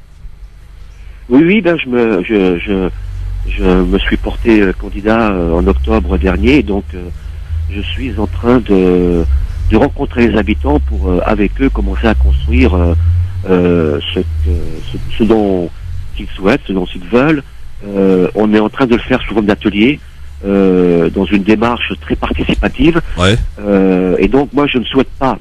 Oui, oui, ben je me je je je me suis porté euh, candidat euh, en octobre dernier, donc euh, je suis en train de, de rencontrer les habitants pour, euh, avec eux, commencer à construire euh, euh, ce, ce, ce dont ils souhaitent, ce dont ils veulent. Euh, on est en train de le faire sous forme d'atelier, euh, dans une démarche très participative. Ouais. Euh, et donc, moi, je ne souhaite pas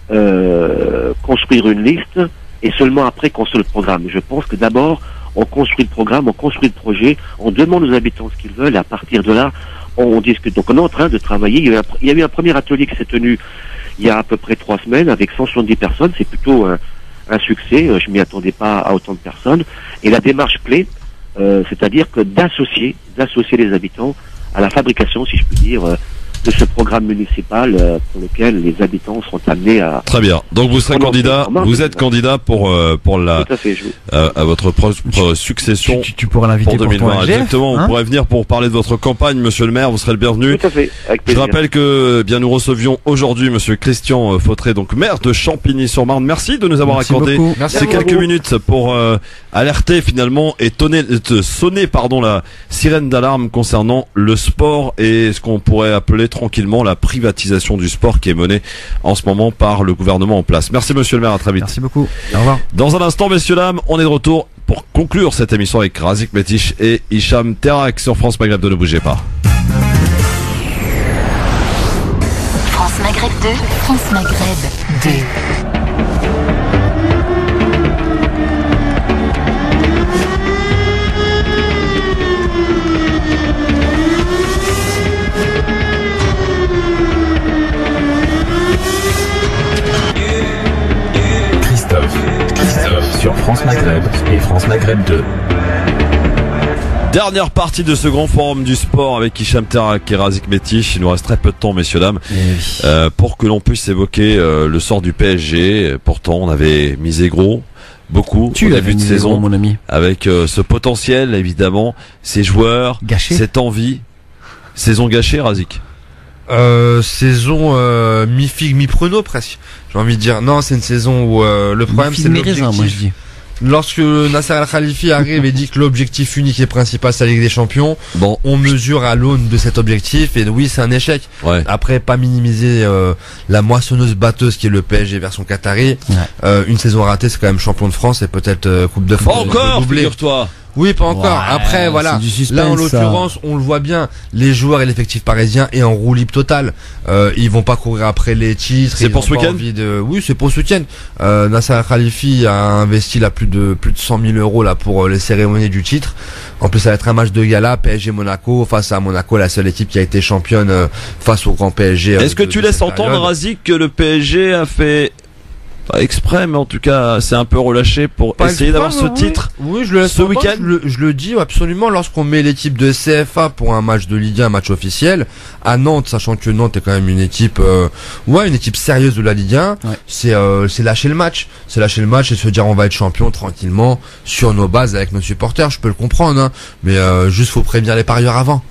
euh, construire une liste et seulement après construire le programme. Je pense que d'abord, on construit le programme, on construit le projet, on demande aux habitants ce qu'ils veulent, et à partir de là, on discute. Donc on est en train de travailler. Il y a eu un, il y a eu un premier atelier qui s'est tenu il y a à peu près trois semaines avec cent soixante-dix personnes. C'est plutôt un, un succès. Je m'y attendais pas à autant de personnes. Et la démarche clé, euh, c'est-à-dire que d'associer, d'associer les habitants à la fabrication, si je puis dire, euh, de ce programme municipal euh, pour lequel les habitants seront amenés à... Très bien. Donc vous serez candidat, vous êtes candidat pour euh, pour la Tout à, fait, je... euh, à votre propre succession. Tu, tu pourras l'inviter pour deux mille vingt. Pour Exactement. Hein, vous pourrez venir pour parler de votre campagne, monsieur le maire. Vous serez le bienvenu. Tout à fait. Avec Je plaisir. rappelle que bien nous recevions aujourd'hui monsieur Christian Fautré, donc maire de Champigny-sur-Marne. Merci de nous avoir Merci accordé beaucoup. ces quelques minutes pour euh, alerter finalement et tonner, euh, sonner pardon la sirène d'alarme concernant le sport et ce qu'on pourrait appeler tranquillement la privatisation du sport qui est menée en ce moment par le gouvernement en place. Merci monsieur le maire, à très vite. Merci beaucoup. Au revoir. Dans un instant, messieurs dames, on est de retour pour conclure cette émission avec Razik Metish et Hicham Terak sur France Maghreb deux. Ne bougez pas. France Maghreb deux, France Maghreb deux. Sur France Maghreb et France Maghreb deux. Dernière partie de ce grand forum du sport avec Hicham Terak et Razik Metish. Il nous reste très peu de temps, messieurs dames, oui. euh, pour que l'on puisse évoquer euh, le sort du P S G. Pourtant, on avait misé gros, beaucoup tu au début de saison, gros, mon ami. avec euh, ce potentiel, évidemment, ces joueurs, Gâché. cette envie. Saison gâchée, Razik. Euh, saison euh, mi-figue, mi-pruneau presque. J'ai envie de dire. Non, c'est une saison où euh, le problème c'est l'objectif. Moi, je dis. Lorsque Nasser Al-Khalifi arrive et dit que l'objectif unique et principal c'est la Ligue des Champions, bon, on mesure à l'aune de cet objectif et oui c'est un échec. Ouais. Après pas minimiser euh, la moissonneuse batteuse qui est le P S G version Qatari. Ouais. Euh, une saison ratée c'est quand même champion de France et peut-être euh, Coupe de France. Pas encore, figure-toi. Oui, pas encore. Ouais, Après, voilà. c'est du suspense, Là, en l'occurrence, on le voit bien. Les joueurs et l'effectif parisien est en roue libre totale. Euh, ils vont pas courir après les titres. C'est pour ce week-end de... Oui, c'est pour ce week-end. Euh, Nasser Khalifi a investi là plus de plus de cent mille euros là pour euh, les cérémonies du titre. En plus, ça va être un match de gala, P S G Monaco face à Monaco, la seule équipe qui a été championne euh, face au grand P S G. Euh, Est-ce que de, tu de laisses cette entendre, période. Razik, que le P S G a fait pas exprès, mais en tout cas, c'est un peu relâché pour Pas essayer exprès, d'avoir ce oui. titre Oui, je le laisse ce entendre, week-end. Je le, je le dis absolument. Lorsqu'on met l'équipe de C F A pour un match de Ligue un, un match officiel, à Nantes, sachant que Nantes est quand même une équipe, euh, ouais, une équipe sérieuse de la Ligue un, Ouais. c'est, euh, c'est lâcher le match, c'est lâcher le match et se dire on va être champion tranquillement sur nos bases avec nos supporters. Je peux le comprendre, hein, mais euh, juste faut prévenir les parieurs avant.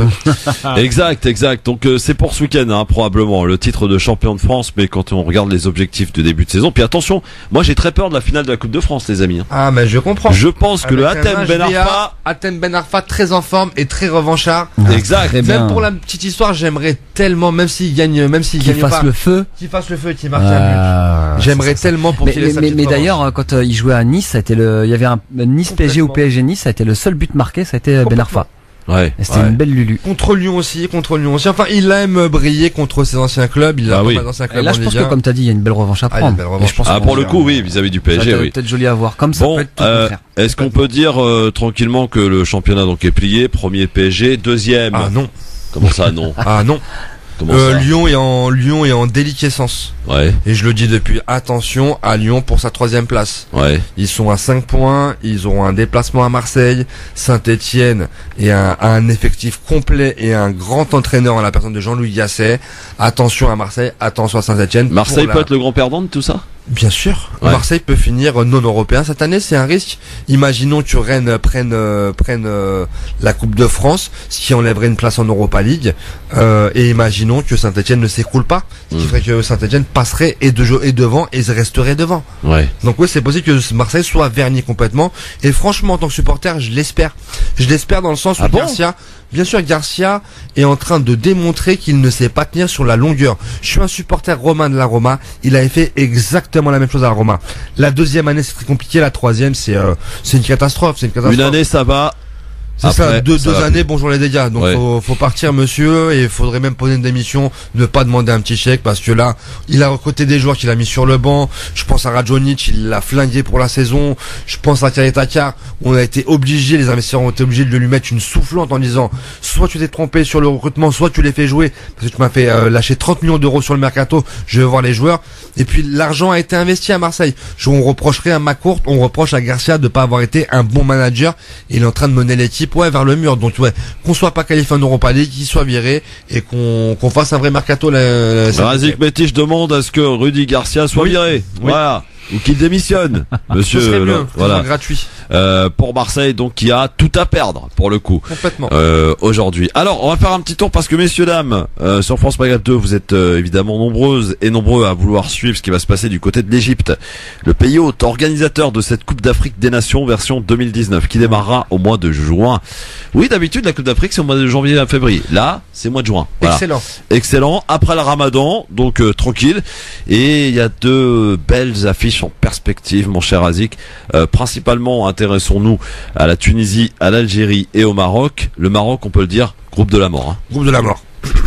Exact, exact. Donc euh, c'est pour ce week-end, hein, probablement le titre de champion de France. Mais quand on regarde les objectifs de début de saison, puis attention, moi j'ai très peur de la finale de la Coupe de France, les amis. hein. Ah, mais je comprends. Je pense que le Avec un Hatem match Ben V A, Arfa, Hatem Ben Arfa très en forme et très revanchard. exact. Très bien. Même pour la petite histoire, j'aimerais tellement, même s'il gagne, même s'il Qu'il gagne fasse pas, le feu. qu'il fasse le feu et qu'il marque Ah, un but. J'aimerais tellement pour Mais, qu'il ait mais, sa mais, petite mais revanche. d'ailleurs, quand euh, il jouait à Nice, ça a été le, il y avait un Nice P S G ou P S G Nice, ça a été le seul but marqué, ça a été euh, Ben Arfa. Ouais. Et c'était Ouais. une belle Lulu. Contre Lyon aussi, contre Lyon aussi. Enfin, il aime briller contre ses anciens clubs. Il a Ah pas oui. mal d'anciens Et clubs là, en je pense Ligue que un. comme t'as dit, il y a une belle revanche à Ah, il y a une prendre. belle Et revanche. je pense Ah, qu'on pour va le faire- coup, oui, vis-à-vis du P S ça G, doit oui. être joli à voir. Comme ça Bon, peut être tout euh, le contraire. est-ce qu'on peut dire euh, tranquillement que le championnat donc est plié? Premier P S G, deuxième. Ah non. Comment ça, non? Ah non. Comment Euh, ça Lyon est en Lyon est en déliquescence. Ouais, Et je le dis depuis, attention à Lyon pour sa troisième place. ouais. Ils sont à cinq points, ils auront un déplacement à Marseille, Saint-Étienne et un, un effectif complet et un grand entraîneur en la personne de Jean-Louis Gasset. Attention à Marseille, attention à Saint-Étienne. Marseille Pour peut la- être le grand perdant de tout ça? Bien sûr. Ouais. Marseille peut finir non européen cette année, c'est un risque. Imaginons que Rennes prenne euh, prenne euh, la Coupe de France, ce qui enlèverait une place en Europa League. Euh, et imaginons que Saint-Étienne ne s'écroule pas, ce qui Mm. ferait que Saint-Étienne passerait et, de, et devant et resterait devant. Ouais. Donc oui, c'est possible que Marseille soit verni complètement. Et franchement, en tant que supporter, je l'espère. Je l'espère dans le sens où Ah bon Garcia, bien sûr, Garcia est en train de démontrer qu'il ne sait pas tenir sur la longueur. Je suis un supporter romain de la Roma. Il avait fait exactement la même chose à la Roma. La deuxième année, c'est très compliqué. La troisième, c'est euh, c'est une catastrophe. C'est une catastrophe. Une année, ça va. C'est Après, ça, deux, ça deux va années, bonjour les dégâts. Donc Ouais. faut, faut partir monsieur, et il faudrait même poser une démission, ne pas demander un petit chèque, parce que là, il a recruté des joueurs qu'il a mis sur le banc. Je pense à Radjonic, il l'a flingué pour la saison. Je pense à Thierry Takar, on a été obligé, les investisseurs ont été obligés de lui mettre une soufflante en disant, soit tu t'es trompé sur le recrutement, soit tu les fais jouer, parce que tu m'as fait euh, lâcher trente millions d'euros sur le mercato, je veux voir les joueurs. Et puis l'argent a été investi à Marseille. Je, on reprocherait à Macourt, on reproche à Garcia de pas avoir été un bon manager. Il est en train de mener l'équipe ouais vers le mur. Donc ouais, qu'on soit pas qualifié en Europa League, qu'il soit viré et qu'on qu'on fasse un vrai mercato. La, la, Razik Métis demande à ce que Rudy Garcia soit Oui. viré. Oui. Voilà. Ou qu'il démissionne. Monsieur. Ce serait mieux, euh, voilà. voilà. Gratuit. Euh, pour Marseille, donc, qui a tout à perdre, pour le coup. Complètement. Euh, aujourd'hui. Alors, on va faire un petit tour parce que, messieurs, dames, euh, sur France Maghreb deux, vous êtes euh, évidemment nombreuses et nombreux à vouloir suivre ce qui va se passer du côté de l'Égypte. Le pays hôte, organisateur de cette Coupe d'Afrique des Nations version deux mille dix-neuf, qui démarrera au mois de juin. Oui, d'habitude, la Coupe d'Afrique, c'est au mois de janvier à février. Là, c'est mois de juin. Voilà. Excellent. Excellent. Après le Ramadan, donc euh, tranquille. Et il y a deux belles affiches en perspective, mon cher Azik. Euh, principalement, intéressons-nous à la Tunisie, à l'Algérie et au Maroc. Le Maroc, on peut le dire, groupe de la mort. Hein. Groupe de la mort.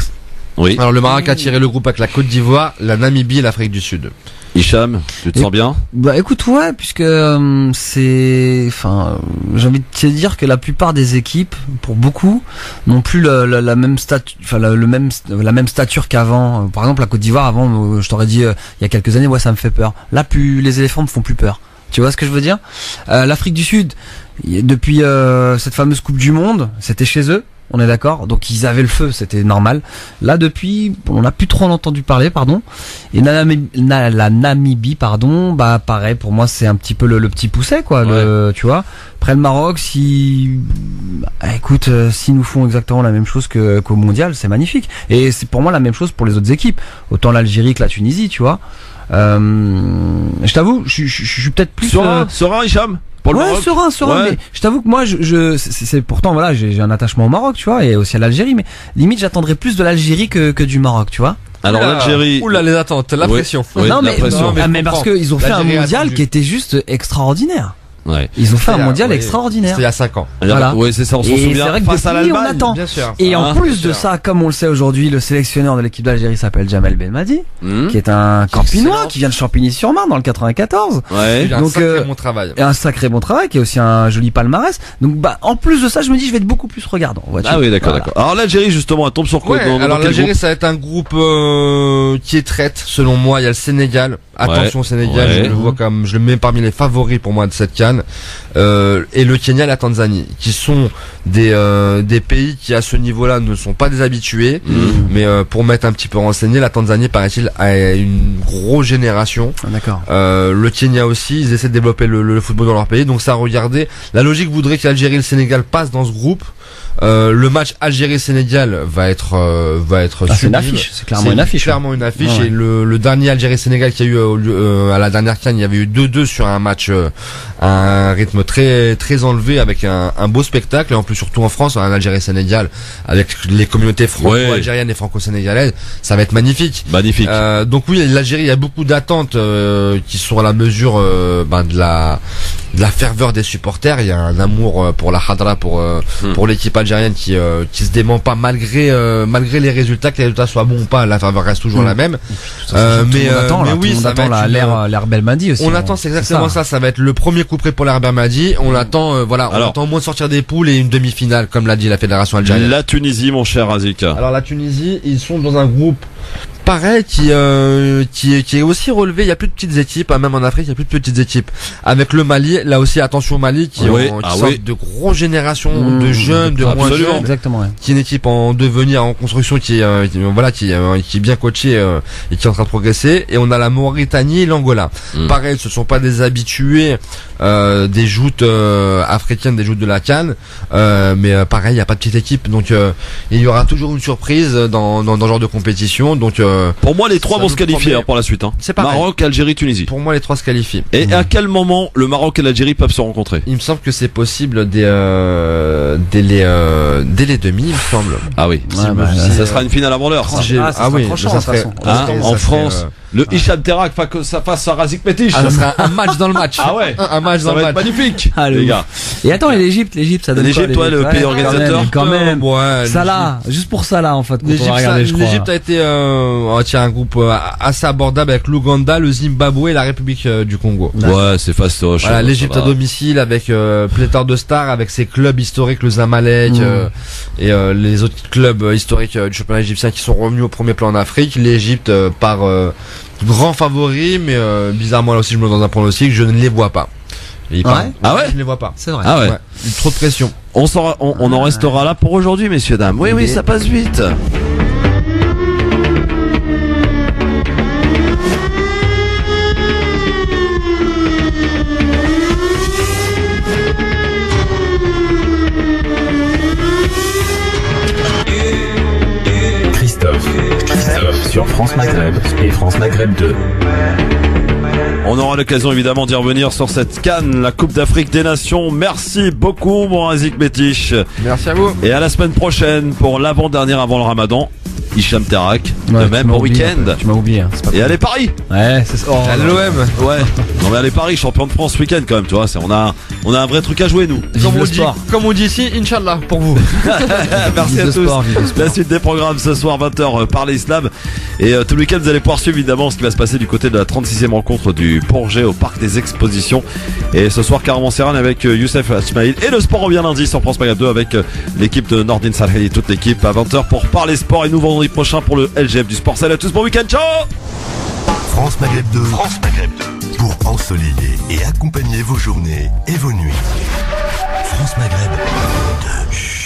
Oui. Alors le Maroc a tiré le groupe avec la Côte d'Ivoire, la Namibie et l'Afrique du Sud. Hicham, tu te Et- sens bien? Bah écoute, ouais, puisque euh, c'est, enfin, euh, j'ai envie de te dire que la plupart des équipes, pour beaucoup, n'ont plus la, la, la même statut, enfin la, le même, la même stature qu'avant. Euh, Par exemple, la Côte d'Ivoire, avant, euh, je t'aurais dit euh, il y a quelques années, ouais, ça me fait peur. Là, plus les éléphants me font plus peur. Tu vois ce que je veux dire? euh, L'Afrique du Sud, y- depuis euh, cette fameuse Coupe du Monde, c'était chez eux. On est d'accord, donc ils avaient le feu, c'était normal. Là, depuis, on n'a plus trop en entendu parler, pardon. Et la Namibie, la, la Namibie, pardon, bah pareil, pour moi c'est un petit peu le, le petit pousset, quoi. Le, tu vois. Après le Maroc, si, bah, écoute, euh, s'ils nous font exactement la même chose que qu'au mondial, c'est magnifique. Et c'est pour moi la même chose pour les autres équipes, autant l'Algérie que la Tunisie, tu vois. Euh, je t'avoue, je, je, je suis peut-être plus. Serein, euh, serein, Hicham? Pour le ouais, Maroc serein, serein, Ouais. mais je t'avoue que moi, je, je c'est, c'est pourtant voilà, j'ai, j'ai un attachement au Maroc, tu vois, et aussi à l'Algérie, mais limite j'attendrais plus de l'Algérie que, que du Maroc, tu vois. Alors Oula, l'Algérie. Oula, les attentes, la Oui. pression. Oui, non, la mais, pression. non, mais, je mais parce comprends. qu'ils ont fait un L'Algérie a mondial attendu. qui était juste extraordinaire. Ouais. Ils ont fait un C'était mondial il y a- extraordinaire. C'était il y a cinq ans. Voilà. Ouais, c'est ça, on s'en Et souvient. c'est vrai que Face à depuis, on l'Allemagne. attend. Bien sûr. Et en Hein, plus bien de sûr. ça, comme on le sait aujourd'hui, le sélectionneur de l'équipe d'Algérie s'appelle Jamel Belmadi, Mmh. qui est un campinois excellent. qui vient de Champigny-sur-Marne dans le quatre-vingt-quatorze. Ouais. Il a un Donc, sacré euh, bon travail. Et un sacré bon travail, qui est aussi un joli palmarès. Donc, bah, en plus de ça, je me dis, je vais être beaucoup plus regardant. vois-tu. Ah oui, d'accord, Voilà. d'accord. Alors l'Algérie, justement, elle tombe sur quoi Ouais, dans, dans alors quel l'Algérie, groupe ça va être un groupe euh, qui est traite, selon moi. Il y a le Sénégal. Attention au Sénégal, Ouais. je le vois comme, je le mets parmi les favoris pour moi de cette CAN. Euh, et le Kenya et la Tanzanie, qui sont des euh, des pays qui à ce niveau-là ne sont pas des habitués. Mmh. Mais euh, pour mettre un petit peu renseigné, la Tanzanie, paraît-il, a une grosse génération. Ah, d'accord. Euh, le Kenya aussi, ils essaient de développer le, le football dans leur pays. Donc ça, regardez, la logique voudrait que l'Algérie et le Sénégal passent dans ce groupe. Euh, le match Algérie-Sénégal va être euh, va être Ah, c'est une sublime. affiche, c'est clairement une affiche. Clairement une affiche. Ouais, ouais. Et le, le dernier Algérie-Sénégal qui a eu euh, lieu, euh, à la dernière CAN, il y avait eu deux deux sur un match, euh, un rythme très très enlevé avec un, un beau spectacle. Et en plus surtout en France, un Algérie-Sénégal avec les communautés franco-algériennes et franco-sénégalaises, ça va être magnifique. Magnifique. Euh, donc oui, l'Algérie, il y a beaucoup d'attentes euh, qui sont à la mesure euh, ben, de la de la ferveur des supporters. Il y a un amour euh, pour la Hadra, pour euh, Hmm. pour l'équipe algérienne qui euh, qui se dément pas malgré euh, malgré les résultats, que les résultats soient bons ou pas, la faveur reste toujours Hmm. la même. Euh, mais mais, euh, attend, mais là, oui, tout le monde ça va attend être la- une- l'ère l'ère Belmadi aussi. on hein. attend, c'est exactement ça. ça. va être le premier coup près pour l'Air Belmadi. On attend, euh, voilà, on Alors. attend au moins de sortir des poules et une demi-finale, comme l'a dit la fédération algérienne. La Tunisie, mon cher Azika. Alors la Tunisie, ils sont dans un groupe pareil qui euh, qui est qui est aussi relevé. Il y a plus de petites équipes, hein, même en Afrique, il y a plus de petites équipes. Avec le Mali, là aussi attention au Mali qui, Oui, ont, qui ah sortent oui. de grosses générations Mmh, de jeunes, de moins absolument. jeunes. Exactement. Ouais. Qui est une équipe en devenir, en construction, qui est euh, qui, voilà, qui, euh, qui est bien coachée euh, et qui est en train de progresser. Et on a la Mauritanie et l'Angola. Mm. Pareil, ce sont pas des habitués euh, des joutes euh, africaines, des joutes de la CAN, euh, mais euh, pareil, il y a pas de petite équipe, donc euh, il y aura toujours une surprise dans dans, dans ce genre de compétition. Donc euh, Pour moi, les trois ça vont nous se qualifier promet- hein, pour la suite. Hein. C'est pareil. Maroc, Algérie, Tunisie. Pour moi, les trois se qualifient. Et à quel moment le Maroc et l'Algérie peuvent se rencontrer? Il me semble que c'est possible dès euh, dès les euh, dès les demi, il me semble. Ah oui. Si je me ça fie, sera une finale avant l'heure. ça. Si j'ai- Ah, ça ah sera oui, tranchant, ça de toute serait, façon. ça Hein, serait- en ça France, serait, euh, le Hicham Terak fa- que ça face à Razik Petish. ah, ça serait un match dans le match. Ah ouais. Un, un match Ça dans le va être match. magnifique, Ah, le les ouf. gars. Et attends, et l'Égypte, l'Égypte, ça donne L'Égypte, quoi, ouais, le l'Égypte pays Ouais, organisateur. Quand même. Ouais, Ça l'Égypte- là, juste pour ça là, en fait, quand on va L'Égypte, regarder, ça- je crois. l'Égypte a été euh, tiens, un groupe euh, assez abordable avec l'Ouganda, le Zimbabwe et la République euh, du Congo. Ouais, c'est fastoche. Voilà, ça l'Égypte va. à domicile avec euh, pléthore de stars, avec ses clubs historiques, le Zamalek Mmh. euh, et euh, les autres clubs euh, historiques euh, du championnat égyptien qui sont revenus au premier plan en Afrique. L'Égypte euh, par euh, grand favori, mais euh, bizarrement là aussi je me mets dans un pronostic, je ne les vois pas. Et ils Ouais. partent. Ah ouais Je ne les vois pas. C'est vrai. Ah ouais. Trop de pression. On, s'en- on, on en restera là pour aujourd'hui, messieurs, dames. Oui, oui, ça passe vite. Christophe. Christophe sur France Maghreb et France Maghreb deux. On aura l'occasion évidemment d'y revenir sur cette canne, la Coupe d'Afrique des Nations. Merci beaucoup, mon Razik Betich. Merci à vous. Et à la semaine prochaine pour l'avant-dernière avant le Ramadan. Hicham Terak, Ouais, de tu même m'as au oublié, week-end. Tu m'as oublié. hein, c'est pas Et allez Paris. Ouais, c'est ça. Oh, L'O M. Ouais. Non mais allez Paris, champion de France ce week-end quand même, tu vois. C'est, on a, on a un vrai truc à jouer nous. Vive Comme le on, dit, sport. comme on dit ici, Inch'Allah, pour vous. Merci Vive à le tous. sport, vive le sport. La suite des programmes ce soir vingt heures euh, par l'Islam. Et euh, tout le week-end vous allez pouvoir suivre évidemment ce qui va se passer du côté de la trente-sixième rencontre du Bourget au Parc des Expositions. Et ce soir Caravanséran avec euh, Youssef Asmaïl. Et le sport revient lundi sur France Maghreb deux avec euh, l'équipe de Nordin Salheli, toute l'équipe à vingt heures pour parler sport. Et nous vendredi prochain pour le L G F du sport. Salut à tous, bon week-end, ciao. France Maghreb deux. France Maghreb deux. Pour ensoleiller et accompagner vos journées et vos nuits. France Maghreb deux.